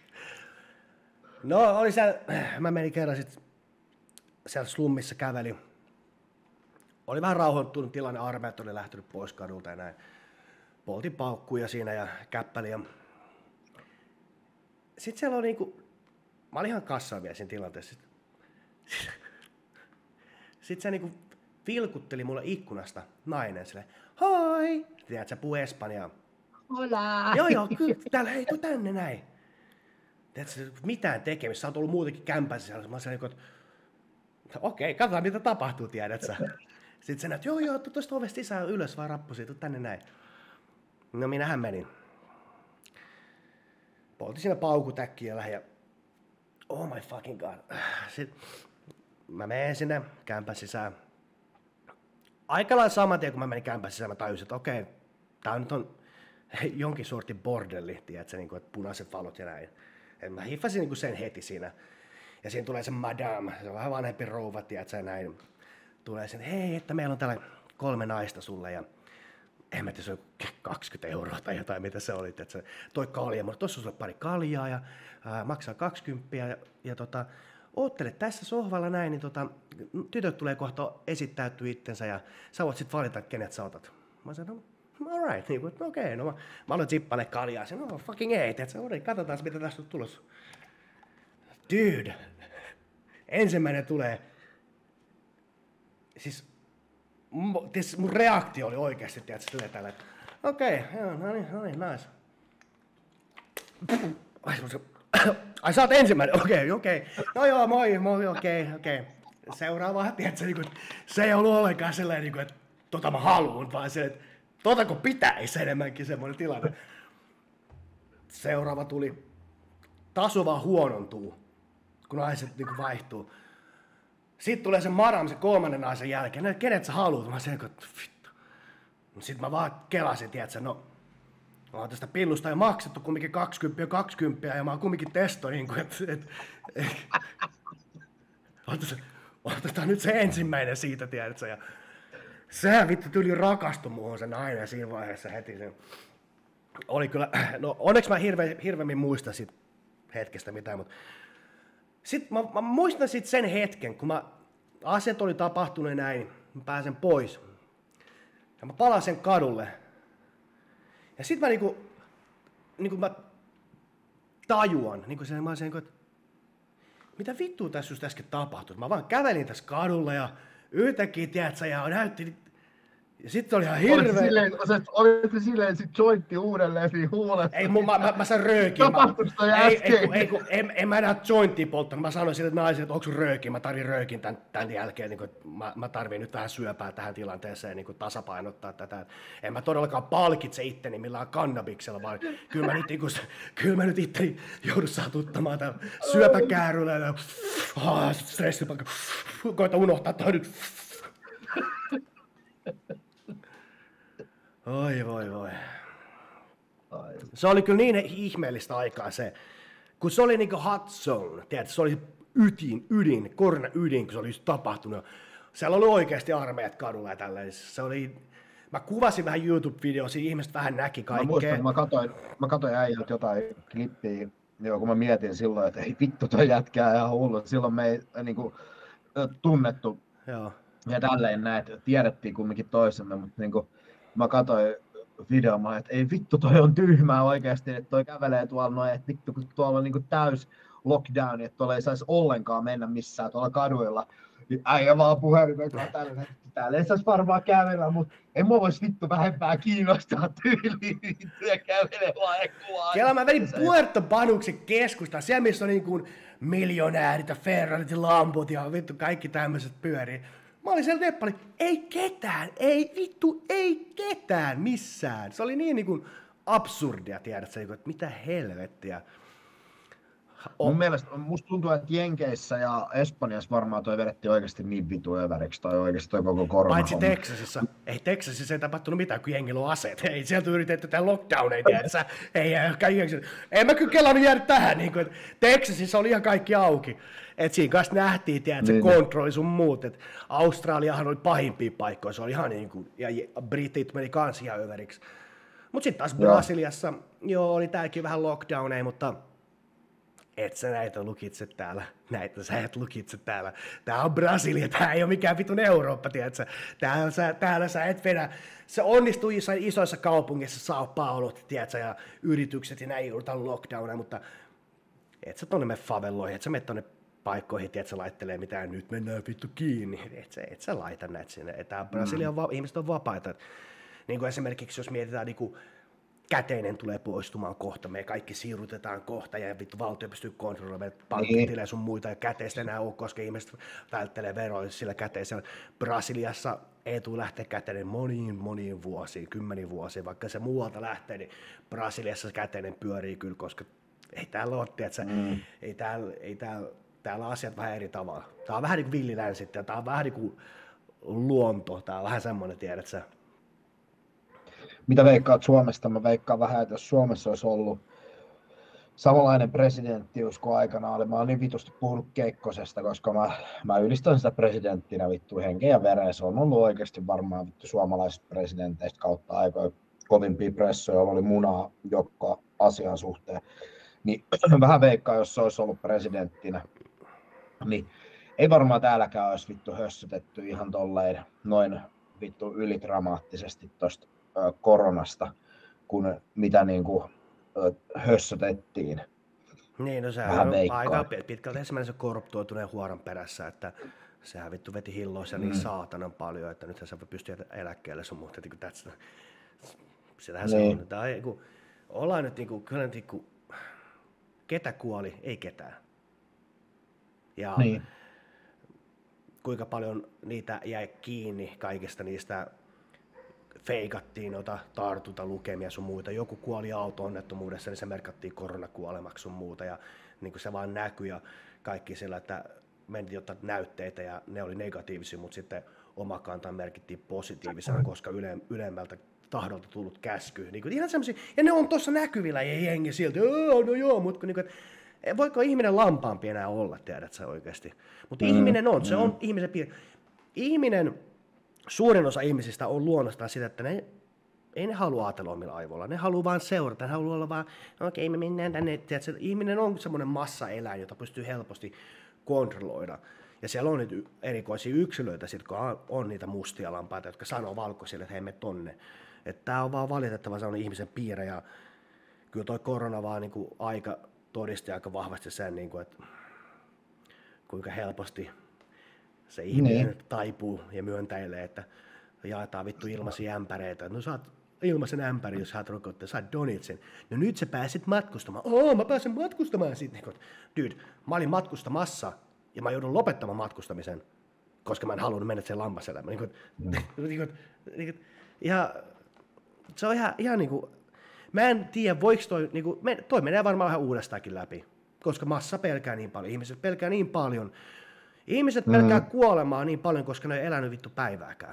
No oli siellä, mä menin kerran sit siellä slummissa käveli. Oli vähän rauhoittunut tilanne, armeijat oli lähtenyt pois kadulta ja näin. Poltin paukkuja siinä ja käppäli. Ja... Sitten siellä oli niinku, mä olin ihan kassaan vielä siinä tilanteessa. Sitten se niinku vilkutteli mulle ikkunasta nainen silleen, hoi! Tiedät sä, puhuu espanjaa. Hola! Joo, kyllä, täällä hei, tuu tänne näin. Tiedätkö, mitään tekemistä, sä oot ollut muutenkin kämpässä siellä. Mä sanoin, että okei, katsotaan mitä tapahtuu, tiedät sä. Sitten sä näet, joo, tuosta ovesta sisään ylös vaan rappusi, tuu tänne näin. No minähän menin. Poltin siinä paukutäkkiä lähin ja oh my fucking god. Sitten mä menen sinne kämpän sisään. Aika lailla saman tien kun mä menin kämpän sisään, mä tajusin, että okei, tää nyt on jonkin sortin bordelli, tiedätkö, niin kuin, että punaiset valot ja näin. Et mä hiffasin niin kuin sen heti siinä. Ja siinä tulee se madame, se on vähän vanhempi rouva, tiedätkö, ja näin. Tulee sen, hei, että meillä on täällä 3 naista sulle ja en mä tiedä, se on 20 euroa tai jotain, mitä se oli, että toi kalja, mutta tossa on sulle pari kaljaa ja maksaa 20 ja oottele tässä sohvalla näin, niin tytöt tulee kohta esittäytyä itsensä ja sä voit sit valita, kenet sä otat. Mä sanoin, no alright, niin okei, no mä aloin zippaile kaljaa, sen no fucking ei, tiedätkö, katsotaan mitä tästä on tulossa. Dude, ensimmäinen tulee, siis mun reaktio oli oikeasti, tiedätkö, tulee tällä, että okei, joo, no niin, nice. Ai sä oot ensimmäinen, okei. No joo, moi, okei. Seuraava, tiedätkö, niin kuin, se ei ollut ollenkaan sellainen, niin kuin, että tota mä haluun, vaan se, että totako pitäisi enemmänkin semmoinen tilanne. Seuraava tuli, taso vaan huonontuu, kun naiset niin kuin vaihtuu. Sitten tulee se madame, se 3. naisen jälkeen, no kenet sä haluut? Mä sen, että vittu. Sitten mä vaan kelasin, tiedätkö, no mä oon tästä pillusta jo maksettu kumminkin 20 ja mä oon kumminkin testo, niin kuin, otetaan nyt se ensimmäinen siitä, tiedätkö, ja sehän vittu tyli rakastui muuhun se nainen siinä vaiheessa heti. Se oli kyllä, no onneksi mä hirveämmin muista sit hetkestä mitään, mutta sitten mä muistan sit sen hetken, kun asiat oli tapahtunut näin, mä pääsen pois. Ja mä palaan sen kadulle. Ja sit mä niinku mä tajuan, mä sen, että mitä vittua tässä just äsken tapahtui. Mä vaan kävelin tässä kadulla ja yhtäkkiä, tiedätkö, ja näytti Ja sitten oli ihan hirveä. Olit silleen sit jointti uudelleen siinä huulessa. Ei, mä sain röökiä. Tapahtuiko toi äsken? En mä enää jointtia polttanut. Mä sanoin sille naiselle, että onko sun röökiä? Mä tarvin röökin tämän jälkeen. Niin mä tarvin nyt vähän syöpää tähän tilanteeseen niin tasapainottaa tätä. En mä todellakaan palkitse itteni millään kannabiksella, vaan kyllä mä nyt itteni joudun satuttamaan tämän syöpäkääryllä ja stressipakka. Koita unohtaa toi nyt. Voi. Se oli kyllä niin ihmeellistä aikaa se, kun se oli niinku hot zone, tiedätkö, se oli ydin, koronaydin, kun se oli just tapahtunut. Siellä oli oikeasti armeijat kadulla ja tälleen. Se oli, mä kuvasin vähän YouTube-videoa, siinä ihmiset vähän näki kaikkea. Mä muistan, mä katoin äijältä jotain klippiä, kun mä mietin silloin, että ei vittu toi jätkää ihan hullu. Silloin me ei niinku tunnettu. Joo. Ja tälleen näin, että tiedettiin kumminkin toisemme, mutta niin mä katsoin videoa, että ei vittu toi on tyhmää oikeasti, että toi kävelee tuolla noin, että vittu kun tuolla on niin täys lockdown, että tuolla ei saisi ollenkaan mennä missään tuolla kaduilla. Äijä vaan puhelimen tällainen, että täällä ei saisi varmaan kävellä, mutta en mua vois vittu vähempää kiinnostaa tyyliin ja kävelee vaan kuvaa. Siellä mä menin Puerto Banuksen keskustaan, siellä missä on niin kuin miljonäärit ja Ferrarit ja Lambot ja vittu kaikki tämmöiset pyörii. Mä olin siellä Neppali, ei ketään missään. Se oli niin kuin absurdia, tiedätkö, että mitä helvettiä. Mun mielestä, musta tuntuu, että Jenkeissä ja Espanjassa varmaan toi vedettiin oikeasti niin vitu överiksi, toi oikeasti toi koko korona. Paitsi Texasissa. Ei Texasissa ei tapahtunut mitään, kun jengillä on aseet. Ei sieltä yritetty tehdä lockdowneja, tiedätkö? En mä kyllä kelannut jäädä tähän, niin kuin, että Texasissa oli ihan kaikki auki. Et siinä kanssa nähtiin, tiedätkö, niin, kontrolli sun muut. Et Australiahan oli pahimpia paikkoja, se oli ihan niin kuin, ja Britit meni kans ihan överiksi. Mut sitten taas Brasiliassa, oli tääkin vähän lockdowneja, mutta et sä näitä lukitse täällä. Sä et lukitse täällä. Tää on Brasilia, tää ei ole mikään vitun Eurooppa, tiedätkö? Täällä sä et vedä. Se onnistuu isoissa kaupungeissa, Sao Paulo, tiedätkö, ja yritykset ja näin joudutaan lockdowneja, mutta et sä tonne mene favelloihin, et sä mene tonne paikkoihin, tiedätkö, laittelee mitään, nyt mennään vittu kiinni. Et sä laita näitä sinne. Tää Brasilian ihmiset on vapaita. Niin kuin esimerkiksi, jos mietitään niinku käteinen tulee poistumaan kohta, me kaikki siirrytetään kohta ja vittu valtio pystyy kontrolloimaan, pankkitilejä sun muita ja käteistä enää ole, koska ihmiset välttelee veroja sillä käteisellä. Brasiliassa ei tule lähteä käteinen moniin vuosiin, 10 vuosia, vaikka se muualta lähtee, niin Brasiliassa käteinen pyörii kyllä, koska ei täällä ole, tiedätkö, ei täällä asiat vähän eri tavalla. Tää on vähän niin kuin villilänsi, tää on vähän niin kuin luonto, tää on vähän semmoinen, tiedätkö. Mitä veikkaat Suomesta? Mä veikkaan vähän, että jos Suomessa olisi ollut samanlainen presidenttius kuin aikana oli. Mä oon niin vitusti puhunut Kekkosesta, koska mä ylistän sitä presidenttinä vittu henkeä ja vereen. Se on ollut oikeasti varmaan vittu suomalaisista presidenteistä kautta aikoja kovimpia pressoja, joilla oli munaa joka asian suhteen. Niin vähän veikkaa, jos se olisi ollut presidenttinä, niin ei varmaan täälläkään olisi vittu hössötetty ihan tolleen noin vittu ylidramaattisesti tosta koronasta, kun mitä niinku hössötettiin. Niin, no sehän on aika pitkälti ensimmäisen korruptoituneen huoran perässä, että sehän vittu veti hilloissa niin saatanan paljon, että nythän se voi pystyä eläkkeelle sun muuta, että sitähän niin. Se on. Tämä on, kun ollaan nyt kyllä nyt ketä kuoli, ei ketään. Ja niin. Kuinka paljon niitä jäi kiinni kaikista niistä feikattiin tartuntalukemia sun muuta. Joku kuoli auto-onnettomuudessa, niin se merkattiin koronakuolemaksi sun muuta. Ja niin kuin se vaan näkyi ja kaikki sillä, että mentiin ottaa näytteitä ja ne oli negatiivisia, mutta sitten oma kanta merkittiin positiivisena, koska ylemmältä tahdolta tullut käsky. Niin kuin ihan semmoisia, ja ne on tuossa näkyvillä ja jengi silti, no joo, mutta niin kuin, voiko ihminen lampaampi enää olla, tiedät sä oikeasti. Mutta ihminen on, se on ihmisen piirre. Suurin osa ihmisistä on luonnostaan sitä, että ei ne halua ajatella omilla aivoilla, ne haluaa vaan seurata, ne haluaa olla vaan, okei, me mennään tänne. Tiedätkö, ihminen on semmoinen massaeläin, jota pystyy helposti kontrolloida. Ja siellä on nyt erikoisia yksilöitä, jotka on niitä mustia lampaita, jotka sanoo valkoisille, että hei, me tonne. Tämä on vaan valitettava sellainen ihmisen piirre, ja kyllä toi korona vaan niin kuin aika todisti aika vahvasti sen, niin kuin, että kuinka helposti se ihminen taipuu ja myöntäilee, että jaetaan vittu ilmaisia ämpäreitä. No saat ilmaisen ämpäri, jos saat rokotteen, saat donitsen. No nyt sä pääsit matkustamaan. Mä pääsen matkustamaan sitten. Dude, mä olin matkustamassa ja mä joudun lopettamaan matkustamisen, koska mä en halunnut mennä sen lampaselle. Ja se on ihan niinku, mä en tiedä voiko toi menee varmaan vähän uudestaankin läpi, koska massa pelkää niin paljon, ihmiset pelkää niin paljon. Ihmiset pelkää kuolemaa niin paljon, koska ne ei elänyt vittu päivääkään.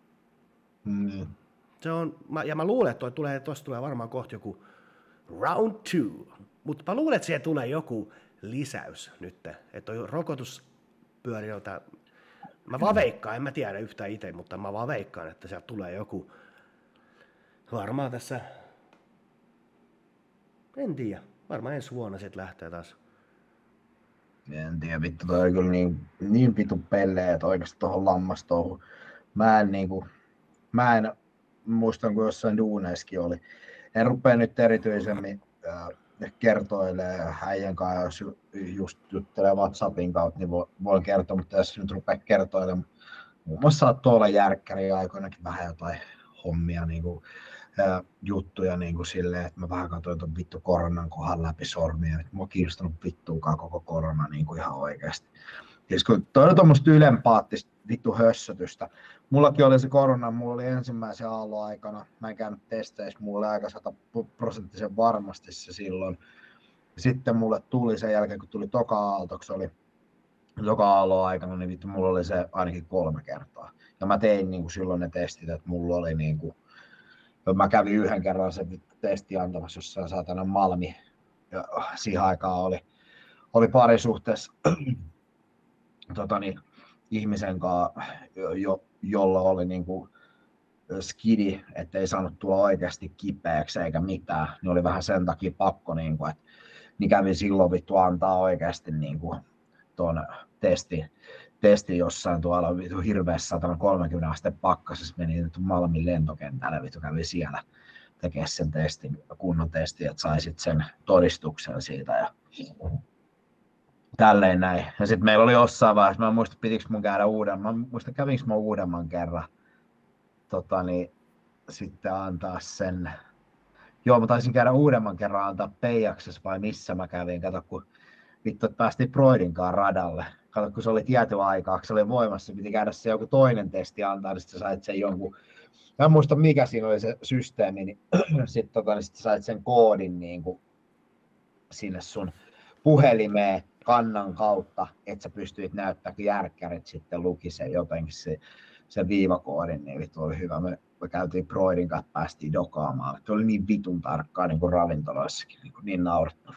Se on, ja mä luulen, että tuosta tulee varmaan kohta joku round 2. Mutta mä luulen, että siihen tulee joku lisäys nyt, että rokotus pyörii jota. Mä vaan veikkaan, en mä tiedä yhtään itse, mutta mä vaan veikkaan, että sieltä tulee joku varmaan tässä, en tiedä, varmaan ensi vuonna sitten lähtee taas. En tiedä, vittu, toi on kyllä niin vitu pelleä, että oikeasti tuohon lammastouhun. Mä en muistan, kun jossain duuneissakin oli. En rupea nyt erityisemmin kertoilemaan äijän kanssa, jos just juttelee WhatsAppin kautta, niin voin kertoa, mutta jos nyt rupeaa kertoilemaan, muun muassa saattoi olla järkkäriä aikoinakin vähän jotain hommia, juttuja silleen, että mä vähän katsoin ton vittu koronan kohan läpi sormia, että mua kiinnostanut vittuukaan koko korona ihan oikeasti. Siis kun toi on tommoista ylempaattista vittu hössötystä. Mullakin oli se korona, mulla oli ensimmäisen aallon aikana, mä en käynyt testeissä, mulla oli aika 100% varmasti se silloin. Sitten mulle tuli sen jälkeen, kun tuli toka aaltoksi, oli toka aallon aikana, niin vittu mulla oli se ainakin 3 kertaa. Ja mä tein silloin ne testit, että mulla oli mä kävin yhden kerran sen testi antamassa jossain saatana Malmi. Ja siihen aikaan oli parisuhteessa ihmisen kanssa, jolla oli skidi, ettei saanut tulla oikeasti kipeäksi eikä mitään. Niin oli vähän sen takia pakko, että niin kävin silloin vittu antaa oikeasti tuon testi jossain tuolla vittu hirveässä 130 asteen pakkasessa, meni nyt Malmin lentokentälle, vittu kävi siellä tekemään sen testin, kunnon testin, että saisit sen todistuksen siitä ja tälleen näin. Ja sitten meillä oli jossain vaiheessa, mä en muista pitikö mun käydä kävinkö mä uudemman kerran, sitten antaa sen. Joo, mä taisin käydä uudemman kerran antaa Peijaksessa vai missä mä kävin, kato kun vittu, että päästiin Broidinkaan radalle. Kato, kun se oli tietyn aikaa, kun se oli voimassa, piti käydä se joku toinen testi antaa, niin sitten sait sen jonkun, mä en muista mikä siinä oli se systeemi, niin sitten sit sait sen koodin sinne sun puhelimeen kannan kautta, että sä pystyit näyttämään, kun järkkärit sitten luki sen jotenkin sen viivakoodin, niin vittu oli hyvä. Me käytiin Broidin kanssa, päästiin dokaamaan. Se oli niin vitun tarkkaa niin kuin ravintoloissakin, niin naurettava.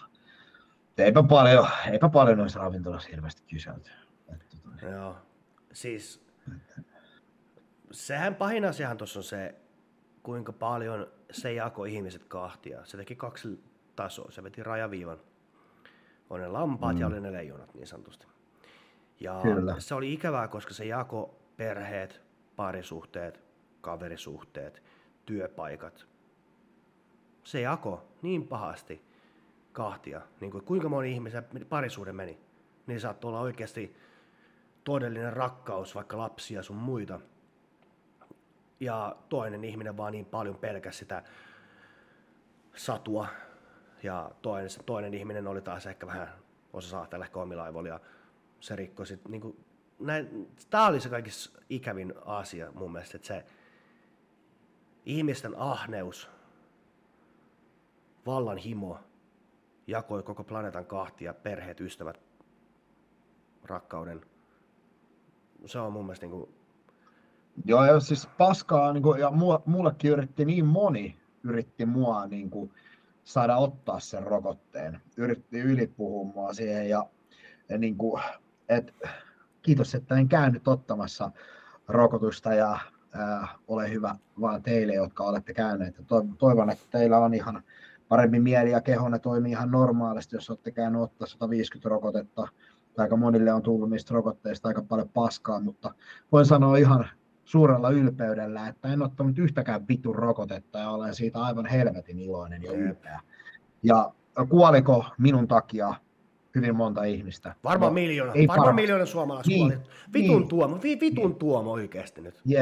Eipä paljon noissa ravintoloissa hirveästi kyselty. Joo, siis sehän pahin asiahan tuossa on se, kuinka paljon se jakoi ihmiset kahtia. Se teki 2 tasoa, se veti rajaviivan. On ne lampaat ja oli ne leijonat niin sanotusti. Ja kyllä. Se oli ikävää, koska se jakoi perheet, parisuhteet, kaverisuhteet, työpaikat. Se jakoi niin pahasti kahtia, niin kuin kuinka moni ihmisen parisuhde meni. Niin saattoi olla oikeasti todellinen rakkaus, vaikka lapsia sun muita. Ja toinen ihminen vaan niin paljon pelkäsi sitä satua. Ja toinen ihminen oli taas ehkä vähän osa saatella ehkä omilla aivoilla ja se rikkoi sit niinku tää oli se kaikista ikävin asia mun mielestä, että se ihmisten ahneus, vallan himo jakoi koko planeetan kahtia, perheet, ystävät, rakkauden. Se on mun mielestä Joo, ja siis paskaa, ja mullekin yritti mua saada ottaa sen rokotteen. Yritti ylipuhua mua siihen ja kiitos, että en käynyt ottamassa rokotusta ja ole hyvä vaan teille, jotka olette käyneet. Toivon, että teillä on ihan parempi mieli ja kehonne toimii ihan normaalisti, jos olette käynyt ottaa 150 rokotetta. Aika monille on tullut niistä rokotteista aika paljon paskaa, mutta voin sanoa ihan suurella ylpeydellä, että en ottanut yhtäkään vitun rokotetta ja olen siitä aivan helvetin iloinen ja ylpeä. Ja kuoliko minun takia hyvin monta ihmistä? Varmaan miljoona suomalaista kuoli. Vitun tuomo oikeasti nyt. Jep,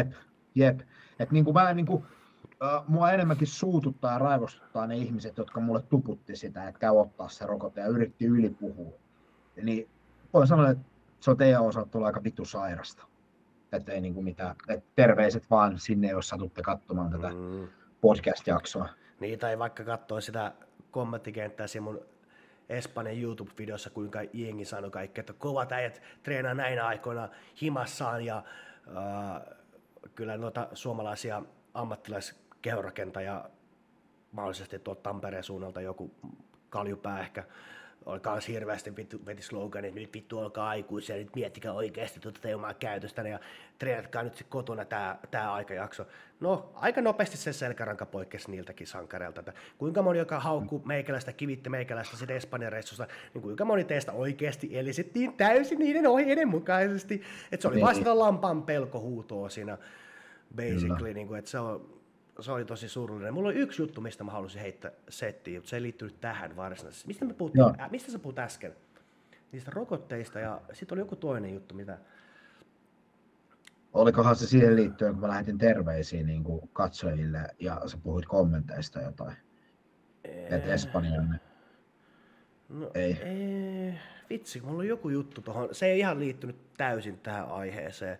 Jep. Että niinku mua enemmänkin suututtaa ja raivostuttaa ne ihmiset, jotka mulle tuputti sitä, että käy ottaa se rokote ja yritti ylipuhua. Niin voin sanoa, että se on teidän osalta tullut aika vittu sairasta. Että ei niinku mitään. Et terveiset vaan sinne, jos satutte katsomaan tätä podcast-jaksoa. Niin, tai vaikka katsoo sitä kommenttikenttää siinä mun Espanjan YouTube-videossa, kuinka jengi sanoi kaikki, että kovat äijät treenaa näinä aikoina himassaan ja kyllä noita suomalaisia ammattilaiskehorakentajia, mahdollisesti tuolta Tampereen suunnalta joku Kaljupää ehkä, oli kans hirveästi veti slogan, että nyt vittu olkaa aikuisia, nyt miettikää oikeasti tuota omaa käytöstä ja treenatkaa nyt kotona tää aikajakso. No, aika nopeasti se selkäranka poikkesi niiltäkin sankareilta, että kuinka moni, joka haukkuu meikäläistä, kivitti meikäläistä siitä Espanjan reissusta, niin kuinka moni teistä oikeasti elisittiin täysin niiden ohjeiden mukaisesti, että se oli vaan sitä lampaan pelkohuutoa siinä basically, niin kuin, että se oli tosi surullinen. Mulla oli yksi juttu, mistä mä halusin heittää settiin, mutta se ei liittynyt tähän varsinaisesti. Mistä sä puhut äsken? Niistä rokotteista ja sitten oli joku toinen juttu, mitä... Olikohan se siihen liittyen, kun mä lähetin terveisiä niin kuin katsojille ja sä puhuit kommenteista jotain? Että Espanjan... No, ei. Vitsi, mulla oli joku juttu tohon. Se ei ihan liittynyt täysin tähän aiheeseen.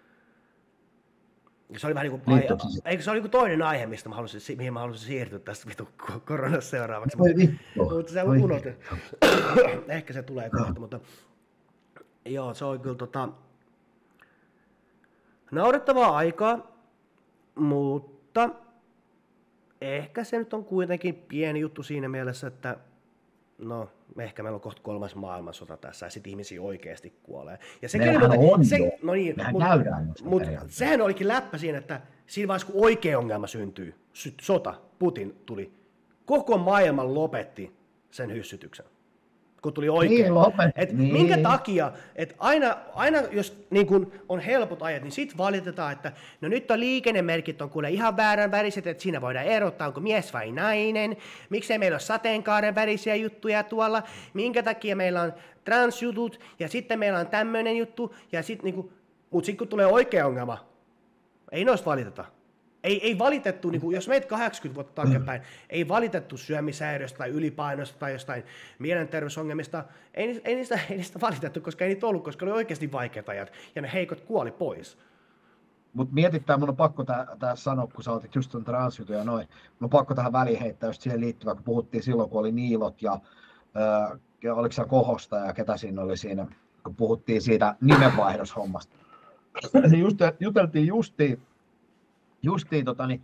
Se oli vähän niin kuin eikö se oli joku toinen aihe, mihin mä halusin siirtyä tästä vitu koronasta seuraavaksi. Mutta se unohdin. Ehkä se tulee kohta, mutta joo, se on kyllä naurettavaa aikaa, mutta ehkä se nyt on kuitenkin pieni juttu siinä mielessä, että no, ehkä meillä on kohta 3. maailmansota tässä ja sitten ihmisiä oikeasti kuolee. Ja mutta sehän olikin läppä siinä, että siinä vaiheessa kun oikea ongelma syntyy, sota, Putin tuli, koko maailman lopetti sen hyssytyksen. Kun tuli oikein. Niin, minkä takia, että aina jos niin kun on helpot ajat, niin sitten valitetaan, että no nyt on liikennemerkit on kuule ihan väärän väriset, että siinä voidaan erottaa, onko mies vai nainen, miksei meillä ole sateenkaaren värisiä juttuja tuolla, minkä takia meillä on transjutut, ja sitten meillä on tämmöinen juttu, ja sitten niin mutta sitten kun tulee oikea ongelma, ei noista valiteta. Ei valitettu, niin kuin, jos meitä 80 vuotta taaksepäin, ei valitettu syömishäiriöstä tai ylipainosta tai jostain mielenterveysongelmista, ei niistä valitettu, koska ei niitä ollut, koska oli oikeasti vaikeat ajat, ja ne heikot kuoli pois. Mutta mietittää, mun on pakko tää sanoa, kun sä otit just ton transjutu ja noin, mun on pakko tähän väliin heittää just siihen liittyvää, kun puhuttiin silloin, kun oli Niilot ja oliko se Kohosta ja ketä siinä oli siinä, kun puhuttiin siitä nimenvaihdoshommasta. Niin juteltiin justiin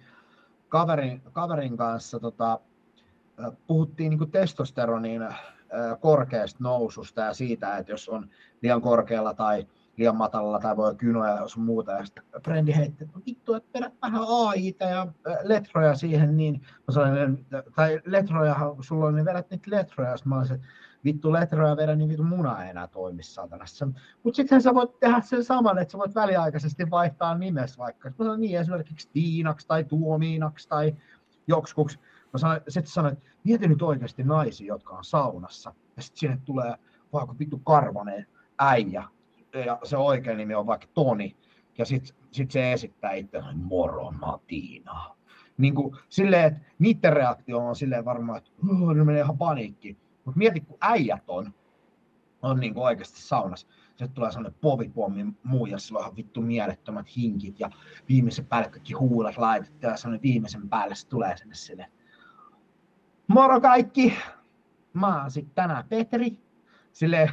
kaverin kanssa puhuttiin niinku testosteronin korkeasta noususta ja siitä, että jos on liian korkealla tai liian matalalla tai voi kynoja jos on muuta. Ja sitten frendi heitti, että vittu, että vedät vähän AI:ta ja letroja siihen, niin mä sanoin, tai letrojahan sulla on, niin vedät niitä letroja. Sitten mä olisin, että vittu letroja vedä, niin vittu muna ei enää toimi satanassa. Mutta sitten sä voit tehdä sen saman, että sä voit väliaikaisesti vaihtaa nimessä vaikka. Mä sanoin niin esimerkiksi Tiinaksi tai Tuomiinaksi tai joksikuksi. Sitten sanoin, että mieti nyt oikeasti naisia, jotka on saunassa. Ja sitten sinne tulee vaikka vittu karvanen äijä. Ja se oikea nimi on vaikka Toni. Ja sit se esittää itseään, moro Matiina. Niin kuin silleen, että niiden reaktio on silleen varmaan, että ne menee ihan paniikkiin. Mutta mieti, kun äijät on niin kuin oikeasti saunassa. Sitten tulee sellainen povipommi muija, sillä on ihan vittu mielettömät hinkit ja viimeisen päälle kaikki huulet laitettu ja sellainen viimeisen päälle se tulee sinne silleen. Moro kaikki! Mä oon sit tänään Petri. Silleen,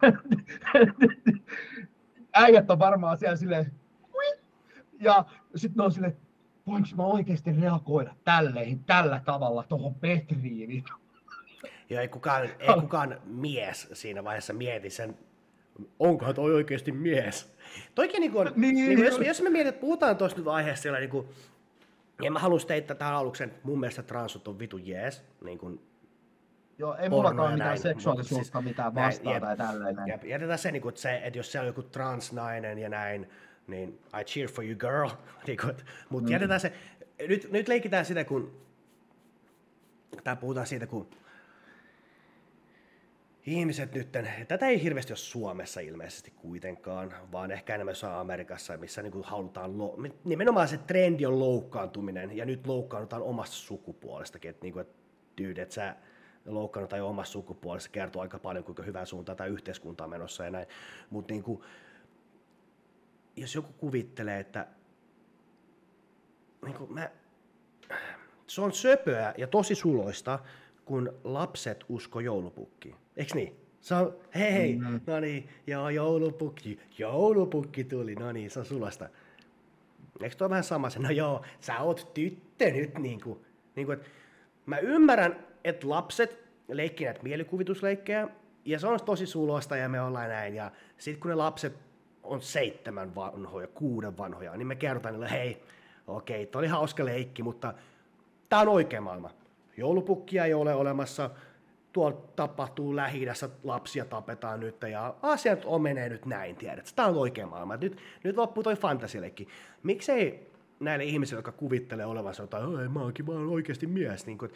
äijät on varmaan siellä silleen, ja sitten ne on silleen, voinko mä oikeasti reagoida tällä tavalla tuohon Petriin? Joo, ei kukaan mies siinä vaiheessa mieti sen, onkohan toi oikeasti mies. Toikin niin on, jos me mietit, puhutaan tuosta nyt aiheesta siellä, niin kuin, en mä halua teittää tähän aluksen, mun mielestä transut on vitu jees, niin kuin, joo, ei mullakaan mitään seksuaalisuutta, siis, mitään vastaan tai tällainen. Jätetään se, että jos siellä on joku transnainen ja näin, niin I cheer for you girl, mutta jätetään se, nyt leikitään sitä, puhutaan siitä, kun ihmiset nyt, tätä ei hirveästi ole Suomessa ilmeisesti kuitenkaan, vaan ehkä enemmän jossain Amerikassa, missä niin kuin halutaan, nimenomaan se trendi on loukkaantuminen, ja nyt loukkaannutaan omasta sukupuolestakin, että, niin kuin, että sä loukkaannutaan jo omasta sukupuolesta, kertoo aika paljon, kuinka hyvää suuntaan tämä yhteiskunta on menossa ja näin, mutta niin kuin, jos joku kuvittelee, että niin kuin se on söpöä ja tosi suloista, kun lapset usko joulupukkiin. Eiks niin? Se on, hei, no niin, joo, joulupukki tuli, no niin, se on suloista. Eikö tuo vähän sama se, no joo, sä oot tyttö nyt, niinku että mä ymmärrän, että lapset leikkii näitä mielikuvitusleikkejä, ja se on tosi suloista, ja me ollaan näin, ja sit kun ne lapset on 7 vanhoja, 6 vanhoja, niin me kerrotaan niille, hei, okei, toi oli hauska leikki, mutta tää on oikea maailma. Joulupukkia ei ole olemassa, tuolla tapahtuu Lähi-idässä, lapsia tapetaan nyt, ja asiat menee nyt näin, tiedät. Tämä on oikea maailma. Nyt loppuu toi fantasialeikki. Miksei näille ihmisille, jotka kuvittelee olevansa jotain, ei mä oon oikeasti mies, niin kuin,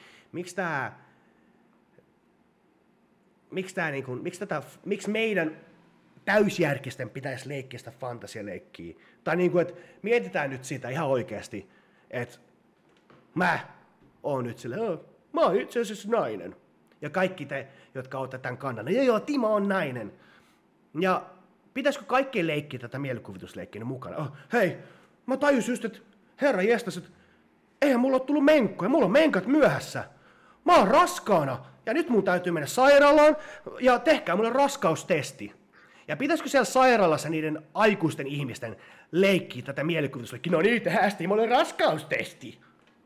miksi meidän täysjärkisten pitäisi leikkiä sitä fantasialeikkiä? Tai niin kuin, että mietitään nyt sitä ihan oikeasti, että mä oon nyt silleen, mä oon itse asiassa nainen. Ja kaikki te, jotka olette tämän kannan, joo, Timo on nainen. Ja pitäisikö kaikkien leikkiä tätä mielikuvitusleikkiä mukana? Hei, mä tajusin just, että herra jestas, että eihän mulla ole tullut menkkoja, mulla on menkat myöhässä. Mä oon raskaana ja nyt mun täytyy mennä sairaalaan ja tehkää mulle raskaustesti. Ja pitäisikö siellä sairaalassa niiden aikuisten ihmisten leikkiä tätä mielikuvitusleikkiä? No niin, tehdään mulle raskaustesti.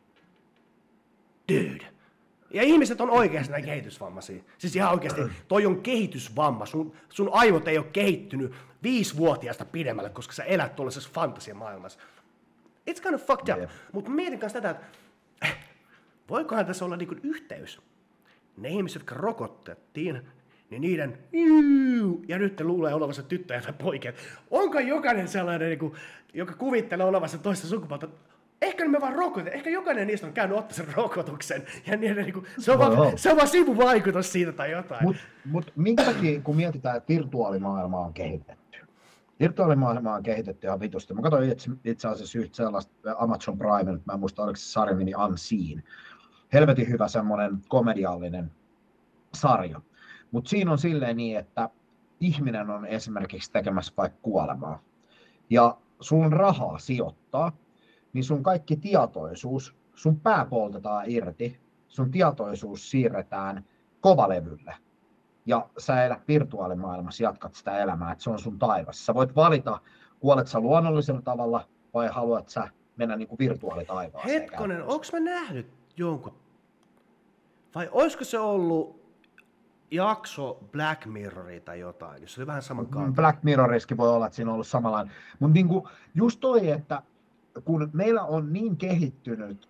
Dude. Ja ihmiset on oikeasti näin kehitysvammaisia. Siis ihan oikeasti, toi on kehitysvamma. Sun aivot ei ole kehittynyt 5-vuotiaasta pidemmälle, koska sä elät tuollaisessa fantasiamaailmassa. It's kind of fucked up. Yeah. Mutta mietin kanssa tätä, että voikohan tässä olla niinku yhteys. Ne ihmiset, jotka rokotettiin, niin niiden ja nyt ne luulee olevansa tyttöjä tai poikia. Onko jokainen sellainen, niinku, joka kuvittelee olevansa toista sukupuolta? Ehkä me vaan rokotetaan, ehkä jokainen niistä on käynyt ottaa sen rokotuksen, ja niinku, se on vaan sivuvaikutus siitä tai jotain. Mut minkä takia, kun mietitään, että virtuaalimaailma on kehitetty? Virtuaalimaailma on kehitetty ihan vitusti. Mä katsoin itse asiassa yhtä sellaista Amazon Prime, mä en muista, oliko se sarja nimi Unseen. Helvetin hyvä semmoinen komediallinen sarja. Mutta siinä on silleen niin, että ihminen on esimerkiksi tekemässä vaikka kuolemaa, ja sulla on rahaa sijoittaa, niin sun kaikki tietoisuus, sun pää poltetaan irti, sun tietoisuus siirretään kovalevylle. Ja sä elät virtuaalimaailmassa, jatkat sitä elämää, että se on sun taivas. Sä voit valita, kuolet sä luonnollisella tavalla vai haluat sä mennä niin kuin virtuaalitaivaaseen. Hetkonen, onko mä nähnyt jonkun? Vai olisiko se ollut jakso Black Mirroria tai jotain, jos se oli vähän samankaltainen? Black Mirroriskin voi olla, että siinä on ollut samanlainen. Mutta niinku, just toi, että kun meillä on niin kehittynyt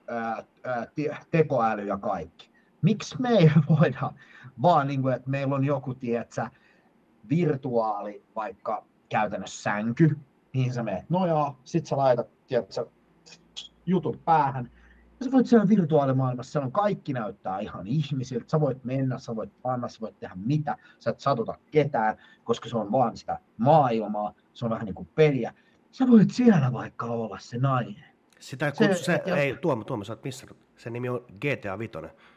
tekoäly ja kaikki, miksi me ei voida vaan, niin kuin, että meillä on joku, tietsä, virtuaali, vaikka käytännössä sänky, mihin sä menet nojaa, sit sä laitat, tietsä, jutut päähän, ja sä voit siellä virtuaalimaailmassa, siellä on kaikki näyttää ihan ihmisiltä, sä voit mennä, sä voit panna, sä voit tehdä mitä, sä et satuta ketään, koska se on vaan sitä maailmaa, se on vähän niin kuin peliä. Sä voit siellä vaikka olla se nainen. Sitä kutsu, ei, Tuomo, sä oot missannut. Sen nimi on GTA 5.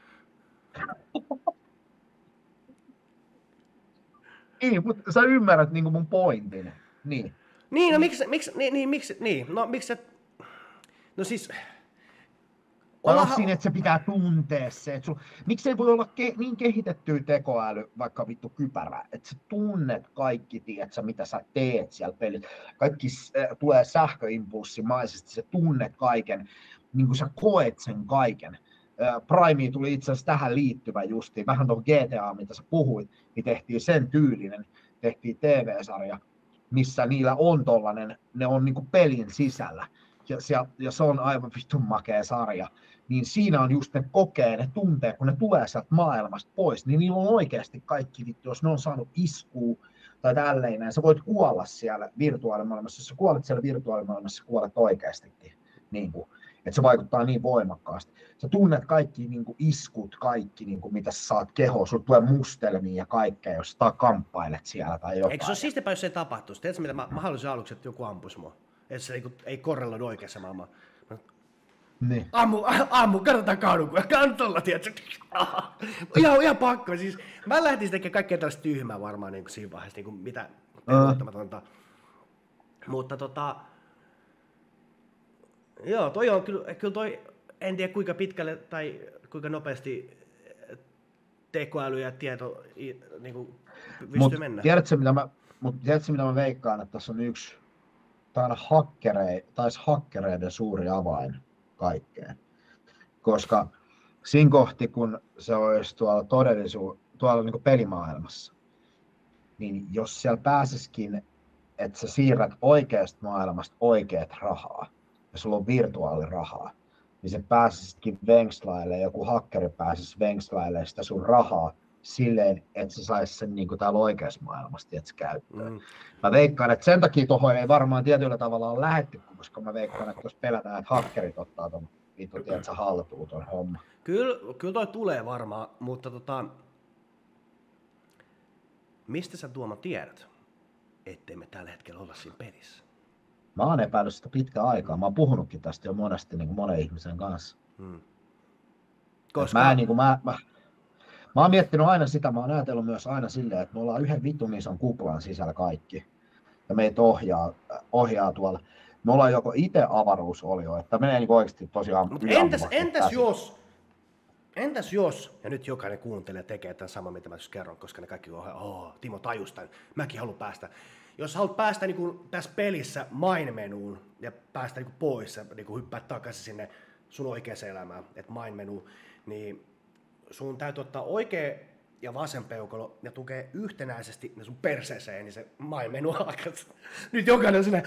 Niin, mutta sä ymmärrät niinku mun pointin. Niin. Niin, no miksi et... No siis... Onko siinä, että se pitää tuntea se, että miksi ei voi olla niin kehitettyä tekoäly, vaikka vittu kypärä, että sä tunnet kaikki, tiedätkö, mitä sä teet siellä pelissä. Kaikki tulee sähköimpulssimaisesti, sä tunnet kaiken, niin kuin sä koet sen kaiken. Primeen tuli itse asiassa tähän liittyvä justiin, vähän tuohon GTA, mitä sä puhuit, niin tehtiin sen tyylinen, tehtiin TV-sarja, missä niillä on tollanen, ne on niin kuin pelin sisällä. Ja se on aivan vitun makea sarja, niin siinä on just ne kokee, ne tuntee, kun ne tulee sieltä maailmasta pois, niin niillä on oikeasti kaikki vittu, jos ne on saanut iskua tai tälleen, sä voit kuolla siellä virtuaalimaailmassa, jos sä kuolet siellä virtuaalimaailmassa, sä kuolet oikeastikin. Niin kuin. Että se vaikuttaa niin voimakkaasti. Sä tunnet kaikki niin kuin iskut, kaikki niin kuin mitä sä saat kehoa, sulla tulee mustelmia ja kaikkea, jos sä kamppailet siellä tai jotain. Eikö se ole siistipä, jos se ei tapahtuisi? Tiedätkö mitä, mä haluaisin aluksi, että joku ampuisi mua. Että se ei korreloidu oikeassa maailmaan. Niin. Katsotaan kadulla, tiedätkö? Ihan pakko. Siis, mä lähtisin tekemään kaikkea tällaista tyhmää varmaan niin kuin siinä vaiheessa, niin kuin mitä peruuttamatonta. Mutta joo, toi on kyllä toi, en tiedä kuinka pitkälle tai kuinka nopeasti tekoäly ja tieto niin kuin pystyy mennä. Tiedätkö, mitä mä veikkaan, että tässä on yksi, hakkereiden suuri avain kaikkeen. Koska siinä kohti, kun se olisi tuolla tuolla niin kuin pelimaailmassa, niin jos siellä pääsisikin, että sä siirrät oikeasta maailmasta oikeat rahaa, ja sulla on virtuaalirahaa, niin se pääsisikin venkslaille, joku hakkeri pääsisi venkslaille sitä sun rahaa silleen, että se saisi sen niin kuin täällä oikeassa maailmassa käyttöön. Mä veikkaan, että sen takia tuohon ei varmaan tietyllä tavalla ole lähdetty, koska mä veikkaan, että jos pelätään, että hakkerit ottaa ton vittu, tiedätkö, haltuun ton homma. Kyllä toi tulee varmaan, mutta mistä sä Tuomo tiedät, ettei me tällä hetkellä olla siinä pelissä? Mä oon epäillyt sitä pitkään aikaa. Mä oon puhunutkin tästä jo monesti niin kuin monen ihmisen kanssa. Koska... Mä oon miettinyt aina sitä, mä oon ajatellut myös aina silleen, että me ollaan yhden vitun ison kuplan sisällä kaikki. Ja meitä ohjaa tuolla. Me ollaan joko itse avaruusolio, että menee niin oikeasti tosiaan... Entäs jos, ja nyt jokainen kuuntelee tekee tämän saman, mitä mä kerron, koska ne kaikki Timo tajus tämän, mäkin haluan päästä. Jos haluat päästä niin kuin tässä pelissä main-menuun ja päästä niin kuin pois ja niin kuin hyppää takaisin sinne sun oikeaan elämään, että main-menu, niin sun täytyy ottaa oikea ja vasen peukalo ja tukee yhtenäisesti ne sun perseeseen, niin se main-menu alkaa. Nyt jokainen on sinne,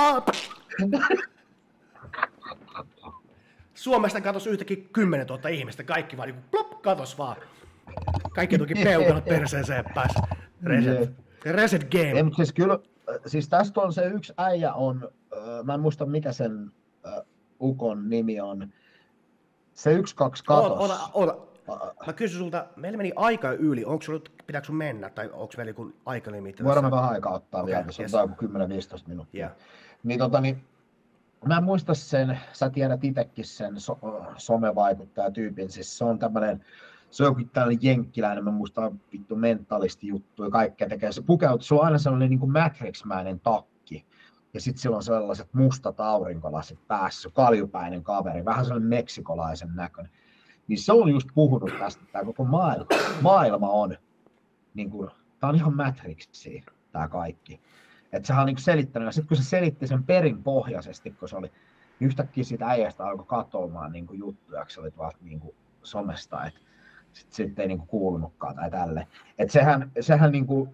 Suomesta katosi yhtäkkiä 10 000 ihmistä, kaikki vaan niin plop, katos vaan. Kaikki tuki peukalot perseeseen pääsi. Reset game. Ei, mutta siis kyllä, siis tästä on se yksi äijä on, mä en muista mikä sen ukon nimi on, se 1-2 katos. Mä kysyn sulta, meillä meni aika yli, pitääkö sun mennä, tai onko meillä joku aikalimiitti? Voidaan me vähän aikaa ottaa vielä, se on joku 10-15 minuuttia. Yeah. Niin mä en muista sen, sä tiedät itsekin sen somevaikuttajatyypin, siis se on tämmönen, se on joku tällainen jenkkiläinen, mä muistan vittu mentalisti juttu ja kaikkea tekee. Se pukeutuu, se on aina sellainen niin kuin Matrix-mäinen takki. Ja sitten sillä on sellaiset mustat aurinkolasit päässä, kaljupäinen kaveri, vähän sellainen meksikolaisen näköinen. Niin se on just puhunut tästä, että tämä koko maailma on, niin kuin, tämä on ihan Matrixia, tämä kaikki. Että sehän on niin selittänyt, ja sitten kun se selitti sen perinpohjaisesti, kun se oli yhtäkkiä siitä äijästä alkoi katsomaan niin juttuja, kun se oli tuolta niin somesta, että sitten ei niin kuulunutkaan tai tälleen. Että sehän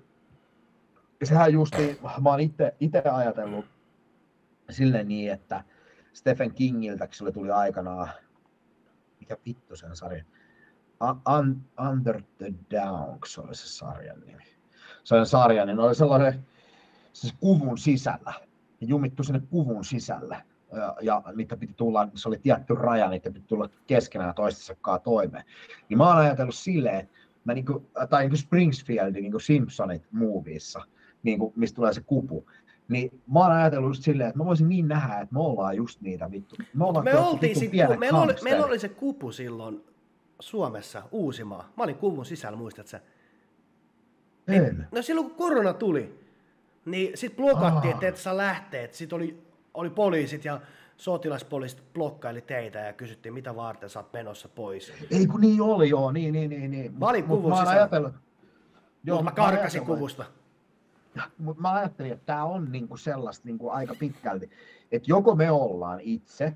justi, mä oon itse ajatellut silleen niin, että Stephen Kingiltä, kun tuli aikanaan, mikä vittu sen sarjan, Under the Downs oli se sarjan nimi. Se oli sarja, niin oli sellainen siis kuvun sisällä, ja jumittu sinne kuvun sisälle, ja niitä piti tulla, se oli tietty raja, niitä piti tulla keskenään toistensakaan toimeen. Niin mä oon ajatellut silleen, että tai niin kuin Springfieldin niin kuin Simpsonit moviessa, niin kuin, mistä tulee se kupu, niin mä oon ajatellut just silleen, että mä voisin niin nähdä, että me ollaan just niitä vittu. Meillä oli se kupu silloin Suomessa, Uusimaa. Mä olin kuvun sisällä, muistatko sä? No silloin kun korona tuli, niin sit blokattiin, että et saa lähteä. Et sit oli poliisit ja sotilaspoliisit blokkaili teitä ja kysyttiin, mitä varten sä oot menossa pois. Ei kun niin oli, joo, niin. Mä olin kuvun sisällä. Joo, mä karkasin kuvusta. Mutta mä ajattelin, että tää on niinku sellaista niinku aika pitkälti, että joko me ollaan itse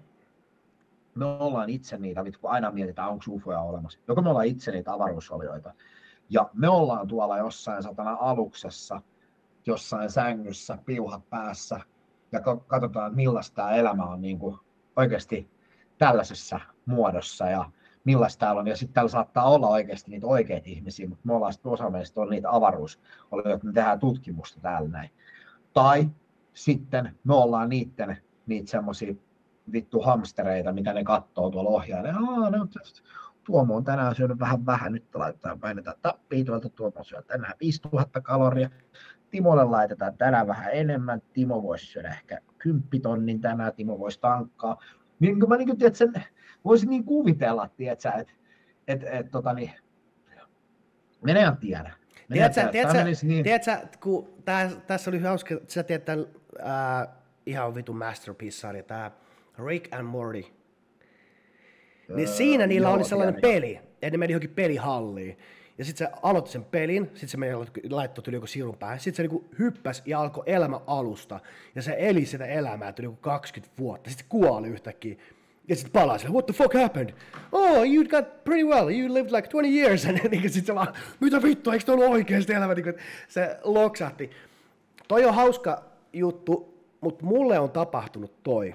niitä, kun aina mietitään, onko ufoja olemassa, joko me ollaan itse niitä avaruusolioita, ja me ollaan tuolla jossain satana aluksessa, jossain sängyssä, piuhat päässä, ja katsotaan, millaista tämä elämä on niin kuin oikeasti tällaisessa muodossa, ja millaista täällä on. Ja sitten täällä saattaa olla oikeasti niitä oikeita ihmisiä, mutta me ollaan sitten osa meistä on niitä avaruusolijoita, että me tehdään tutkimusta täällä näin. Tai sitten me ollaan niitä semmoisia vittu hamstereita, mitä ne kattoo tuolla ohjaajalla. Tuomo on tänään syönyt vähän, nyt painetaan tappia tuolta, Tuomo syö tänään 5000 kaloria. Timolle laitetaan tänään vähän enemmän, Timo voisi syödä ehkä 10 tonnin tänään, Timo voisi tankkaa. Niin mä niin tiedät, sen voisin niin kuvitella, tiedätkö, että menee ja tiedä. Tiedätkö, kun tässä oli hauska, sä tiedät tämän ihan vitun masterpiece-sarja, tämä Rick and Morty. Niin siinä niillä oli sellainen peli, että ne meni johonkin pelihalliin. Ja sitten se aloitti sen pelin, sitten se meni laittoi tuli joku sirun päähän, sitten se niinku hyppäsi ja alkoi elämä alusta. Ja se eli sitä elämää tuli joku 20 vuotta, sitten se kuoli yhtäkkiä. Ja sitten palaa sille, what the fuck happened? Oh, you got pretty well, you lived like 20 years. Ja sitten se vaan, mitä vittua, eikö toi ollut oikeasti elämä? Niin se loksahti. Toi on hauska juttu, mutta mulle on tapahtunut toi.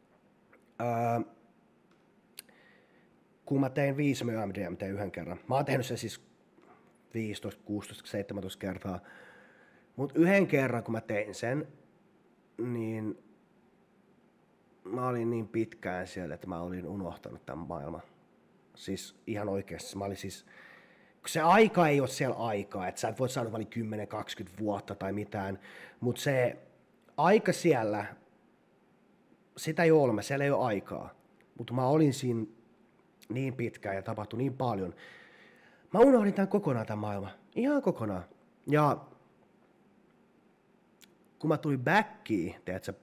Kun mä tein 5 MDM, mä tein yhden kerran. Mä oon tehnyt sen siis 15, 16, 17 kertaa. Mutta yhden kerran, kun mä tein sen, niin mä olin niin pitkään siellä, että mä olin unohtanut tämän maailman. Siis ihan oikeasti. Mä olin siis, kun se aika ei ole siellä aikaa, että sä et voi saada vain 10-20 vuotta tai mitään, mutta se aika siellä, sitä ei ole, siellä ei ole aikaa. Mutta mä olin siinä niin pitkään ja tapahtui niin paljon. Mä unohdin tämän kokonaan, tämän maailman. Ihan kokonaan. Ja kun mä tulin backiin, tiedätkö,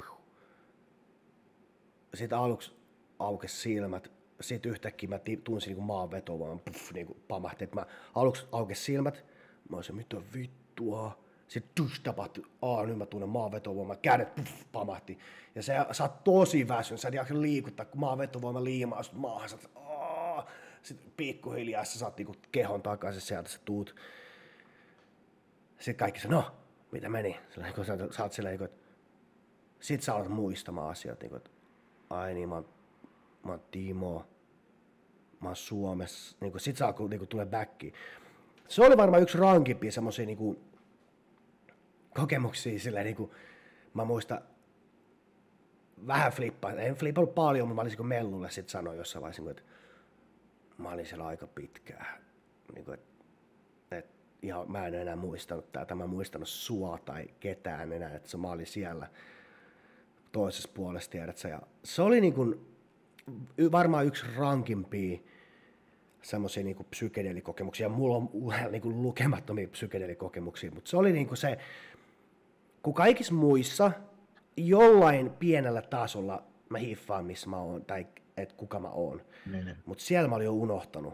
sitten aluksi aukesi silmät, sitten yhtäkkiä mä tunsin niin maanvetoa, niin pamahti, että mä aluksi aukesi silmät, mä olisin, mitä vittua, sitten tapahtui, nyt mä tunnen maanvetovoimaa, kädet pamahti, ja sä oot tosi väsynyt, sä et jaksa liikuttaa, kun maanvetovoima liimaa sut maahan, sitten pikkuhiljaa sä saat niinku kehon takaisin, sieltä sä tuut. Sitten kaikki sanoo, no, mitä meni? Sä oot silleen, että sit sä alat muistamaan asiat, että ai niin, mä oon Timo, mä oon Suomessa, sit sä alkoi tulee backiin. Se oli varmaan yksi rankimpia semmosia kokemuksia silleen, mä muistan, vähän en flippannut paljon, mutta mä olisin mellulle sit sanoa jossain vaiheessa, että mä olin siellä aika pitkään, ihan mä en enää muistanut tätä, mä en muistanut sua tai ketään enää, että mä olin siellä toisessa puolessa, tiedätkö, ja se oli varmaan yksi rankimpia semmoisia psykedeelikokemuksia, ja mulla on lukemattomia psykedeelikokemuksia, mutta se oli se, kun kaikissa muissa jollain pienellä tasolla mä hiffaan, missä mä oon, tai että kuka mä oon, mutta siellä mä olin jo unohtanut,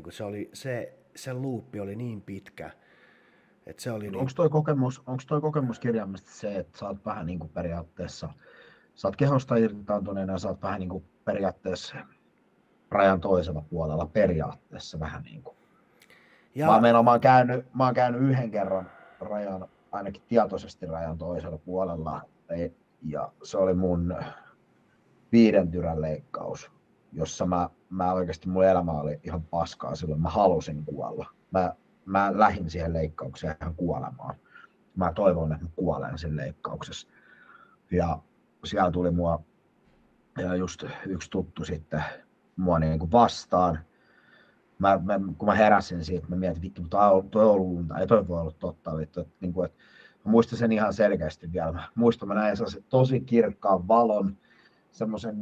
se luuppi oli niin pitkä, että se oli... Onko toi kokemus kirjaimellisesti se, että sä oot vähän periaatteessa, sä oot kehosta irtaantuneena ja sä oot vähän periaatteessa rajan toisella puolella periaatteessa vähän Ja... Mä oon käynyt yhden kerran rajan, ainakin tietoisesti rajan toisella puolella, ja se oli mun 5 tyrän leikkaus, jossa mä oikeasti mun elämä oli ihan paskaa silloin, mä halusin kuolla. Mä lähdin siihen leikkaukseen ihan kuolemaan. Mä toivon, että mä kuolen siinä leikkauksessa. Ja siellä tuli mua ja just yksi tuttu sitten mua vastaan. Kun mä heräsin siitä, mä mietin, vittu, mutta toi on ollut unta, ei toi voi olla totta. Vittu, että mä muistan sen ihan selkeästi vielä. Mä näin sellaisen tosi kirkkaan valon, semmoisen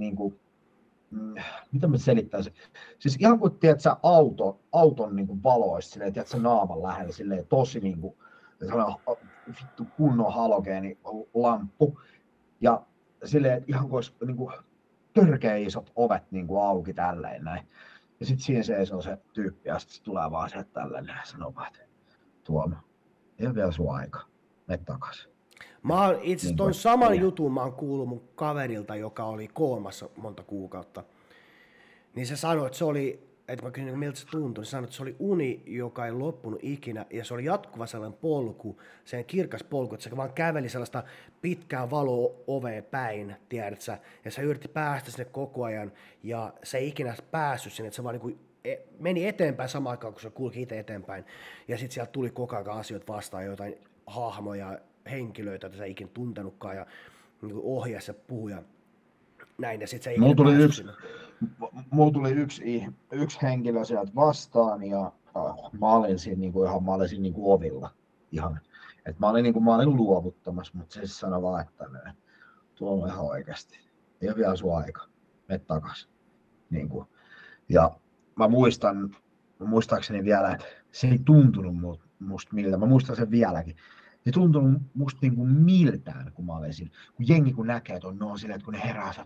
mitä mä selittäisin? Siis ihan kuin tiedät sä auton valoissa, silleen, tiedät sä naaman lähellä, silleen tosi sellainen vittu kunnon halogeenilamppu. Ja silleen, ihan kuin olisi törkeä isot ovet auki tälleen näin. Ja sit siinä seisoo se tyyppi ja sit se tulee vaan sieltä tälleen ja sanoo vaan, että Tuomo, ei ole vielä sun aika, mene takaisin. Mä oon itse asiassa ton saman jutun mä oon kuullut mun kaverilta, joka oli koomassa monta kuukautta. Niin se sanoi, että se oli, että mä kysyin, miltä se tuntui, se sanoi, että se oli uni, joka ei loppunut ikinä, ja se oli jatkuva sellainen polku, sen kirkas polku, että se vaan käveli sellaista pitkää valo-ovea päin, tiedätkö, ja se yritti päästä sinne koko ajan, ja se ei ikinä päässyt sinne, että se vaan meni eteenpäin samaan aikaan, kun se kulki itse eteenpäin, ja sitten sieltä tuli koko ajan asioita vastaan, jotain hahmoja, henkilöitä, joita sä ikinä tuntenutkaan, ja ohjasi ja puhuja. näin, ja sitten se ei ikinä päässyt sinne. Mulla tuli yksi henkilö sieltä vastaan, ja mä olin siinä niinku ovilla ihan. Et mä olin luovuttamassa, mutta se sanoi vaan, että tuolla on ihan oikeasti. Ei ole vielä sun aika. Mene takas. Niinku. Ja mä muistaakseni vielä, että se ei tuntunut musta miltä. Mä muistan sen vieläkin. Se ei tuntunut musta niinku miltään, kun mä olin siinä. Kun jengi kun näkee, että on silleen, että kun ne herää, että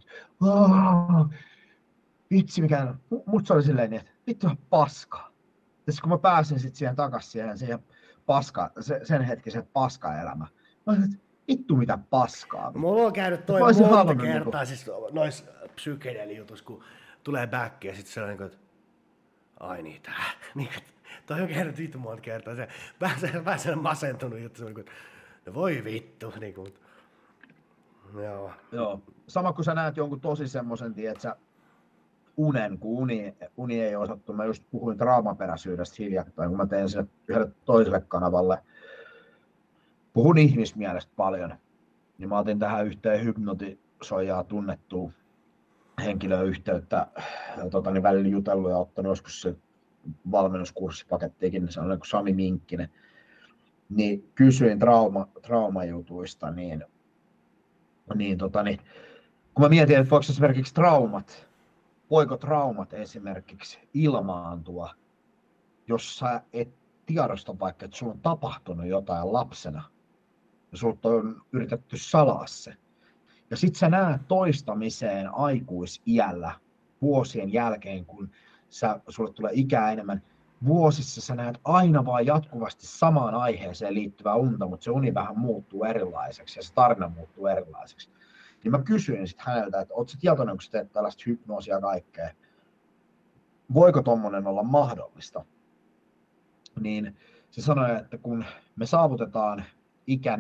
vitsi mikä, musta se oli silleen, että vittu on paska. Ja kun mä pääsin sitten siihen takaisin siihen sen hetkisen paskaelämä. Mä olin, että vittu mitä paskaa. Mulla on käynyt toi monta kertaa siis noissa psykedeli-jutuissa, kun tulee back ja sitten sellainen, että ai niin tää. Niin, toi on käynyt vittu monta kertaa. Se vähän sellainen masentunut juttu, että no voi vittu. Niin kuin, Joo. Sama kun sä näet jonkun tosi semmoisen, tietsä, unen, kun uni ei osattu. Mä just puhuin traumaperäisyydestä hiljattain, kun mä tein sen yhdelle toiselle kanavalle. Puhun ihmismielestä paljon. Niin mä otin tähän yhteen hypnotisoijaa tunnettua henkilöä yhteyttä. Välillä jutellut ja ottanut joskus se valmennuskurssipakettiikin. Se on kuin Sami Minkkinen. Niin kysyin traumajutuista, niin kun mä mietin, että voiko traumat esimerkiksi ilmaantua, jos sä et tiedosta vaikka, että sulla on tapahtunut jotain lapsena ja sulta on yritetty salaa se. Ja sit sä näet toistamiseen aikuisiällä vuosien jälkeen, kun sulle tulee ikää enemmän. Vuosissa sä näet aina vaan jatkuvasti samaan aiheeseen liittyvää unta, mutta se uni vähän muuttuu erilaiseksi ja se tarina muuttuu erilaiseksi. Niin mä kysyin sitten häneltä, että ootko sä tietoinen, kun sä teet tällaista hypnoosia ja kaikkea, voiko tommonen olla mahdollista? Niin se sanoi, että kun me saavutetaan ikä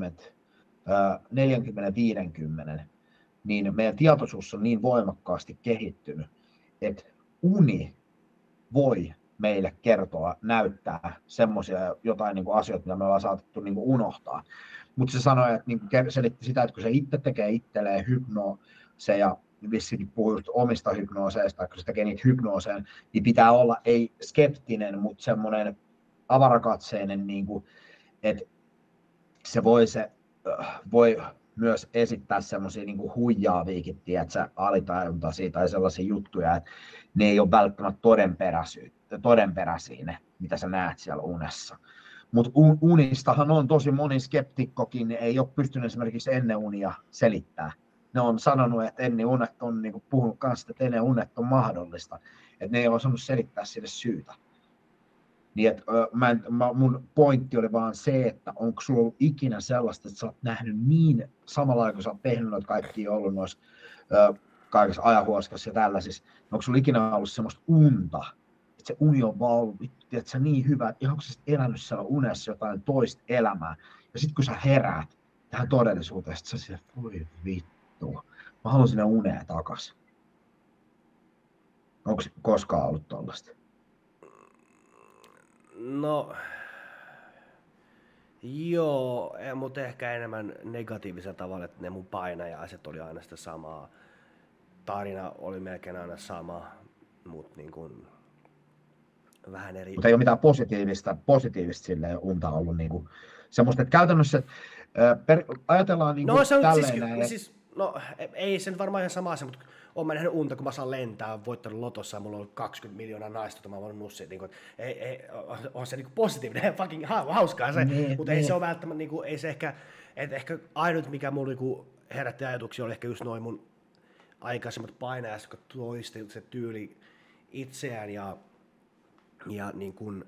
40-50, niin meidän tietoisuus on niin voimakkaasti kehittynyt, että uni voi meille kertoa, näyttää semmoisia jotain niin kuin asioita, mitä me ollaan saatettu niin kuin unohtaa. Mutta se sanoi, että niin kuin selitti sitä, että kun se itse tekee itselleen hypnooseja, vissiin puhuu just omista hypnooseista, kun se tekee niitä hypnooseen, niin pitää olla ei skeptinen, mutta semmoinen avarakatseinen, niin kuin, että se voi myös esittää semmoisia niin kuin huijaaviikin, tiedätkö, alitajuntaisia tai sellaisia juttuja, että ne ei ole välttämättä todenperäisiä ne, mitä sä näet siellä unessa. Mutta unistahan on tosi moni skeptikkokin, ei ole pystynyt esimerkiksi ennen unia selittämään. Ne on sanonut, että ennen unet on niin kuin puhunut kanssa, että ennen unet on mahdollista. Että ne ei ole osannut selittää sille syytä. Niin, mun pointti oli vaan se, että onko sulla ollut ikinä sellaista, että sä oot nähnyt niin samalla lailla, kun sä oot tehnyt noita kaikkia ollut noissa kaikessa ajanhuoskassa ja tällaisissa, niin onko sulla ikinä ollut semmoista unta, että se uni on vaan ollut että niin hyvä, että onko sä elänyt siellä unessa jotain toista elämää, ja sitten kun sä heräät tähän todellisuuteen, sä siellä, voi vittu, mä haluan sinne uneen takas. Onko koskaan ollut tollaista? No, joo, mutta ehkä enemmän negatiivisella tavalla, että ne mun painajaiset oli aina sitä samaa. Tarina oli melkein aina sama, mutta niin kuin vähän eri. Mutta ei ole mitään positiivista silleen unta ollut niin kuin semmoista, että käytännössä ajatellaan niin kuin no, se on tälleen no ei sen varmaan ihan sama asia, mutta olen mä nähnyt unta, kun mä saan lentää, voittanut lotossa ja mulla on ollut 20 miljoonaa naista, jota mä oon voinut nussia. Niin kuin, on se niin positiivinen, fucking hauskaa se, mutta ei se ole välttämättä, niin kuin, ei se ehkä ainut mikä mulla niin herätti ajatuksia oli ehkä just noin mun aikaisemmat painajat, jotka toisti se tyyli itseään ja niin kuin,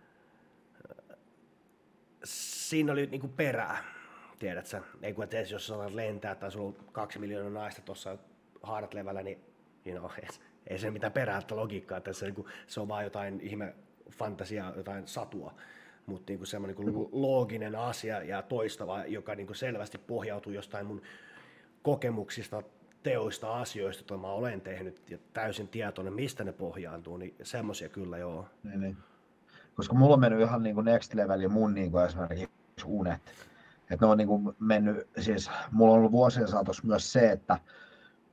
siinä oli niin kuin perää. Tiedätkö, ei kun et jos sanat lentää tai sulla on 2 miljoonaa naista tuossa haarat levällä, niin ei se mitään perää, että logiikkaa tässä, niin se on vaan jotain ihme fantasiaa, jotain satua, mutta niin semmoinen niin looginen asia ja toistava, joka niin selvästi pohjautuu jostain mun kokemuksista, teoista, asioista, joita mä olen tehnyt ja täysin tietoinen, mistä ne pohjaantuu, niin semmoisia kyllä joo. Niin. Koska mulla on mennyt ihan niin kuin next level ja mun niin kuin esimerkiksi unet. Että ne on niin kuin mennyt, siis mulla on ollut vuosien saatossa myös se, että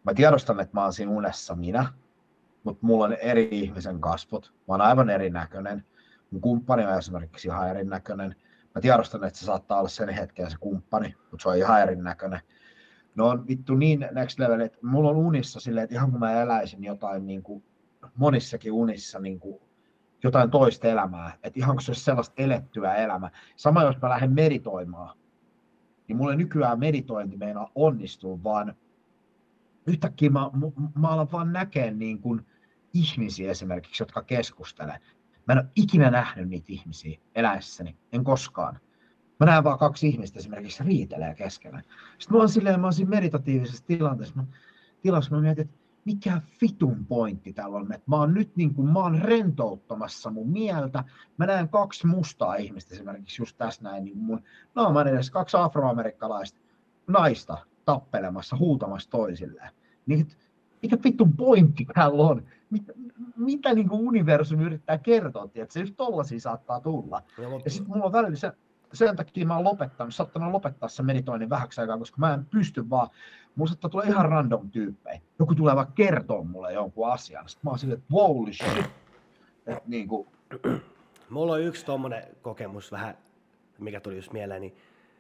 Mä tiedostan, että mä oon siinä unessa minä, mutta mulla on eri ihmisen kasvot. Mä oon aivan erinäköinen. Mun kumppani on esimerkiksi ihan erinäköinen. Mä tiedostan, että se saattaa olla sen hetken se kumppani, mutta se on ihan erinäköinen. No on vittu niin next level, että mulla on unissa silleen, että ihan kun mä eläisin jotain niin kuin monissakin unissa niin kuin jotain toista elämää, että ihan kun se olisi sellaista elettyä elämää. Sama jos mä lähden meditoimaan, niin mulle nykyään meditointi meinaa onnistuu, vaan yhtäkkiä mä alan vaan näkemään niin kuin ihmisiä esimerkiksi, jotka keskustelee. Mä en ole ikinä nähnyt niitä ihmisiä eläessäni, en koskaan. Mä näen vaan kaksi ihmistä esimerkiksi riitelee keskenään. Sitten mä oon siinä meditatiivisessa tilassa, mä mietin, että mikä vitun pointti täällä on. Että mä oon nyt niin kuin, mä oon rentouttamassa mun mieltä. Mä näen kaksi mustaa ihmistä esimerkiksi just tässä näin, niin mun naaman edessä kaksi afroamerikkalaista naista tappelemassa, huutamassa toisilleen. Niin, mikä vitun pointti täällä on? Mitä niin kuin universumi yrittää kertoa, että se just tollasia saattaa tulla. Ja sitten mulla on välillä sen takia mä oon saattanut lopettaa sen meditoinnin vähäksi aikaa, koska mä en pysty vaan, mulla saattaa tulla ihan random tyyppejä. Joku tulee vaan kertoa mulle jonkun asian. Sitten mä oon silleen, että holy shit. Että niin kuin... Mulla on yksi tommonen kokemus vähän, mikä tuli just mieleen, niin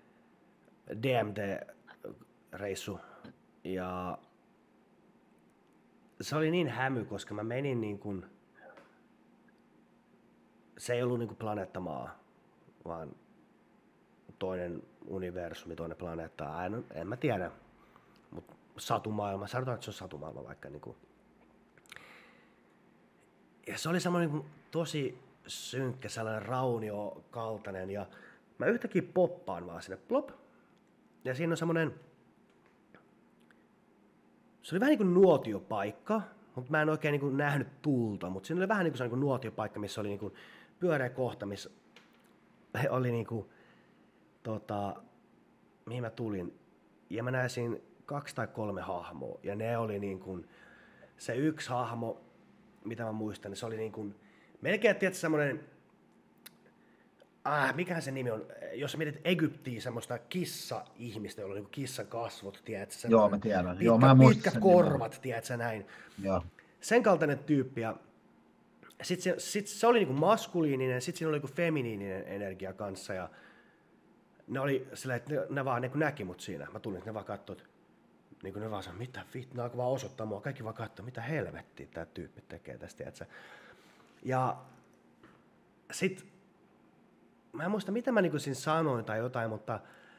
DMT-reissu. Ja se oli niin hämy, koska mä menin niin kuin, se ei ollut niin kuin planeetta Maa, vaan toinen universumi, toinen planeetta, en mä tiedä, mutta satumaailma, sanotaan, että se on satumaailma vaikka. Niin kuin. Ja se oli semmoinen niin tosi synkkä, sellainen rauniokaltainen, ja mä yhtäkkiä poppaan vaan sinne, plop, ja siinä on semmoinen, se oli vähän niin kuin nuotiopaikka, mutta mä en oikein niin kuin nähnyt tuulta, mutta siinä oli vähän niin kuin se nuotiopaikka, missä oli niin kuin pyöreä kohta, missä oli niin kuin, mihin mä tulin, ja mä näin siinä 2 tai 3 hahmoa, ja ne oli niin kuin, se yksi hahmo, mitä mä muistan, niin se oli niin kuin, melkein tietysti semmoinen, mikä se nimi on, jos sä mietit Egyptiä, semmoista kissa-ihmistä, jolla on niin kuin kissan kasvot, tiedätkö? Joo, mä tiedän. Pitkät korvat, tiedätkö näin. Joo. Sen kaltainen tyyppi, ja sitten se oli niin kuin maskuliininen, sitten siinä oli niin kuin feminiininen energia kanssa, ja ne oli silleen, että ne vaan niin näki mut siinä. Mä tulin, että ne vaan katsoi, niin kuin ne vaan sanoi, mitä vittu, ne alkoi vaan osoittaa mua. Kaikki vaan katsoi, mitä helvettiä tää tyyppi tekee tästä, tiedätkö? Ja sit, mä en muista, mitä mä niin siinä sanoin tai jotain, mutta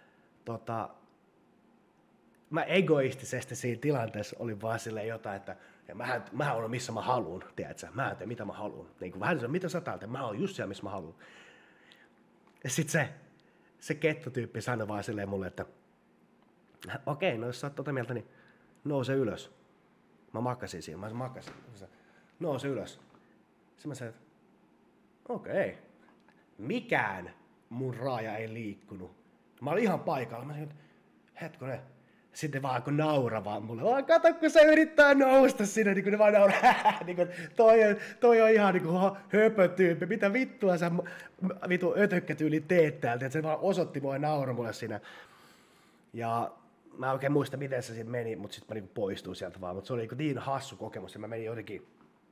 mä egoistisesti siinä tilanteessa olin vaan silleen jotain, että mä oon missä mä haluun, tiedätkö? Mä teen mitä mä haluun. Niin kuin vähän se, mitä sä täältä, mä oon just siellä, missä mä haluun. Ja sit se kettotyyppi sanoi vaan silleen mulle, että okei, no jos sä oot tota mieltä, niin nouse ylös. Mä makasin siinä, mä makasin. Nouse ylös. Sitten mä sanoin, että okei. Mikään mun raaja ei liikkunut. Mä olin ihan paikalla. Mä sanoin, että hetkonen. Sitten vaan kun nauraa vaan mulle. Kato, kun se yrittää nousta sinne, niin kun ne vaan nauraa. Niin toi on ihan niin kuin höpötyyppi. Mitä vittua sä vitu ötökkätyyli teet täältä. Se vaan osoitti mua ja nauroi mulle siinä. Ja mä en oikein muista, miten se sitten meni, mutta sitten mä niin poistuin sieltä vaan. Mutta se oli niin hassu kokemus. Ja mä menin jotenkin...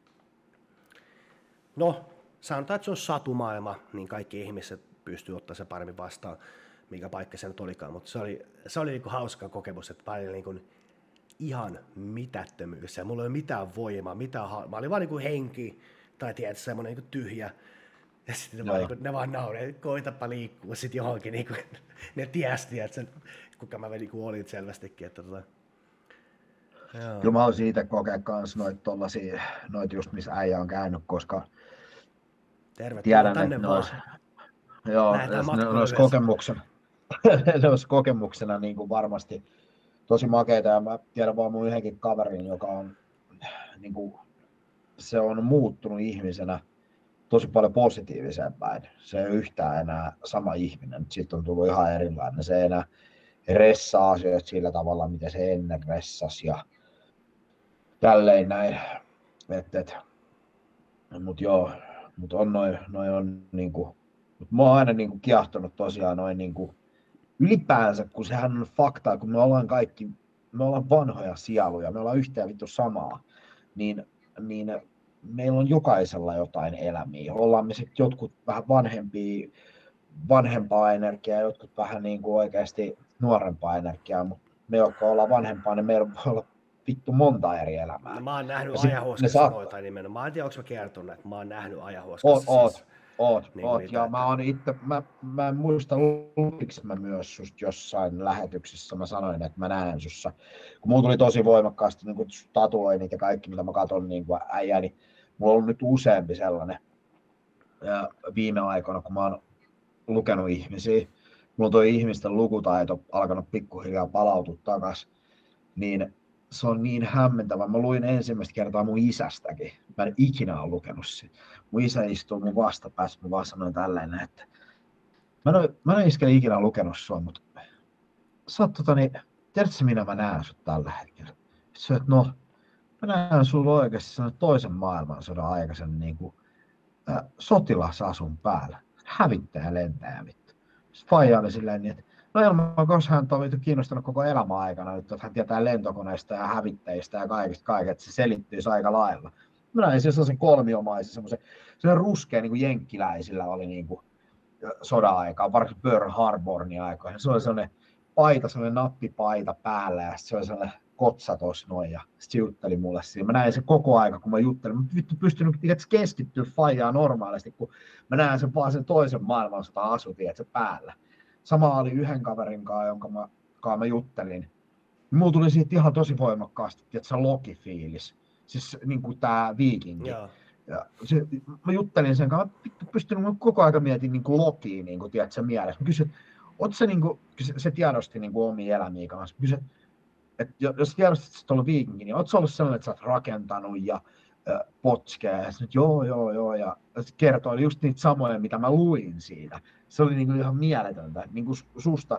No, sanotaan, että se on satumaailma, niin kaikki ihmiset pystyy ottaa se paremmin vastaan, mikä paikka se nyt olikaan, mutta se oli niin kuin hauska kokemus, että mä olin niin kuin ihan mitättömyys ja mulla ei ole mitään voimaa, mä olin vaan niin kuin henki, tai tiedät, semmoinen niin kuin tyhjä, ja sitten ne vaan nauree, että koitapa liikkua sitten johonkin, niin kuin, ne tiesi, että kuka mä niin kuin olin selvästikin, että Kyllä mä haluaisin itse kokea kans noit just missä äijä on käynyt, koska tiedän, että ne olisi kokemuksena niin kuin varmasti tosi makeita, ja mä tiedän vaan mun yhdenkin kaverin, joka on, niin kuin, se on muuttunut ihmisenä tosi paljon positiiviseen päin. Se ei ole yhtään enää sama ihminen, siitä on tullut ihan erilainen. Se ei enää ressaa asioita sillä tavalla, mitä se ennen ressasi ja tälleen näin. Mutta on noi on niinku, mä oon aina niinku kiahtunut tosiaan noin niinku ylipäänsä, kun sehän on faktaa, kun me ollaan kaikki me ollaan vanhoja sieluja, me ollaan yhtään vittu samaa, niin meillä on jokaisella jotain elämiä. Ollaan me sitten jotkut vähän vanhempaa energiaa, jotkut vähän niin kuin oikeasti nuorempaa energiaa, mutta me, jotka ollaan vanhempaa, niin meillä voi olla vittu monta eri elämää. No, mä oon nähnyt Ja Ajahuaskassa noita nimenomaan. Mä en tiedä, onko mä kertonut, että mä oon nähnyt Ajahuaskassa Oot. niitä, Ja mä oon itse, mä en muista, lukiks mä myös just jossain lähetyksessä, mä sanoin, että mä näen sussa. Kun mulla tuli tosi voimakkaasti niin tatuoinnit ja kaikki, mitä mä katson niin äijää, niin mulla on ollut nyt useampi sellainen. Ja viime aikoina, kun mä oon lukenut ihmisiä, mulla on toi ihmisten lukutaito alkanut pikkuhiljaa palautua takas, niin se on niin hämmentävä. Mä luin ensimmäistä kertaa mun isästäkin. Mä en ikinä ole lukenut sitä. Mun isä istuu mun vastapäässä, mä vaan sanoin tälleen, että mä en ole ikinä lukenut sua, mutta sä oot tiedätkö minä mä näen sut tällä hetkellä? Sitten että no, mä näen sulla oikeasti toisen maailmansodan aikaisen niin kuin, sotilasasun päällä. Hävittäjä lentää vittu. Sitten faija oli silleen niin, että no Elman koska hän on kiinnostunut koko elämän aikana nyt, että hän tietää lentokoneista ja hävittäjistä ja kaikesta, että se selittyisi aika lailla. Mä näin siis sellaisen kolmiomaisen, semmoisen ruskea niin kuin jenkkiläisillä oli niin kuin sodan aikaa, varsinkin Pearl Harborin aikoina. Se oli sellainen paita, sellainen nappipaita päällä ja se oli sellainen kotsa tossa noin ja se jutteli mulle siinä. Mä näin sen koko aika, kun mä juttelin. Mä vittu pystynyt keskittyä faijaa normaalisti, kun mä näen sen vaan sen toisen maailmansodan asutin, se päällä. Sama oli yhden kaverin kanssa, jonka mä juttelin. Mulla tuli siitä ihan tosi voimakkaasti, että se Loki-fiilis. Siis niin kuin tää viikingi. Joo. Ja mä juttelin sen kanssa, mä pystynyt koko ajan mietin niin kuin Lokiin, niin kuin, tiedätkö, mielessä. Mä kysyin, oot se, niin kuin, se tiedosti niin kuin omia elämiä kanssa. Mä kysyin, että jos tiedostit, että sä oot ollut viikingi, niin oot sä ollut sellainen, että sä oot rakentanut ja potskeja. Ja sitten joo. Ja kertoi just niitä samoja, mitä mä luin siitä. Se oli niin kuin ihan mieletöntä, niin kuin susta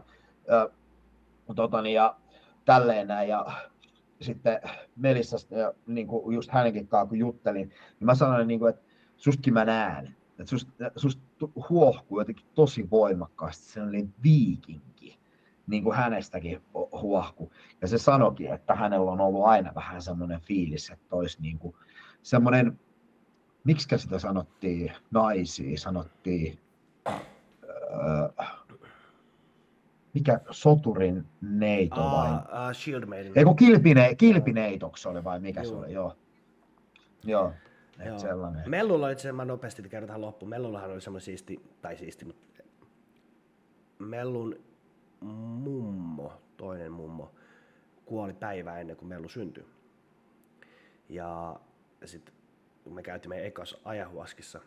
ja tälleen näin. Ja sitten Melissasta, niin kuin just hänenkin kanssa kun juttelin, niin mä sanoin, niin kuin, että sustakin mä näen. Että susta huohkuu jotenkin tosi voimakkaasti sellainen viikinki. Niin kuin hänestäkin huohku. Ja se sanoikin, että hänellä on ollut aina vähän semmoinen fiilis, että olisi niin kuin semmoinen, miksikä sitä sanottiin, naisia sanottiin, mikä soturin neito vai? Shield Maiden. Ei kun kilpineitoksi oli vai mikä se oli, joo. Että sellainen. Mellulla itse mä nopeasti kerron tähän loppuun. Mellullahan oli semmoinen siisti, mutta Mellun toinen mummo, kuoli päivää ennen kuin Mellu syntyi. Ja sitten kun me käytiin meidän ekas Ajahuaskissa,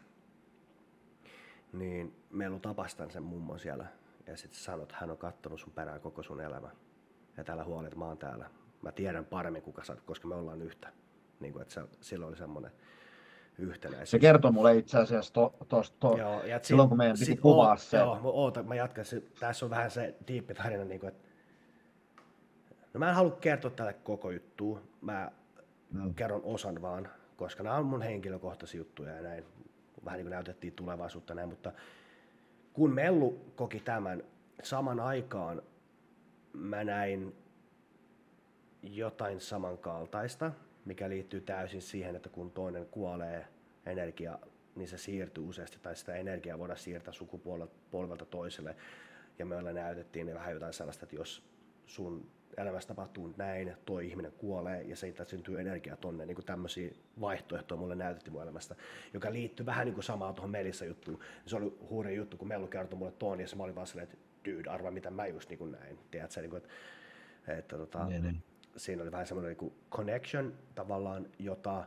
niin Mellu tapasi sen mummon siellä. Ja sitten sanoi, että hän on kattonut sun perään koko sun elämän. Ja täällä huoli, että mä oon täällä. Mä tiedän paremmin kuka sä oot, koska me ollaan yhtä. Niin kuin, että silloin oli semmoinen yhtenäisyys. Se kertoi mulle itse asiassa silloin, kun meidän piti kuvaa se. Joo, mä jatkan. Tässä on vähän se diippi tarina, niin kuin, että no mä en halua kertoa tälle koko juttua. Mä kerron osan vaan, koska nämä on mun henkilökohtaisia juttuja ja näin. Vähän niin kuin näytettiin tulevaisuutta näin, mutta kun Mellu koki tämän, saman aikaan mä näin jotain samankaltaista, mikä liittyy täysin siihen, että kun toinen kuolee energia, niin se siirtyy useasti, tai sitä energiaa voidaan siirtää sukupolvelta toiselle. Ja me näytettiin vähän jotain sellaista, että jos sun elämässä tapahtuu näin, toi ihminen kuolee ja siitä syntyy energia tonne, niin kuin tämmöisiä vaihtoehtoja mulle näytettiin mun elämästä, joka liittyy vähän niin kuin samaan tuohon Melissa juttuun. Se oli hurja juttu, kun Mellu kertoi mulle tuon, ja mä olin vaan silleen, että dude, arvaa mitä mä just niin kuin näin. Tiedätkö, niin kuin, että siinä oli vähän semmoinen niin kuin connection tavallaan, jota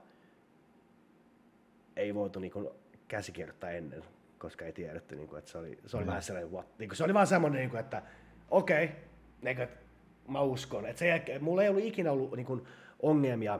ei voitu niin kuin käsikirjoittaa ennen, koska ei tiedetty, niin kuin, että se oli vähän sellainen, niin kuin, se oli vaan semmoinen, niin kuin, että okei, niin kuin, mä uskon, että sen jälkeen mulla ei ollut ikinä ollut niin kuin ongelmia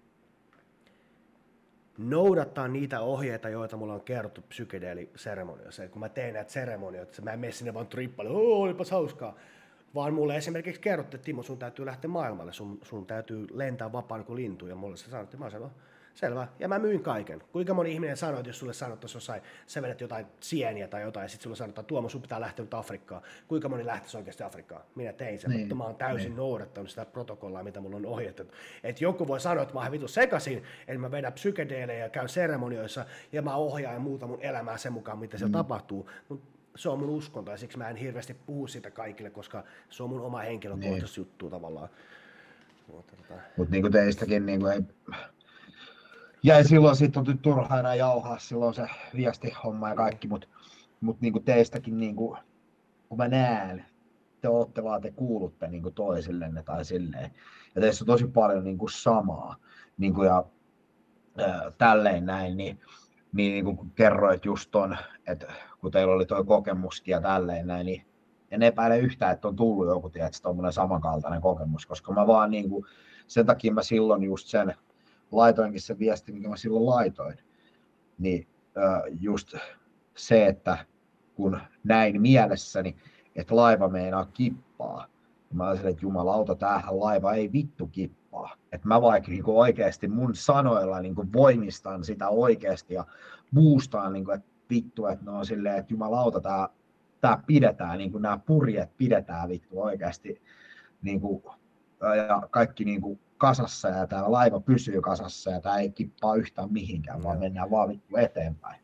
noudattaa niitä ohjeita, joita mulla on kerrottu psykedeeliseremonioissa. Kun mä tein näitä seremonioita, mä en mene sinne vaan trippaille, olipas hauskaa. Vaan mulle esimerkiksi kerrottiin, että Timo, sun täytyy lähteä maailmalle, sun täytyy lentää vapaana kuin lintu. Ja mulle se sanottiin, mä sanoin, Selvä. Ja mä myin kaiken. Kuinka moni ihminen sanoo, että jos sulle sanottaisiin jossain, sä vedät jotain sieniä tai jotain, ja sitten sulle sanotaan, että Tuomo, sun pitää lähteä nyt Afrikkaan. Kuinka moni lähtisi oikeasti Afrikkaan? Minä tein sen, mutta mä oon täysin noudattanut sitä protokollaa, mitä mulla on ohjattu. Että joku voi sanoa, että mä oon vitu sekaisin, että mä vedän psykedeelejä ja käyn seremonioissa, ja mä ohjaan ja muuta mun elämää sen mukaan, mitä siellä tapahtuu. Se on mun uskonto, ja siksi mä en hirveästi puhu siitä kaikille, koska se on mun oma henkilökohtaisesti juttu tavallaan. Mutta niin kuin teistäkin niin kuin ei... jäi silloin sitten on turhaa enää jauhaa silloin se viestihomma ja kaikki, mutta niin kuin teistäkin, niin kuin, kun mä näen, te kuulutte niin kuin toisillenne tai silleen, ja teissä on tosi paljon niin kuin samaa, niin kuin ja tälleen näin, niin kuin kerroit just ton, että kun teillä oli toi kokemuskin ja tälleen näin, niin en epäile yhtään, että on tullut joku, tietysti tommoinen samankaltainen kokemus, koska mä vaan niin kuin, sen takia mä silloin just sen, laitoinkin se viesti, minkä mä silloin laitoin, niin just se, että kun näin mielessäni, että laiva meinaa kippaa, niin mä olisin, että jumalauta, tämähän laiva ei vittu kippaa. Että mä vaikka niin oikeasti mun sanoilla niin voimistan sitä oikeasti ja boostaan, niin kuin, että vittu, että ne on silleen, että jumalauta, tää pidetään, niin kuin nämä purjeet pidetään vittu oikeasti niin kuin, ja kaikki niin kuin kasassa ja tämä laiva pysyy kasassa ja tämä ei kippaa yhtään mihinkään, vaan mennään vaan vittu eteenpäin.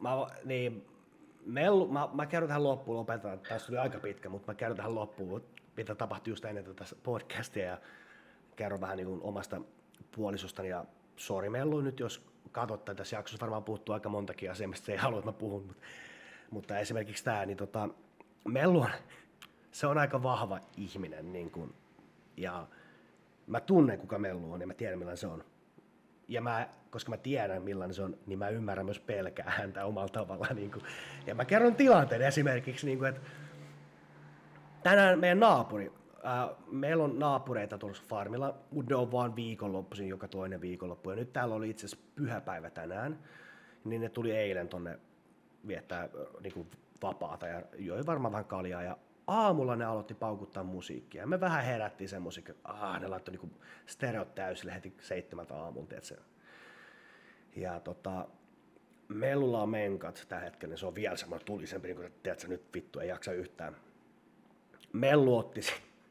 Mä kerron tähän loppuun, lopetan, tässä oli aika pitkä, mutta mä kerron tähän loppuun, mitä tapahtui just ennen tätä podcastia ja kerron vähän niin kuin omasta puolisostani ja sori Mellu nyt, jos katsot tässä jaksossa, varmaan puhuttu aika montakin asiaa, mistä se ei halua, että mä puhun, mutta esimerkiksi tämä, niin Mellu on, se on aika vahva ihminen niin kuin, ja mä tunnen, kuka Mellu on ja mä tiedän, millainen se on. Ja koska mä tiedän, millainen se on, niin mä ymmärrän myös pelkää häntä omalla tavallaan. Niin kuin. Ja mä kerron tilanteen esimerkiksi, niin kuin, että tänään meidän naapuri, meillä on naapureita tuossa farmilla, mutta ne on vaan viikonloppuisin, joka toinen viikonloppu. Ja nyt täällä oli itse asiassa pyhäpäivä tänään, niin ne tuli eilen tonne viettää niin kuin vapaata ja joi varmaan vähän kaljaa. Ja aamulla ne aloitti paukuttaa musiikkia. Me vähän herättiin sen musiikkia. Ne laittoi niinku stereot täysille heti 7 aamulla, tiedätkö? Ja Mellulla on menkat tällä hetkellä, niin se on vielä semmoinen tulisempi, niin kuin tiedätkö, nyt vittu ei jaksa yhtään. Mellu otti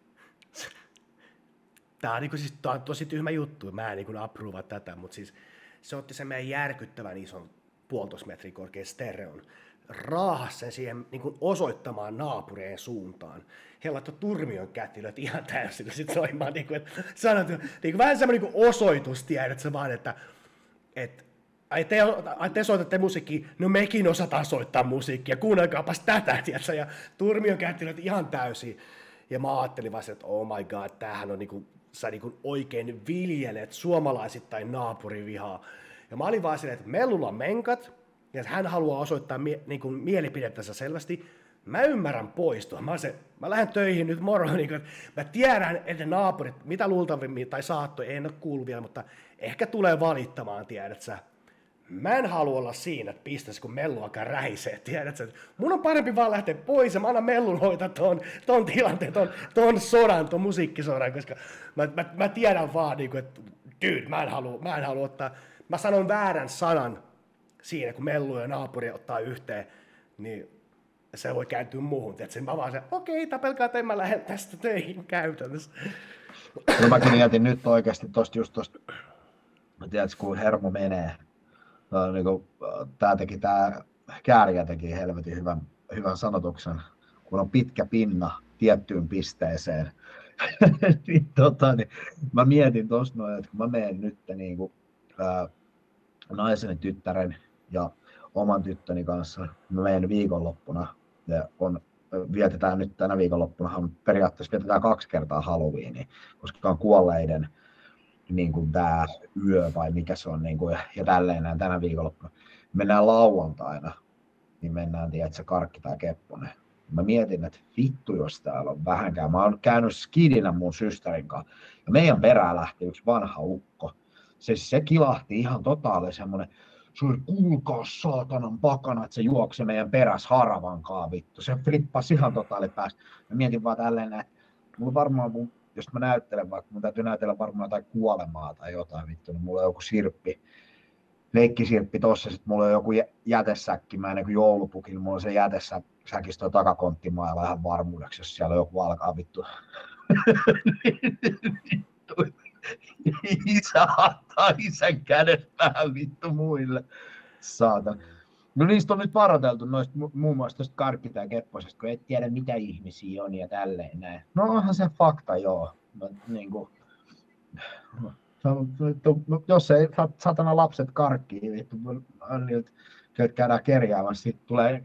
Tää on tosi tyhmä juttu, mä en niin approva tätä, mutta siis se otti sen meidän järkyttävän ison 1,5 metriä korkean stereon, raahasi sen siihen niin kuin osoittamaan naapureen suuntaan. He laittoi turmion kätilöt ihan täysin sit soimaan, niin kuin, että sanot, niin kuin, vähän semmoinen niin osoitus, tiedät vaan, että te soitatte musiikkia, no mekin osataan soittaa musiikkia, kuunnelkaapas tätä, tiedätkö, ja turmion kätilöt ihan täysin. Ja mä ajattelin vaan, että oh my god, tämähän on niinku, sä niinku oikein viljelet suomalaisittain naapurivihaa. Ja mä olin vaan silleen, että Mellulla on menkat, ja hän haluaa osoittaa niinku mielipidettänsä selvästi. Mä ymmärrän poistua. Mä lähden töihin nyt moro. Niin kuin, mä tiedän, että naapurit, mitä luultavimmin tai saattoi, en ole kuullut vielä, mutta ehkä tulee valittamaan, tiedät sä. Mä en halua olla siinä pisteessä, kun Mellu alkaa rähisee, tiedätkö? Mun on parempi vaan lähteä pois ja mä annan Mellun hoitaa ton tilanteen, ton sodan, ton musiikkisodan, koska mä tiedän vaan, niin kuin, että dude, mä en halua ottaa, mä sanon väärän sanan siinä, kun Mellu ja naapuri ottaa yhteen, niin se voi kääntyä muuhun, tiedätkö? Mä vaan okei, tapelkaa, että mä lähden tästä töihin käytännössä. No mäkin mietin nyt oikeasti tosta, tiedätkö, kun hermo menee. Niin tää Kääriä teki helvetin hyvän sanotuksen, kun on pitkä pinna tiettyyn pisteeseen. niin, mä mietin tuossa noin, että kun mä menen nyt naiseni, tyttären ja oman tyttöni kanssa, mä menen viikonloppuna ja vietetään nyt tänä viikonloppunahan periaatteessa vietetään 2 kertaa Halloweenia, koska on kuolleiden niin kuin tämä yö vai mikä se on niin kuin, ja tälleen näin tänä viikonloppuna. Mennään lauantaina, niin mennään, tiedätkö, Karkki tai Kepponen. Mä mietin, että vittu jos täällä on vähänkään. Mä oon käynyt skidinä mun systerin kanssa, ja meidän perään lähti yksi vanha ukko. Se kilahti ihan totaali semmonen, se oli kuulkaa saatanan pakana, että se juoksi meidän peräs haravankaan vittu. Se flippasi ihan totaali päästä. Mä mietin vaan tälleen, että mulla varmaan jos mä näyttelen, vaikka mun täytyy näytellä varmaan jotain kuolemaa tai jotain vittu, niin mulla on joku sirppi leikkisirppi tossa, sit mulla on joku jätesäkki, mä en joulupukilla, mulla on se jätesäkistä toi takakonttimailla ihan varmuudeksi, jos siellä joku alkaa vittu. Isä antaa isän kädet päähän vittu muille. Saatan. No niistä on nyt varoiteltu noista, muun muassa tuosta Karkkita ja Kepposesta, kun et tiedä mitä ihmisiä on ja tälleen näin. No onhan se fakta, joo. No, niin kuin, jos ei satana lapset karkkii, vittu, on niiltä, jotka käydään kerjäämässä, sitten tulee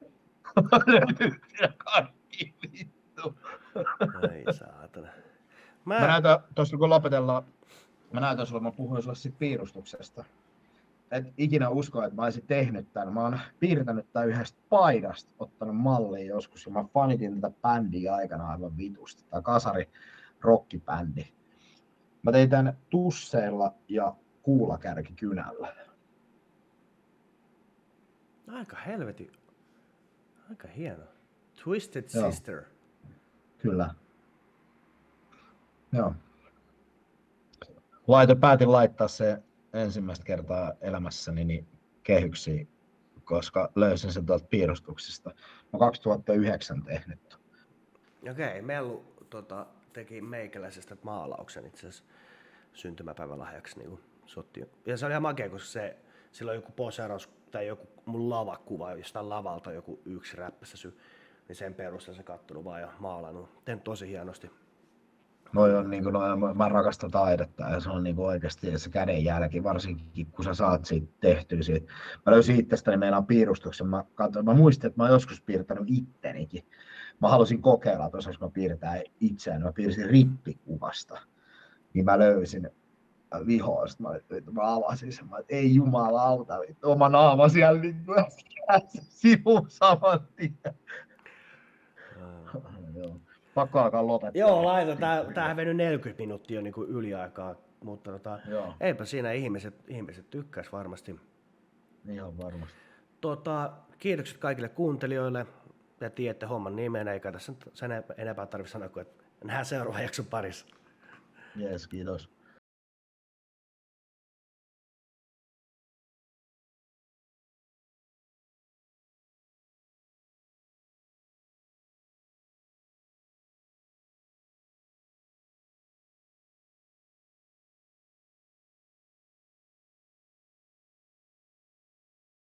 karkkii, vittu. Ai saatana. Mä näytän, tuossa kun lopetellaan, mä puhuin sulle siitä piirustuksesta. Et ikinä usko, että mä olisin tehnyt tämän. Mä oon piirtänyt tämän yhdestä paidasta, ottanut mallia joskus, ja mä fanitin tätä bändiä aikana aivan vitusti. Tää kasari rockibändi. Mä tein tän tusseilla ja kuulakärkikynällä. Aika helvetin. Aika hieno. Twisted Joo. Sister. Kyllä. Joo. Päätin laittaa se ensimmäistä kertaa elämässäni niin kehyksiin, koska löysin sen tuolta piirustuksesta. Mä 2009 tehnyt. Okei, Mellu teki meikäläisestä maalauksen itse asiassa syntymäpäivälahjaksi. Niin sotti. Ja se oli ihan makea, koska sillä on joku poseeraus tai joku mun lavakuva, jostain lavalta joku yksi räppässäsy, niin sen perusteella se kattonut vaan ja maalannut. Tehnyt tosi hienosti. Mä rakastan taidetta ja se on niin oikeasti se kädenjälki, varsinkin kun sä saat siitä tehtyä siitä. Mä löysin itsestäni meidän piirustuksen, mä muistin, että mä oon joskus piirtänyt ittenikin. Mä halusin kokeilla, että osaanko mä piirtää itseään, mä piirsin rippikuvasta. Niin mä löysin vihoa, sitten mä avasin sen, että ei jumalauta, oma naama siellä niin sivuun saman tien. Pakko alkaa lopettaa. Joo, laita. Tämähän veny 40 minuuttia niin kuin yliaikaa, mutta eipä siinä ihmiset tykkäis varmasti. Ihan varmasti. Kiitokset kaikille kuuntelijoille ja tiedätte homman nimen, eikä tässä sen enempää tarvitse sanoa kuin, että nähdään seuraavan jakson parissa. Jees, kiitos.